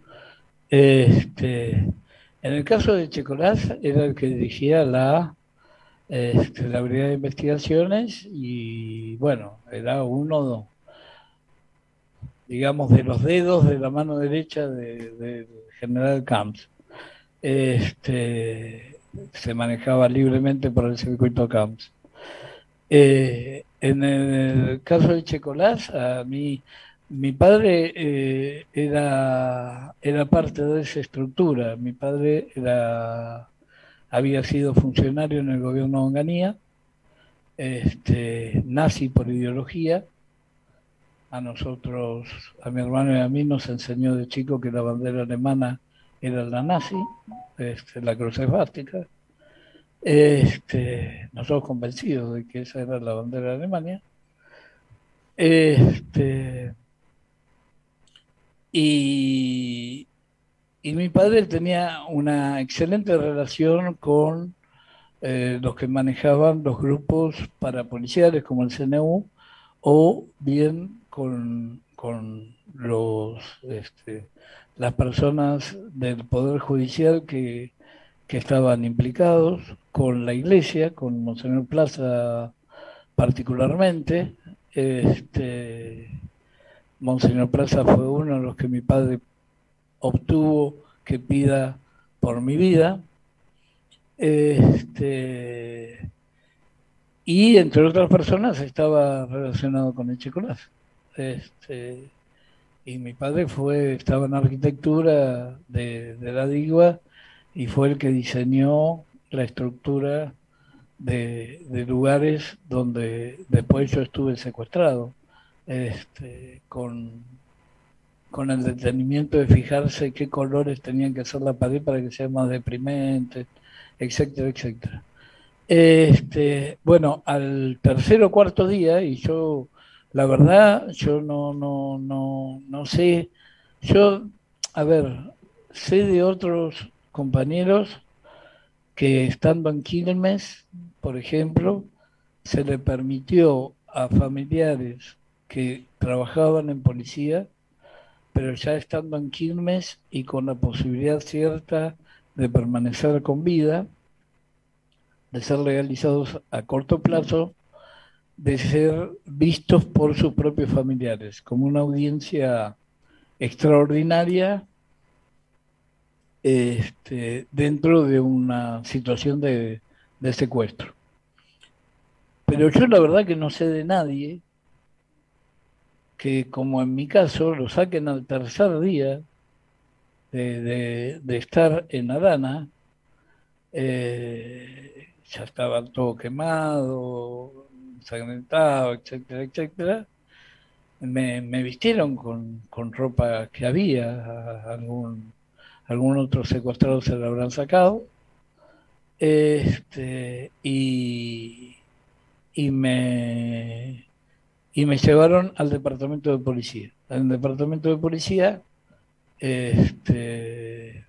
Este, en el caso de Echecolás era el que dirigía la, este, la Brigada de Investigaciones y bueno, era uno, digamos, de los dedos de la mano derecha del de, de general Camps. Este, se manejaba libremente por el circuito Camps. Eh, en el caso de Checolás, a mí, mi padre eh, era, era parte de esa estructura. Mi padre era, había sido funcionario en el gobierno de Onganía, este, nazi por ideología. A nosotros, a mi hermano y a mí, nos enseñó de chico que la bandera alemana era la nazi, este, la cruz esvástica. Este, nosotros convencidos de que esa era la bandera de Alemania. Este, y, y mi padre tenía una excelente relación con eh, los que manejaban los grupos parapoliciales como el C N U, o bien con, con los, este, las personas del Poder Judicial que, que estaban implicados, con la Iglesia, con Monseñor Plaza particularmente. Este, Monseñor Plaza fue uno de los que mi padre obtuvo que pida por mi vida. Este, y entre otras personas estaba relacionado con el Echecolás. Este, y mi padre fue, estaba en arquitectura de, de la DIGUA y fue el que diseñó la estructura de, de lugares donde después yo estuve secuestrado, este, con, con el detenimiento de fijarse qué colores tenían que hacer la pared para que sea más deprimente, etcétera, etcétera. Este, bueno, al tercer o cuarto día, y yo, la verdad, yo no, no, no, no sé, yo, a ver, sé de otros compañeros que estando en Quilmes, por ejemplo, se le permitió a familiares que trabajaban en policía, pero ya estando en Quilmes y con la posibilidad cierta de permanecer con vida, de ser legalizados a corto plazo, de ser vistos por sus propios familiares, como una audiencia extraordinaria este, dentro de una situación de, de secuestro. Pero yo la verdad que no sé de nadie que, como en mi caso, lo saquen al tercer día de, de, de estar en Arana. Eh, ya estaba todo quemado, ensangrentado, etcétera, etcétera. Me, me vistieron con, con ropa que había, algún, algún otro secuestrado se lo habrán sacado, este, y, y, me, y me llevaron al departamento de policía. En el departamento de policía, este,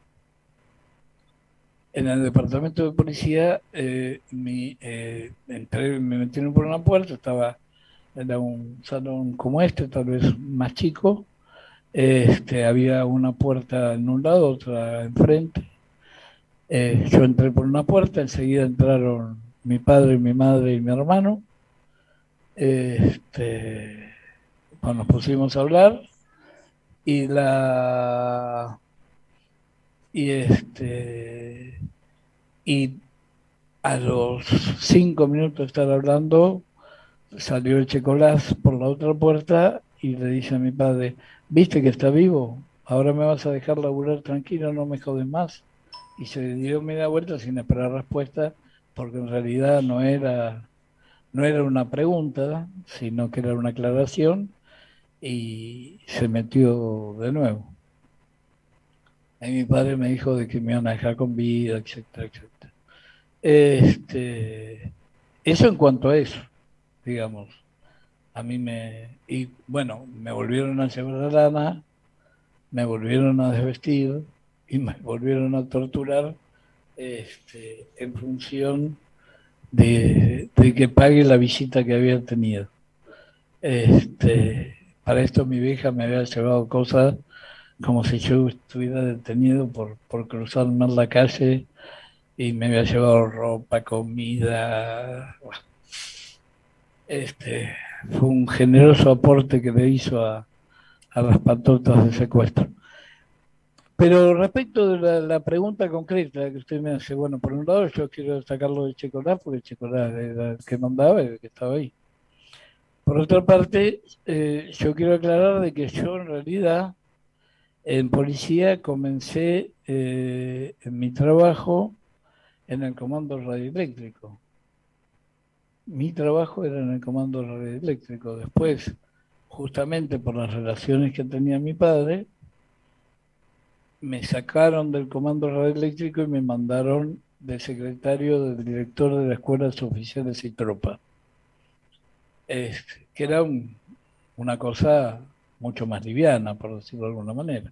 en el departamento de policía, eh, mi, eh, entré, me metieron por una puerta, estaba, era un salón como este, tal vez más chico, este, había una puerta en un lado, otra enfrente. Eh, yo entré por una puerta, enseguida entraron mi padre, mi madre y mi hermano. Este, bueno, nos pusimos a hablar y la y este y a los cinco minutos de estar hablando salió el Checolás por la otra puerta y le dice a mi padre: ¿viste que está vivo? Ahora me vas a dejar laburar tranquilo, no me jodes más. Y se dio media vuelta sin esperar respuesta, porque en realidad no era, no era una pregunta, sino que era una aclaración, y se metió de nuevo. Y mi padre me dijo de que me iban a dejar con vida, etcétera, etcétera. Este, eso en cuanto a eso, digamos. A mí me... Y bueno, me volvieron a llevar a lana, me volvieron a desvestir y me volvieron a torturar este, en función de, de que pague la visita que había tenido. Este, para esto mi vieja me había llevado cosas como si yo estuviera detenido por, por cruzar mal la calle, y me había llevado ropa, comida. Bueno, este, fue un generoso aporte que le hizo a, a las patotas de secuestro. Pero respecto de la, la pregunta concreta que usted me hace, bueno, por un lado yo quiero destacarlo de Checolás, porque Checolás era el que mandaba y el que estaba ahí. Por otra parte, eh, yo quiero aclarar de que yo en realidad en policía comencé eh, en mi trabajo en el comando radioeléctrico. Mi trabajo era en el comando radioeléctrico. Después, justamente por las relaciones que tenía mi padre, me sacaron del comando radioeléctrico y me mandaron de secretario del director de la Escuela de Oficiales y Tropas. Este, que era un, una cosa mucho más liviana, por decirlo de alguna manera.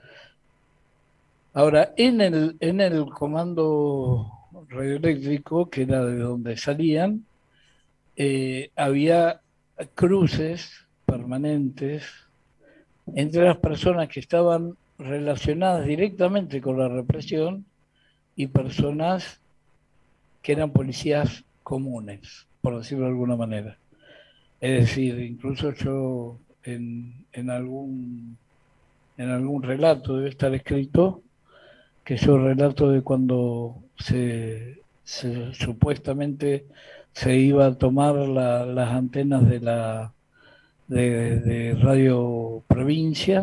Ahora, en el, en el comando radioeléctrico, que era de donde salían, eh, había cruces permanentes entre las personas que estaban relacionadas directamente con la represión y personas que eran policías comunes, por decirlo de alguna manera. Es decir, incluso yo en, en, algún, en algún relato debe estar escrito que yo relato de cuando se, se supuestamente se iba a tomar la, las antenas de la de, de Radio Provincia.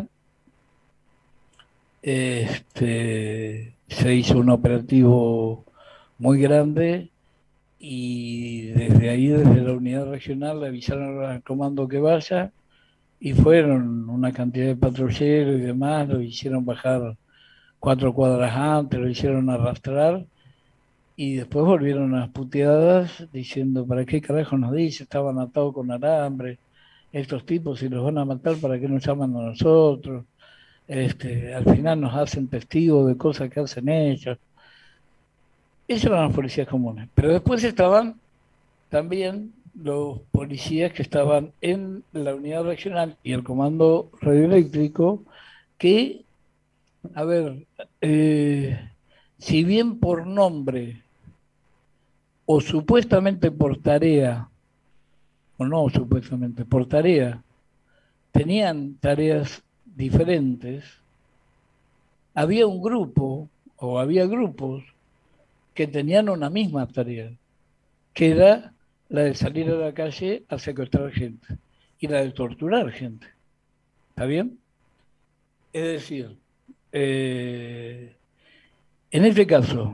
Este, se hizo un operativo muy grande y desde ahí, desde la unidad regional, le avisaron al comando que vaya, y fueron una cantidad de patrulleros y demás, lo hicieron bajar cuatro cuadras antes, lo hicieron arrastrar, y después volvieron a las puteadas diciendo: ¿para qué carajo nos dice? Estaban atados con alambre estos tipos, y los van a matar, ¿para qué nos llaman a nosotros? Este, al final nos hacen testigos de cosas que hacen ellos. Esos eran los policías comunes. Pero después estaban también los policías que estaban en la unidad regional y el comando radioeléctrico, que, a ver, eh, si bien por nombre o supuestamente por tarea, o no supuestamente por tarea, tenían tareas diferentes, había un grupo o había grupos que tenían una misma tarea, que era la de salir a la calle a secuestrar gente y la de torturar gente. ¿Está bien? Es decir, eh, en este caso,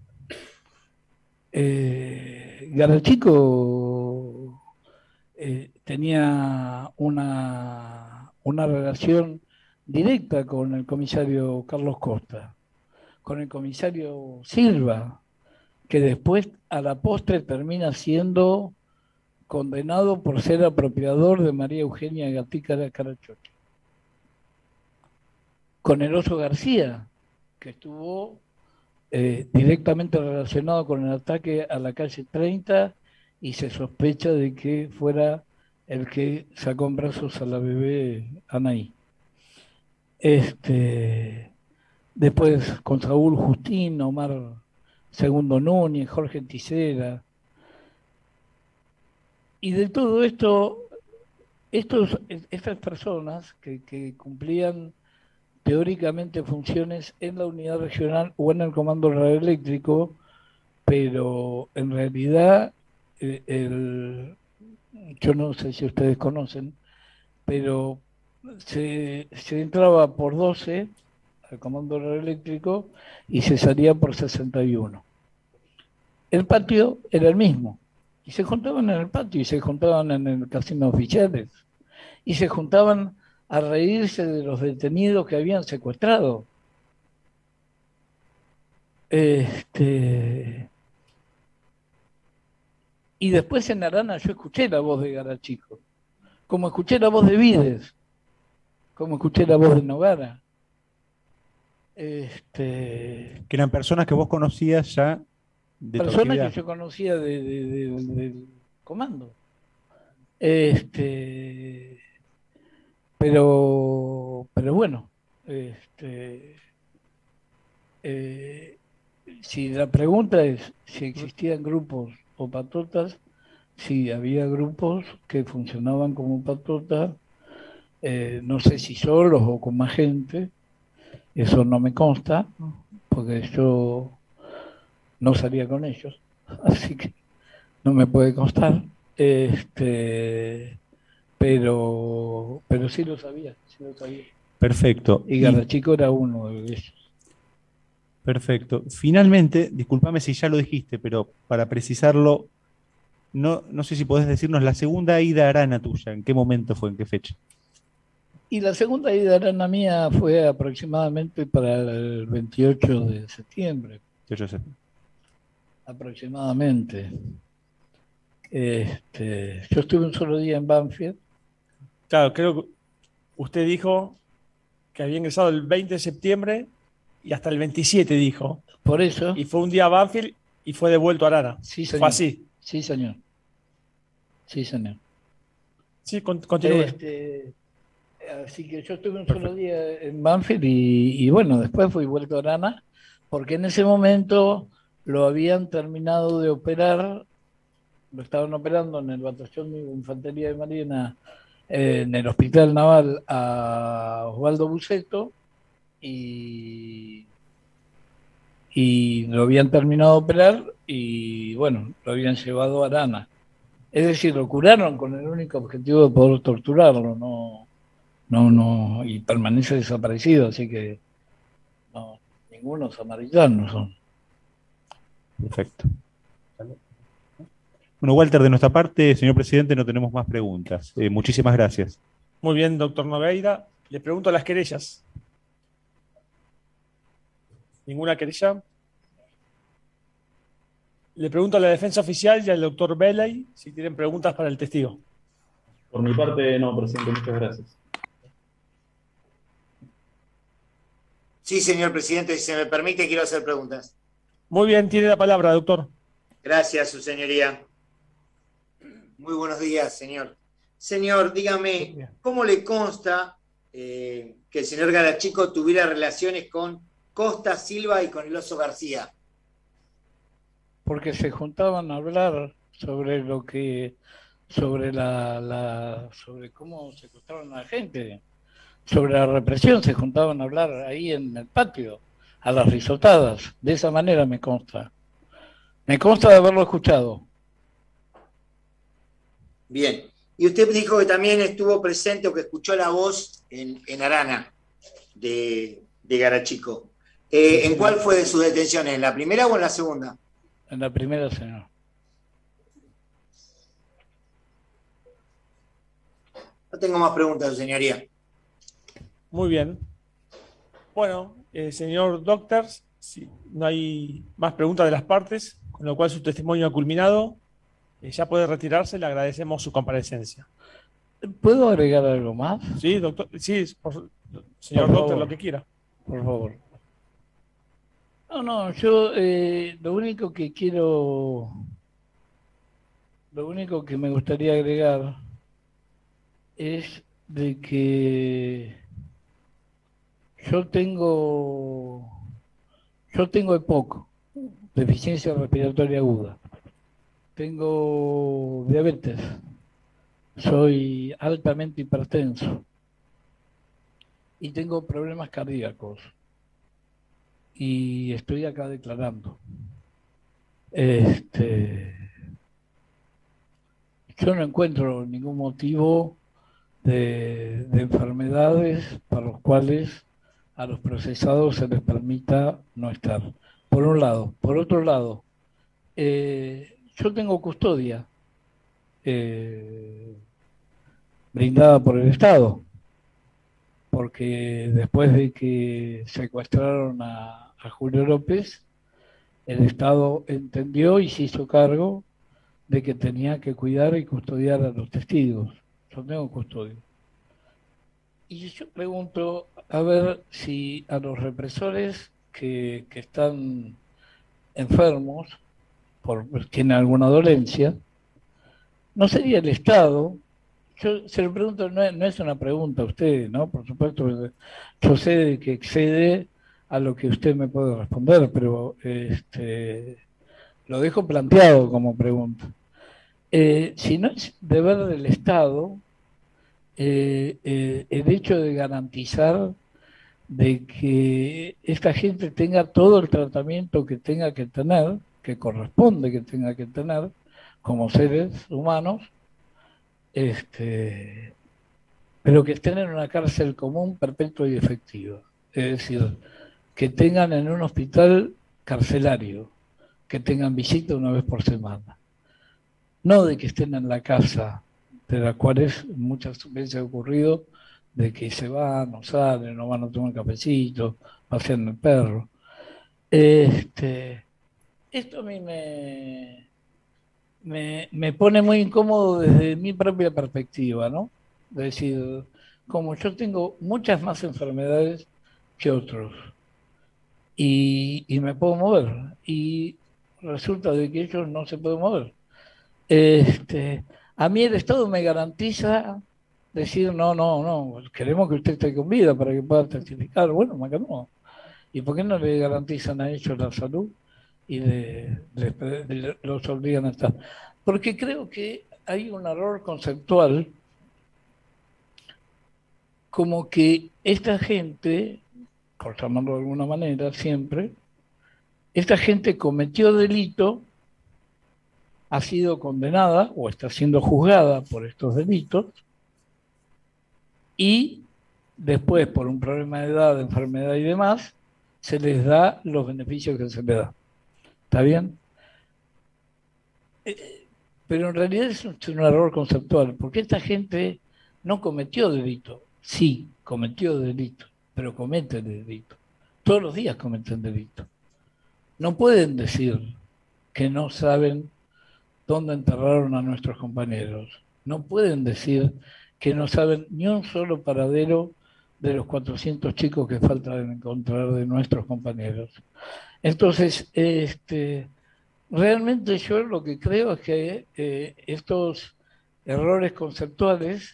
eh, Garachico eh, tenía una, una relación directa con el comisario Carlos Costa. con el comisario Silva, que después a la postre termina siendo condenado por ser apropiador de María Eugenia Gatica de Carachoche. Con el Oso García, que estuvo eh, directamente relacionado con el ataque a la calle treinta y se sospecha de que fuera el que sacó en brazos a la bebé Anaí. Este, después con Saúl Justín, Omar Segundo Núñez, Jorge Tisera. Y de todo esto, estos, estas personas que, que cumplían teóricamente funciones en la unidad regional o en el comando radioeléctrico, pero en realidad eh, el, yo no sé si ustedes conocen, pero se, se entraba por doce al comando radioeléctrico y se salía por sesenta y uno. El patio era el mismo, y se juntaban en el patio, y se juntaban en el casino oficiales, y se juntaban a reírse de los detenidos que habían secuestrado. Este... Y después en Arana yo escuché la voz de Garachico, como escuché la voz de Vides, como escuché la voz de Nogara. Este... Que eran personas que vos conocías ya de tu Personas actividad. que yo conocía de, de, de, del comando. Este... Pero, pero bueno, este, eh, si la pregunta es si existían grupos o patotas, sí, había grupos que funcionaban como patotas, eh, no sé si solos o con más gente, eso no me consta, porque yo no salía con ellos, así que no me puede constar. Este... Pero, pero sí lo sabía, sí lo sabía. Perfecto. Y Garachico era uno de ellos. Perfecto. Finalmente, discúlpame si ya lo dijiste, pero para precisarlo, no, no sé si podés decirnos la segunda ida a Arana tuya, ¿en qué momento fue, en qué fecha? Y la segunda ida a Arana mía fue aproximadamente para el veintiocho de septiembre. veintiocho de septiembre. Aproximadamente. Este, yo estuve un solo día en Banfield. Claro, creo que usted dijo que había ingresado el veinte de septiembre y hasta el veintisiete dijo. Por eso. Y fue un día a Banfield y fue devuelto a Arana. Sí, señor. Fue así. Sí, señor. Sí, señor. Sí, con, continúe. Este, así que yo estuve un Perfecto. solo día en Banfield y, y bueno, después fui vuelto a Arana, porque en ese momento lo habían terminado de operar, lo estaban operando en el batallón de Infantería de Marina, eh, en el Hospital Naval a Osvaldo Buceto, y, y lo habían terminado de operar y bueno, lo habían llevado a Arana. Es decir, lo curaron con el único objetivo de poder torturarlo, no, no, no, y permanece desaparecido, así que no, ninguno samaritanos son. Perfecto. Bueno, Walter, de nuestra parte, señor presidente, no tenemos más preguntas. Eh, muchísimas gracias. Muy bien, doctor Nogueira. Le pregunto a las querellas. ¿Ninguna querella? Le pregunto a la defensa oficial y al doctor Beley si tienen preguntas para el testigo. Por mi parte, no, presidente, muchas gracias. Sí, señor presidente, si se me permite, quiero hacer preguntas. Muy bien, tiene la palabra, doctor. Gracias, su señoría. Muy buenos días, señor. Señor, dígame, ¿cómo le consta eh, que el señor Garachico tuviera relaciones con Costa Silva y con el Oso García? Porque se juntaban a hablar sobre lo que, sobre la, la sobre cómo secuestraron a la gente, sobre la represión, se juntaban a hablar ahí en el patio, a las risotadas. De esa manera me consta. Me consta de haberlo escuchado. Bien. Y usted dijo que también estuvo presente o que escuchó la voz en, en Arana de, de Garachico. Eh, ¿En cuál fue de sus detenciones? ¿En la primera o en la segunda? En la primera, señor. No tengo más preguntas, señoría. Muy bien. Bueno, eh, señor Doctors, Sí, no hay más preguntas de las partes, con lo cual su testimonio ha culminado. Eh, ya puede retirarse, le agradecemos su comparecencia. ¿Puedo agregar algo más? Sí, doctor, sí, por, señor Por doctor, favor. lo que quiera. Por favor. No, no, yo eh, lo único que quiero, lo único que me gustaría agregar es de que yo tengo, yo tengo EPOC, deficiencia respiratoria aguda. Tengo diabetes. Soy altamente hipertenso. Y tengo problemas cardíacos. Y estoy acá declarando. Este, yo no encuentro ningún motivo de, de enfermedades para los cuales a los procesados se les permita no estar. Por un lado. Por otro lado, eh, yo tengo custodia eh, brindada por el Estado, porque después de que secuestraron a, a Julio López, el Estado entendió y se hizo cargo de que tenía que cuidar y custodiar a los testigos. Yo tengo custodia. Y yo pregunto, a ver si a los represores que, que están enfermos, por tienen alguna dolencia, ¿no sería el Estado? Yo se lo pregunto, no es, no es una pregunta a usted, ¿no? Por supuesto, yo sé que excede a lo que usted me puede responder, pero este, lo dejo planteado como pregunta. Eh, si no es deber del Estado eh, eh, el hecho de garantizar de que esta gente tenga todo el tratamiento que tenga que tener, que corresponde que tenga que tener como seres humanos, este, pero que estén en una cárcel común, perpetua y efectiva. Es decir, que tengan en un hospital carcelario, que tengan visita una vez por semana. No de que estén en la casa, de la cual es muchas veces ha ocurrido, de que se van, no salen, no van a tomar un cafecito, pasean el perro. Este, esto a mí me, me, me pone muy incómodo desde mi propia perspectiva, ¿no? Es decir, como yo tengo muchas más enfermedades que otros y, y me puedo mover y resulta de que ellos no se pueden mover. Este, a mí el Estado me garantiza decir, no, no, no, queremos que usted esté con vida para que pueda testificar. Bueno, me no. ¿Y por qué no le garantizan a ellos la salud y le, le, le, los obligan a estar? Porque creo que hay un error conceptual, como que esta gente, por llamarlo de alguna manera, siempre, esta gente cometió delito, ha sido condenada o está siendo juzgada por estos delitos y después, por un problema de edad, de enfermedad y demás, se les da los beneficios que se les da. ¿Está bien? Eh, pero en realidad es un, es un error conceptual, porque esta gente no cometió delito. Sí, cometió delito, pero cometen delito. Todos los días cometen delito. No pueden decir que no saben dónde enterraron a nuestros compañeros. No pueden decir que no saben ni un solo paradero de los cuatrocientos chicos que faltan encontrar de nuestros compañeros. Entonces, este, realmente yo lo que creo es que eh, estos errores conceptuales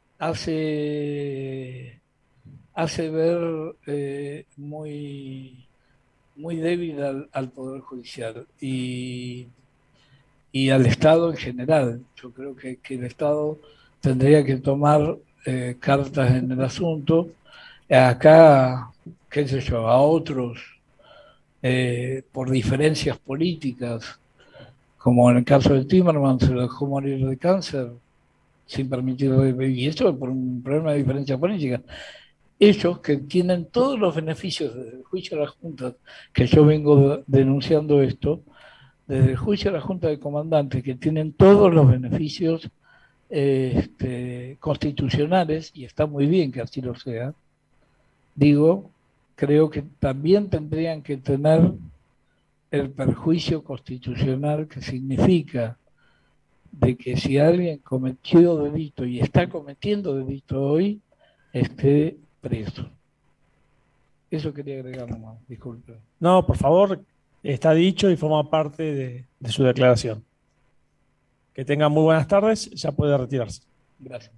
hace, hace ver eh, muy, muy débil al, al Poder Judicial y, y al Estado en general. Yo creo que, que el Estado tendría que tomar eh, cartas en el asunto. Acá, qué sé yo, a otros, eh, por diferencias políticas, como en el caso de Timerman, se lo dejó morir de cáncer sin permitirle vivir. Y eso por un problema de diferencia política. Ellos que tienen todos los beneficios desde el juicio de la Junta, que yo vengo denunciando esto, desde el juicio de la Junta de Comandantes, que tienen todos los beneficios eh, este, constitucionales, y está muy bien que así lo sea, digo, creo que también tendrían que tener el perjuicio constitucional que significa de que si alguien cometió delito y está cometiendo delito hoy, esté preso. Eso quería agregar nomás, disculpe. No, por favor, está dicho y forma parte de, de su declaración. Que tengan muy buenas tardes, ya puede retirarse. Gracias.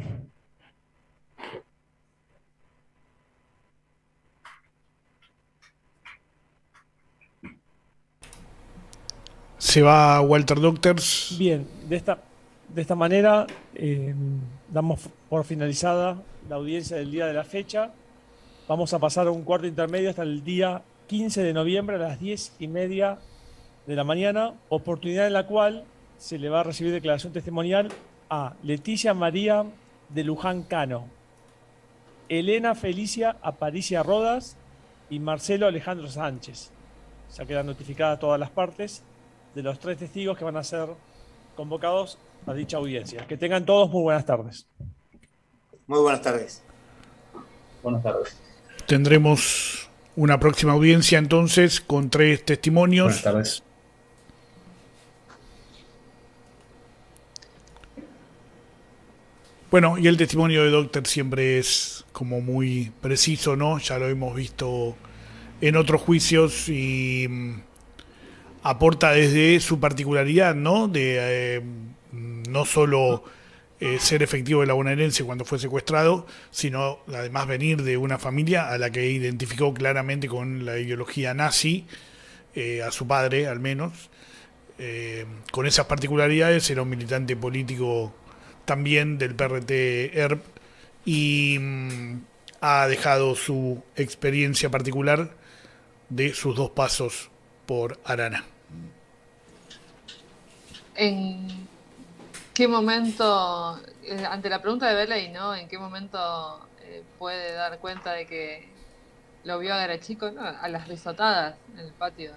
Se va Walter Doctors. Bien, de esta, de esta manera eh, damos por finalizada la audiencia del día de la fecha. Vamos a pasar a un cuarto intermedio hasta el día quince de noviembre a las diez y media de la mañana, oportunidad en la cual se le va a recibir declaración testimonial a Leticia María de Luján Cano, Elena Felicia Aparicia Rodas y Marcelo Alejandro Sánchez. Ya quedan notificadas todas las partes de los tres testigos que van a ser convocados a dicha audiencia. Que tengan todos muy buenas tardes. Muy buenas tardes. Buenas tardes. Tendremos una próxima audiencia entonces con tres testimonios. Buenas tardes. Bueno, y el testimonio de Doctor siempre es como muy preciso, ¿no? Ya lo hemos visto en otros juicios y mm, aporta desde su particularidad, ¿no? De eh, no solo eh, ser efectivo de la bonaerense cuando fue secuestrado, sino además venir de una familia a la que identificó claramente con la ideología nazi, eh, a su padre al menos. Eh, con esas particularidades era un militante político también del P R T E R P y mm, ha dejado su experiencia particular de sus dos pasos por Arana. ¿En qué momento, eh, ante la pregunta de Beley, ¿no? ¿En qué momento eh, puede dar cuenta de que lo vio a Garachico? ¿No? A las risotadas en el patio.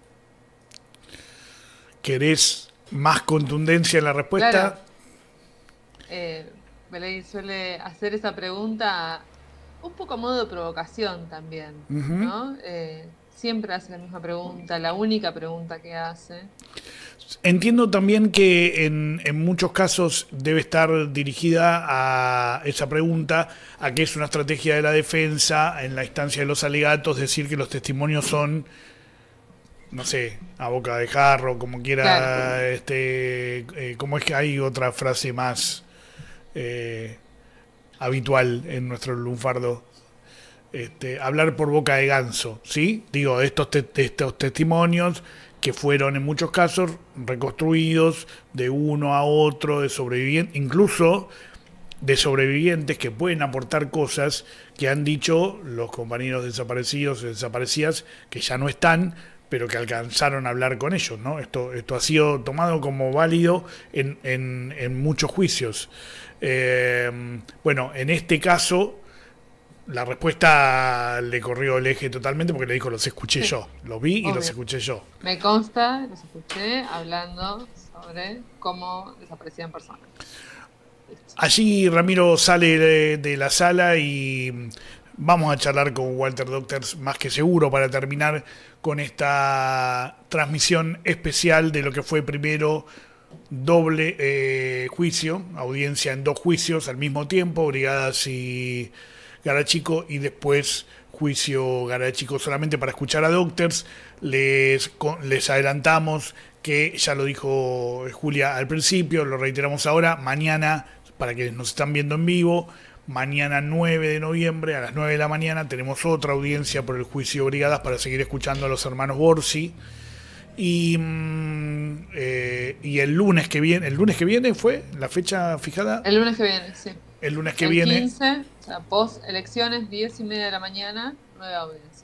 ¿Querés más contundencia en la respuesta? Claro. Eh, Beley suele hacer esa pregunta un poco a modo de provocación también, Ujú. ¿no? Eh, siempre hace la misma pregunta, la única pregunta que hace. Entiendo también que en, en muchos casos debe estar dirigida a esa pregunta, a que es una estrategia de la defensa en la instancia de los alegatos, decir que los testimonios son, no sé, a boca de jarro, como quiera, Claro. este, eh, como es que hay otra frase más eh, habitual en nuestro lunfardo, este, hablar por boca de ganso, ¿sí? Digo, estos, te, estos testimonios que fueron en muchos casos reconstruidos de uno a otro, de sobrevivientes, incluso de sobrevivientes que pueden aportar cosas que han dicho los compañeros desaparecidos o desaparecidas que ya no están, pero que alcanzaron a hablar con ellos, ¿no? Esto, esto ha sido tomado como válido en, en, en muchos juicios. Eh, bueno, en este caso la respuesta le corrió el eje totalmente porque le dijo, los escuché Sí. yo, los vi y Obvio. los escuché yo. Me consta, los escuché hablando sobre cómo desaparecían personas. Allí Ramiro sale de, de la sala y vamos a charlar con Walter Doctors más que seguro para terminar con esta transmisión especial de lo que fue primero doble eh, juicio, audiencia en dos juicios al mismo tiempo, Brigadas y Garachico, y después juicio Garachico solamente para escuchar a Doctors. Les, les adelantamos que ya lo dijo Julia al principio, lo reiteramos ahora, mañana, para quienes nos están viendo en vivo, mañana nueve de noviembre a las nueve de la mañana tenemos otra audiencia por el juicio Brigadas para seguir escuchando a los hermanos Borsi. Y, mm, eh, y el lunes que viene, el lunes que viene fue la fecha fijada. El lunes que viene, sí. El lunes que el viene. quince, o sea, post elecciones, diez y media de la mañana, nueva audiencia.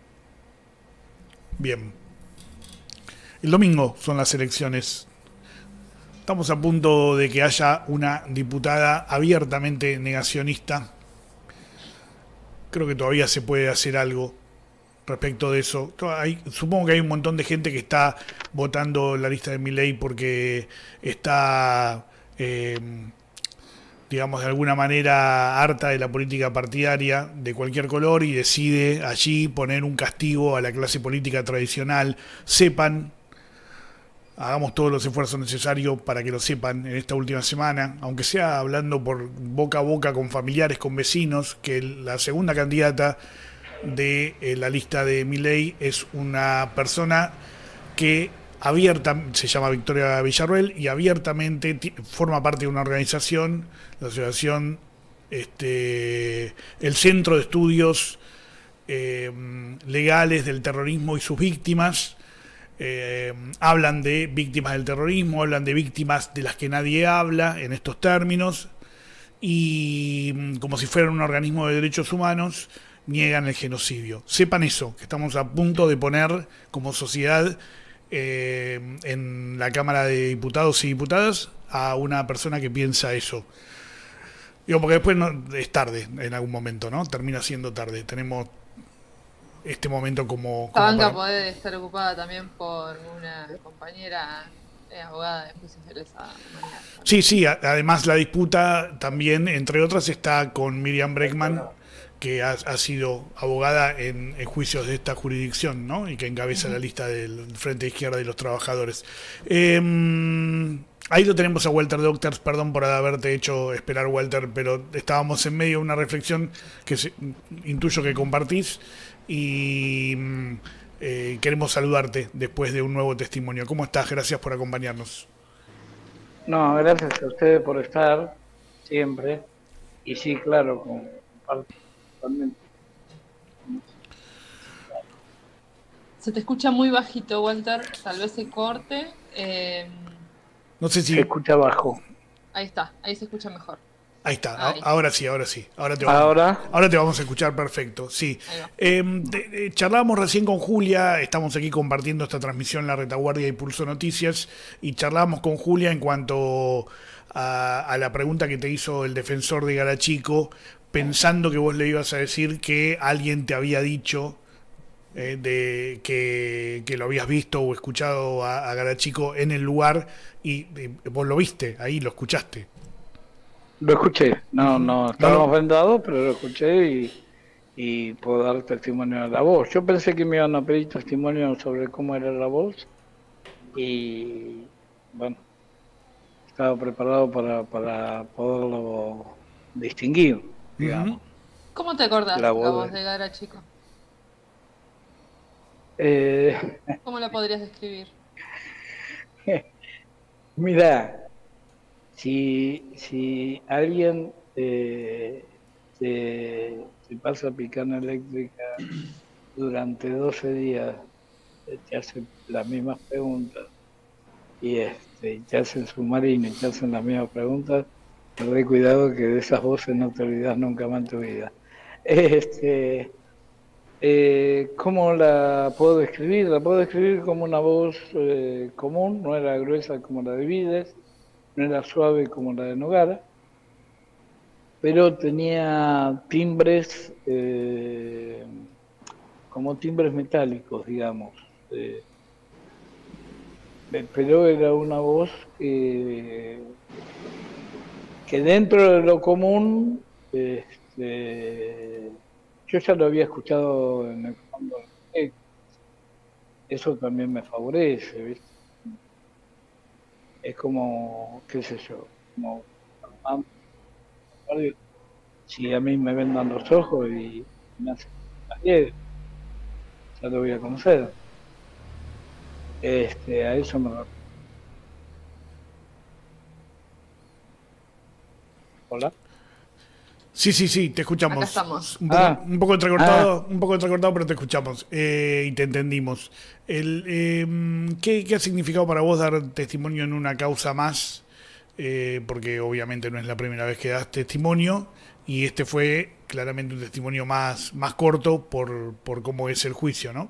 Bien. El domingo son las elecciones. Estamos a punto de que haya una diputada abiertamente negacionista. Creo que todavía se puede hacer algo respecto de eso. Hay, supongo que hay un montón de gente que está votando la lista de Milei porque está eh, digamos, de alguna manera harta de la política partidaria de cualquier color y decide allí poner un castigo a la clase política tradicional. Sepan, hagamos todos los esfuerzos necesarios para que lo sepan en esta última semana, aunque sea hablando por boca a boca con familiares, con vecinos, que la segunda candidata de eh, la lista de Milei es una persona que abierta, se llama Victoria Villarruel, y abiertamente forma parte de una organización, la asociación, este, el Centro de Estudios eh, Legales del Terrorismo y sus Víctimas. Eh, hablan de víctimas del terrorismo, hablan de víctimas de las que nadie habla en estos términos, y como si fueran un organismo de derechos humanos, niegan el genocidio. Sepan eso, que estamos a punto de poner como sociedad Eh, en la Cámara de Diputados y Diputadas a una persona que piensa eso. Digo, porque después no, es tarde en algún momento, ¿no? Termina siendo tarde. Tenemos este momento como... Esta como banca para... puede estar ocupada también por una compañera eh, abogada de juicios de lesa humanidad. Sí, sí, a, además la disputa también, entre otras, está con Miriam Breckman, que ha, ha sido abogada en, en juicios de esta jurisdicción, ¿no? Y que encabeza uh-huh. la lista del Frente Izquierda y los Trabajadores. Eh, ahí lo tenemos a Walter Doctors, perdón por haberte hecho esperar, Walter, pero estábamos en medio de una reflexión que se, intuyo que compartís, y eh, queremos saludarte después de un nuevo testimonio. ¿Cómo estás? Gracias por acompañarnos. No, gracias a ustedes por estar siempre, y sí, claro, con parte. Se te escucha muy bajito, Walter, tal vez se corte. Eh... No sé si... Se escucha bajo. Ahí está, ahí se escucha mejor. Ahí está, ahí. ahora sí, ahora sí. Ahora te vamos, ¿Ahora? ahora te vamos a escuchar perfecto, sí. Eh, de, de, charlábamos recién con Julia, estamos aquí compartiendo esta transmisión La Retaguardia y Pulso Noticias, y charlábamos con Julia en cuanto a, a la pregunta que te hizo el defensor de Garachico, pensando que vos le ibas a decir que alguien te había dicho eh, de que, que lo habías visto o escuchado a, a Garachico en el lugar, y, y vos lo viste, ahí lo escuchaste. Lo escuché, no, no, estábamos vendados, pero lo escuché y, y puedo dar testimonio de la voz. Yo pensé que me iban a pedir testimonio sobre cómo era la voz, y bueno, estaba preparado para, para poderlo distinguir. Digamos. ¿Cómo te acordás la la voz, voz de, de Garachico? Eh, ¿Cómo la podrías describir? Mira, si, si alguien eh, te, te pasa picana eléctrica durante doce días, te hace las mismas preguntas, y este, te hacen submarino y te hacen las mismas preguntas, ten cuidado que de esas voces no te olvidas nunca más en tu vida. Este, eh, ¿Cómo la puedo describir? La puedo describir como una voz eh, común, no era gruesa como la de Vides, no era suave como la de Nogara, pero tenía timbres, eh, como timbres metálicos, digamos. Eh, pero era una voz que... que dentro de lo común, este, yo ya lo había escuchado en el fondo, eso también me favorece, ¿viste? Es como, qué sé yo, como si a mí me vendan los ojos y me hacen las diez, ya lo voy a conocer. Este, a eso me refiero. Hola. Sí, sí, sí, te escuchamos. Acá estamos. Un poco, Ah. un poco entrecortado, Ah. un poco entrecortado, pero te escuchamos eh, y te entendimos. El, eh, ¿qué, ¿Qué ha significado para vos dar testimonio en una causa más? Eh, porque obviamente no es la primera vez que das testimonio, y este fue claramente un testimonio más, más corto por, por cómo es el juicio, ¿no?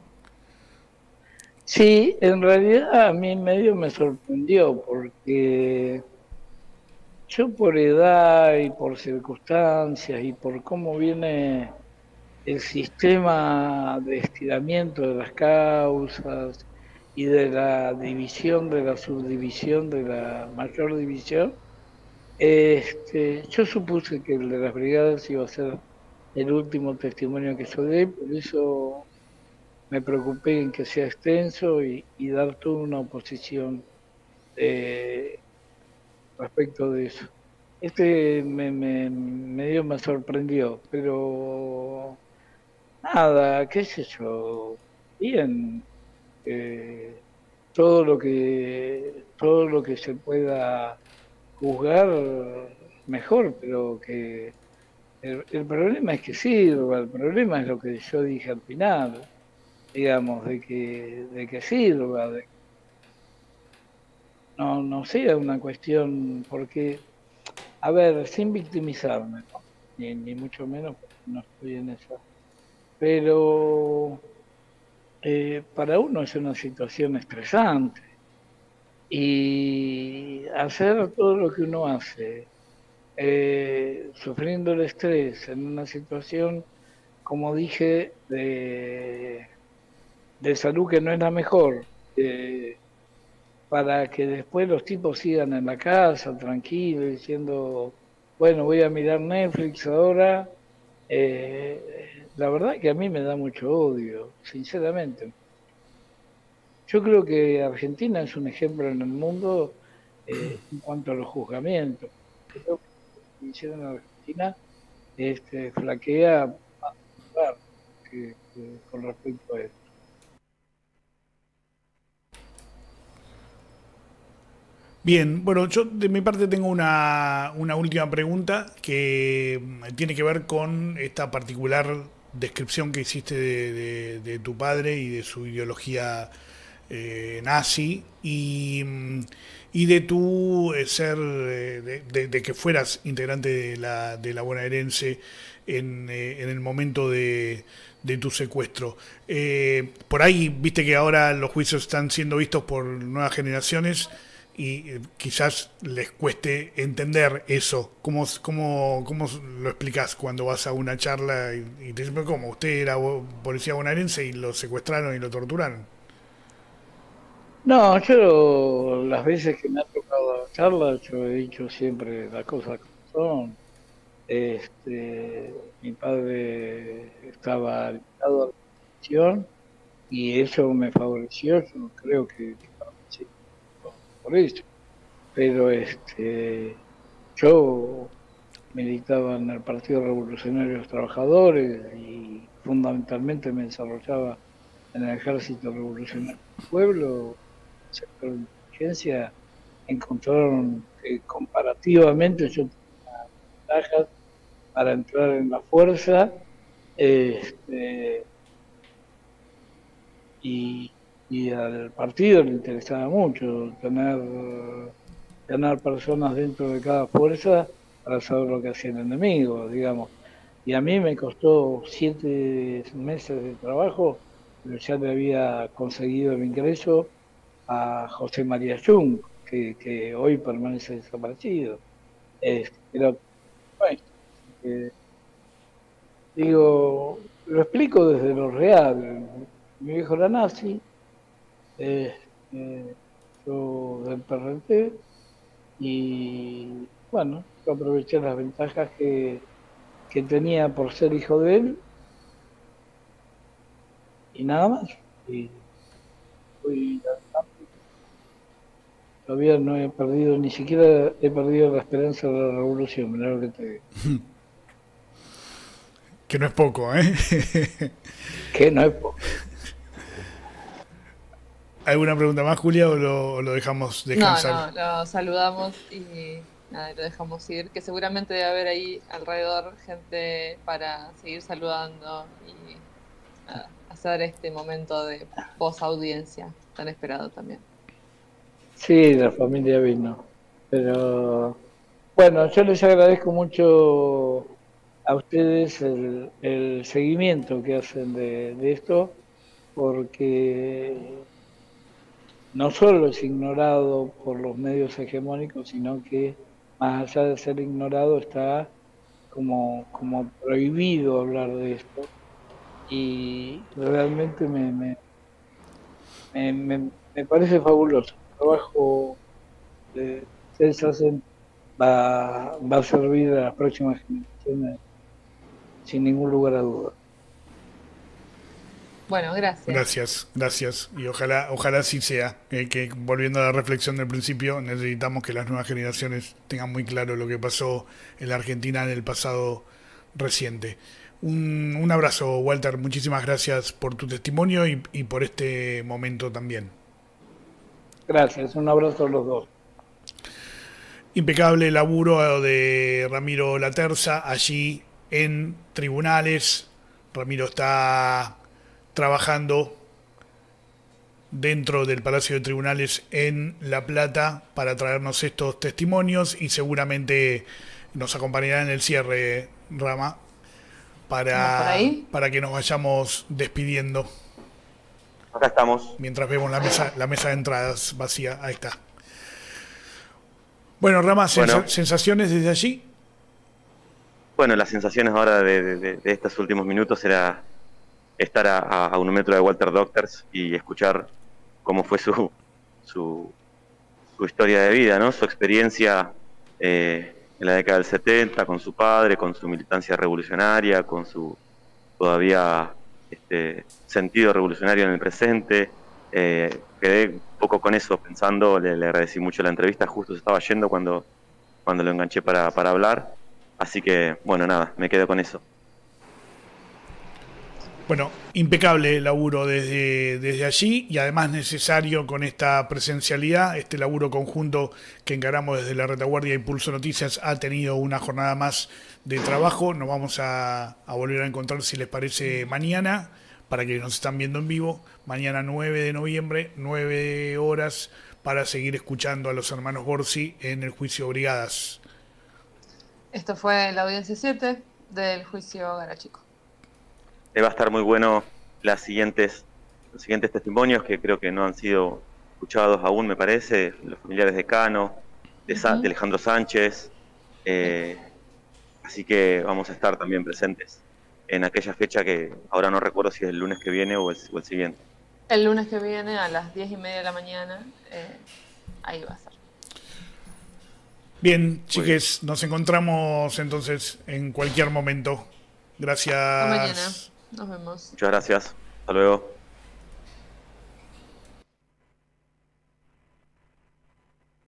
Sí, en realidad a mí medio me sorprendió, porque yo por edad y por circunstancias y por cómo viene el sistema de estiramiento de las causas y de la división de la subdivisión de la mayor división, Este, yo supuse que el de las brigadas iba a ser el último testimonio que yo dé, por eso me preocupé en que sea extenso y, y dar toda una oposición eh, respecto de eso. Este me, me, me dio, me sorprendió, pero nada, qué sé yo, bien, eh, todo lo que todo lo que se pueda juzgar mejor, pero que el, el problema es que sirva, el problema es lo que yo dije al final, digamos, de que de que sirva, de, no no sea una cuestión, porque a ver, sin victimizarme, ¿no? ni, ni mucho menos, porque no estoy en eso, pero eh, para uno es una situación estresante y hacer todo lo que uno hace, eh, sufriendo el estrés en una situación, como dije, de, de salud que no es la mejor, eh, para que después los tipos sigan en la casa tranquilos, diciendo, bueno, voy a mirar Netflix ahora. Eh, la verdad que a mí me da mucho odio, sinceramente. Yo creo que Argentina es un ejemplo en el mundo eh, en cuanto a los juzgamientos. Creo que lo que hicieron en Argentina este, flaquea más que, que con respecto a esto. Bien, bueno, yo de mi parte tengo una, una última pregunta que tiene que ver con esta particular descripción que hiciste de, de- de tu padre y de su ideología eh, nazi y, y de tu eh, ser, eh, de, de- de que fueras integrante de la, de la bonaerense en, eh, en el momento de, de tu secuestro. Eh, por ahí, viste que ahora los juicios están siendo vistos por nuevas generaciones y eh, quizás les cueste entender eso. ¿Cómo, cómo, cómo lo explicás cuando vas a una charla y, y te dicen, "Pero ¿cómo? Usted era bo- policía bonaerense y lo secuestraron y lo torturaron"? No, yo las veces que me ha tocado charlas, yo he dicho siempre las cosas como son. Este, mi padre estaba ligado a la religión y eso me favoreció, yo no creo que, que favoreció por eso. Pero este, yo militaba en el Partido Revolucionario de los Trabajadores y fundamentalmente me desarrollaba en el Ejército Revolucionario del Pueblo, el sector de inteligencia, encontraron que comparativamente yo tenía ventajas para entrar en la fuerza, este, y, y al partido le interesaba mucho tener, tener personas dentro de cada fuerza para saber lo que hacía el enemigo, digamos. Y a mí me costó siete meses de trabajo, pero ya le había conseguido el ingreso a José María Jung, que, que hoy permanece desaparecido. Es, pero, bueno, eh, digo, lo explico desde lo real. Mi viejo era nazi, eh, eh, yo del P R T, y bueno, yo aproveché las ventajas que, que tenía por ser hijo de él y nada más. Y fui adelante. Todavía no he perdido, ni siquiera he perdido la esperanza de la revolución, mirá lo que te digo. Que no es poco, ¿eh? Que no es poco. ¿Alguna pregunta más, Julia, o lo, o lo dejamos No, descansar? no, lo saludamos y nada, lo dejamos ir, que seguramente debe haber ahí alrededor gente para seguir saludando y nada, hacer este momento de post audiencia tan esperado también. Sí, la familia vino. Pero bueno, yo les agradezco mucho a ustedes el, el seguimiento que hacen de, de esto, porque no solo es ignorado por los medios hegemónicos, sino que más allá de ser ignorado está como, como prohibido hablar de esto. Y realmente me, me, me, me- me parece fabuloso. El trabajo de ustedes hacen va, va a servir a las próximas generaciones sin ningún lugar a dudas. Bueno, gracias. Gracias, gracias. Y ojalá, ojalá sí sea. Eh, que volviendo a la reflexión del principio, necesitamos que las nuevas generaciones tengan muy claro lo que pasó en la Argentina en el pasado reciente. Un, un abrazo, Walter. Muchísimas gracias por tu testimonio y, y por este momento también. Gracias, un abrazo a los dos. Impecable laburo de Ramiro Laterza allí en tribunales. Ramiro está trabajando dentro del Palacio de Tribunales en La Plata para traernos estos testimonios y seguramente nos acompañará en el cierre, Rama, para, para que nos vayamos despidiendo. Acá estamos. Mientras vemos la mesa, la mesa de entradas vacía. Ahí está. Bueno, Rama, Bueno. sens- ¿sensaciones desde allí? Bueno, las sensaciones ahora de, de- de estos últimos minutos era estar a, a- a un metro de Walter Doctors y escuchar cómo fue su, su, su historia de vida, ¿no? Su experiencia eh, en la década del setenta con su padre, con su militancia revolucionaria, con su todavía este, sentido revolucionario en el presente. Eh, quedé un poco con eso pensando, le, le agradecí mucho la entrevista, justo se estaba yendo cuando, cuando lo enganché para, para hablar. Así que, bueno, nada, me quedo con eso. Bueno, impecable laburo desde, desde allí y además necesario con esta presencialidad, este laburo conjunto que encaramos desde la Retaguardia y Pulso Noticias ha tenido una jornada más de trabajo. Nos vamos a, a volver a encontrar, si les parece, mañana, para que nos están viendo en vivo, mañana nueve de noviembre, nueve horas, para seguir escuchando a los hermanos Borsi en el juicio Brigadas. Esto fue la audiencia siete del juicio Garachico. Eh, va a estar muy bueno las siguientes, los siguientes testimonios que creo que no han sido escuchados aún, me parece, los familiares de Cano, de, Sa- Ujú. de Alejandro Sánchez, eh, así que vamos a estar también presentes en aquella fecha que ahora no recuerdo si es el lunes que viene o el, o el siguiente. El lunes que viene a las diez y media de la mañana, eh, ahí va a ser. Bien, chiques, nos encontramos entonces en cualquier momento. Gracias. Hasta mañana. Nos vemos. Muchas gracias, hasta luego.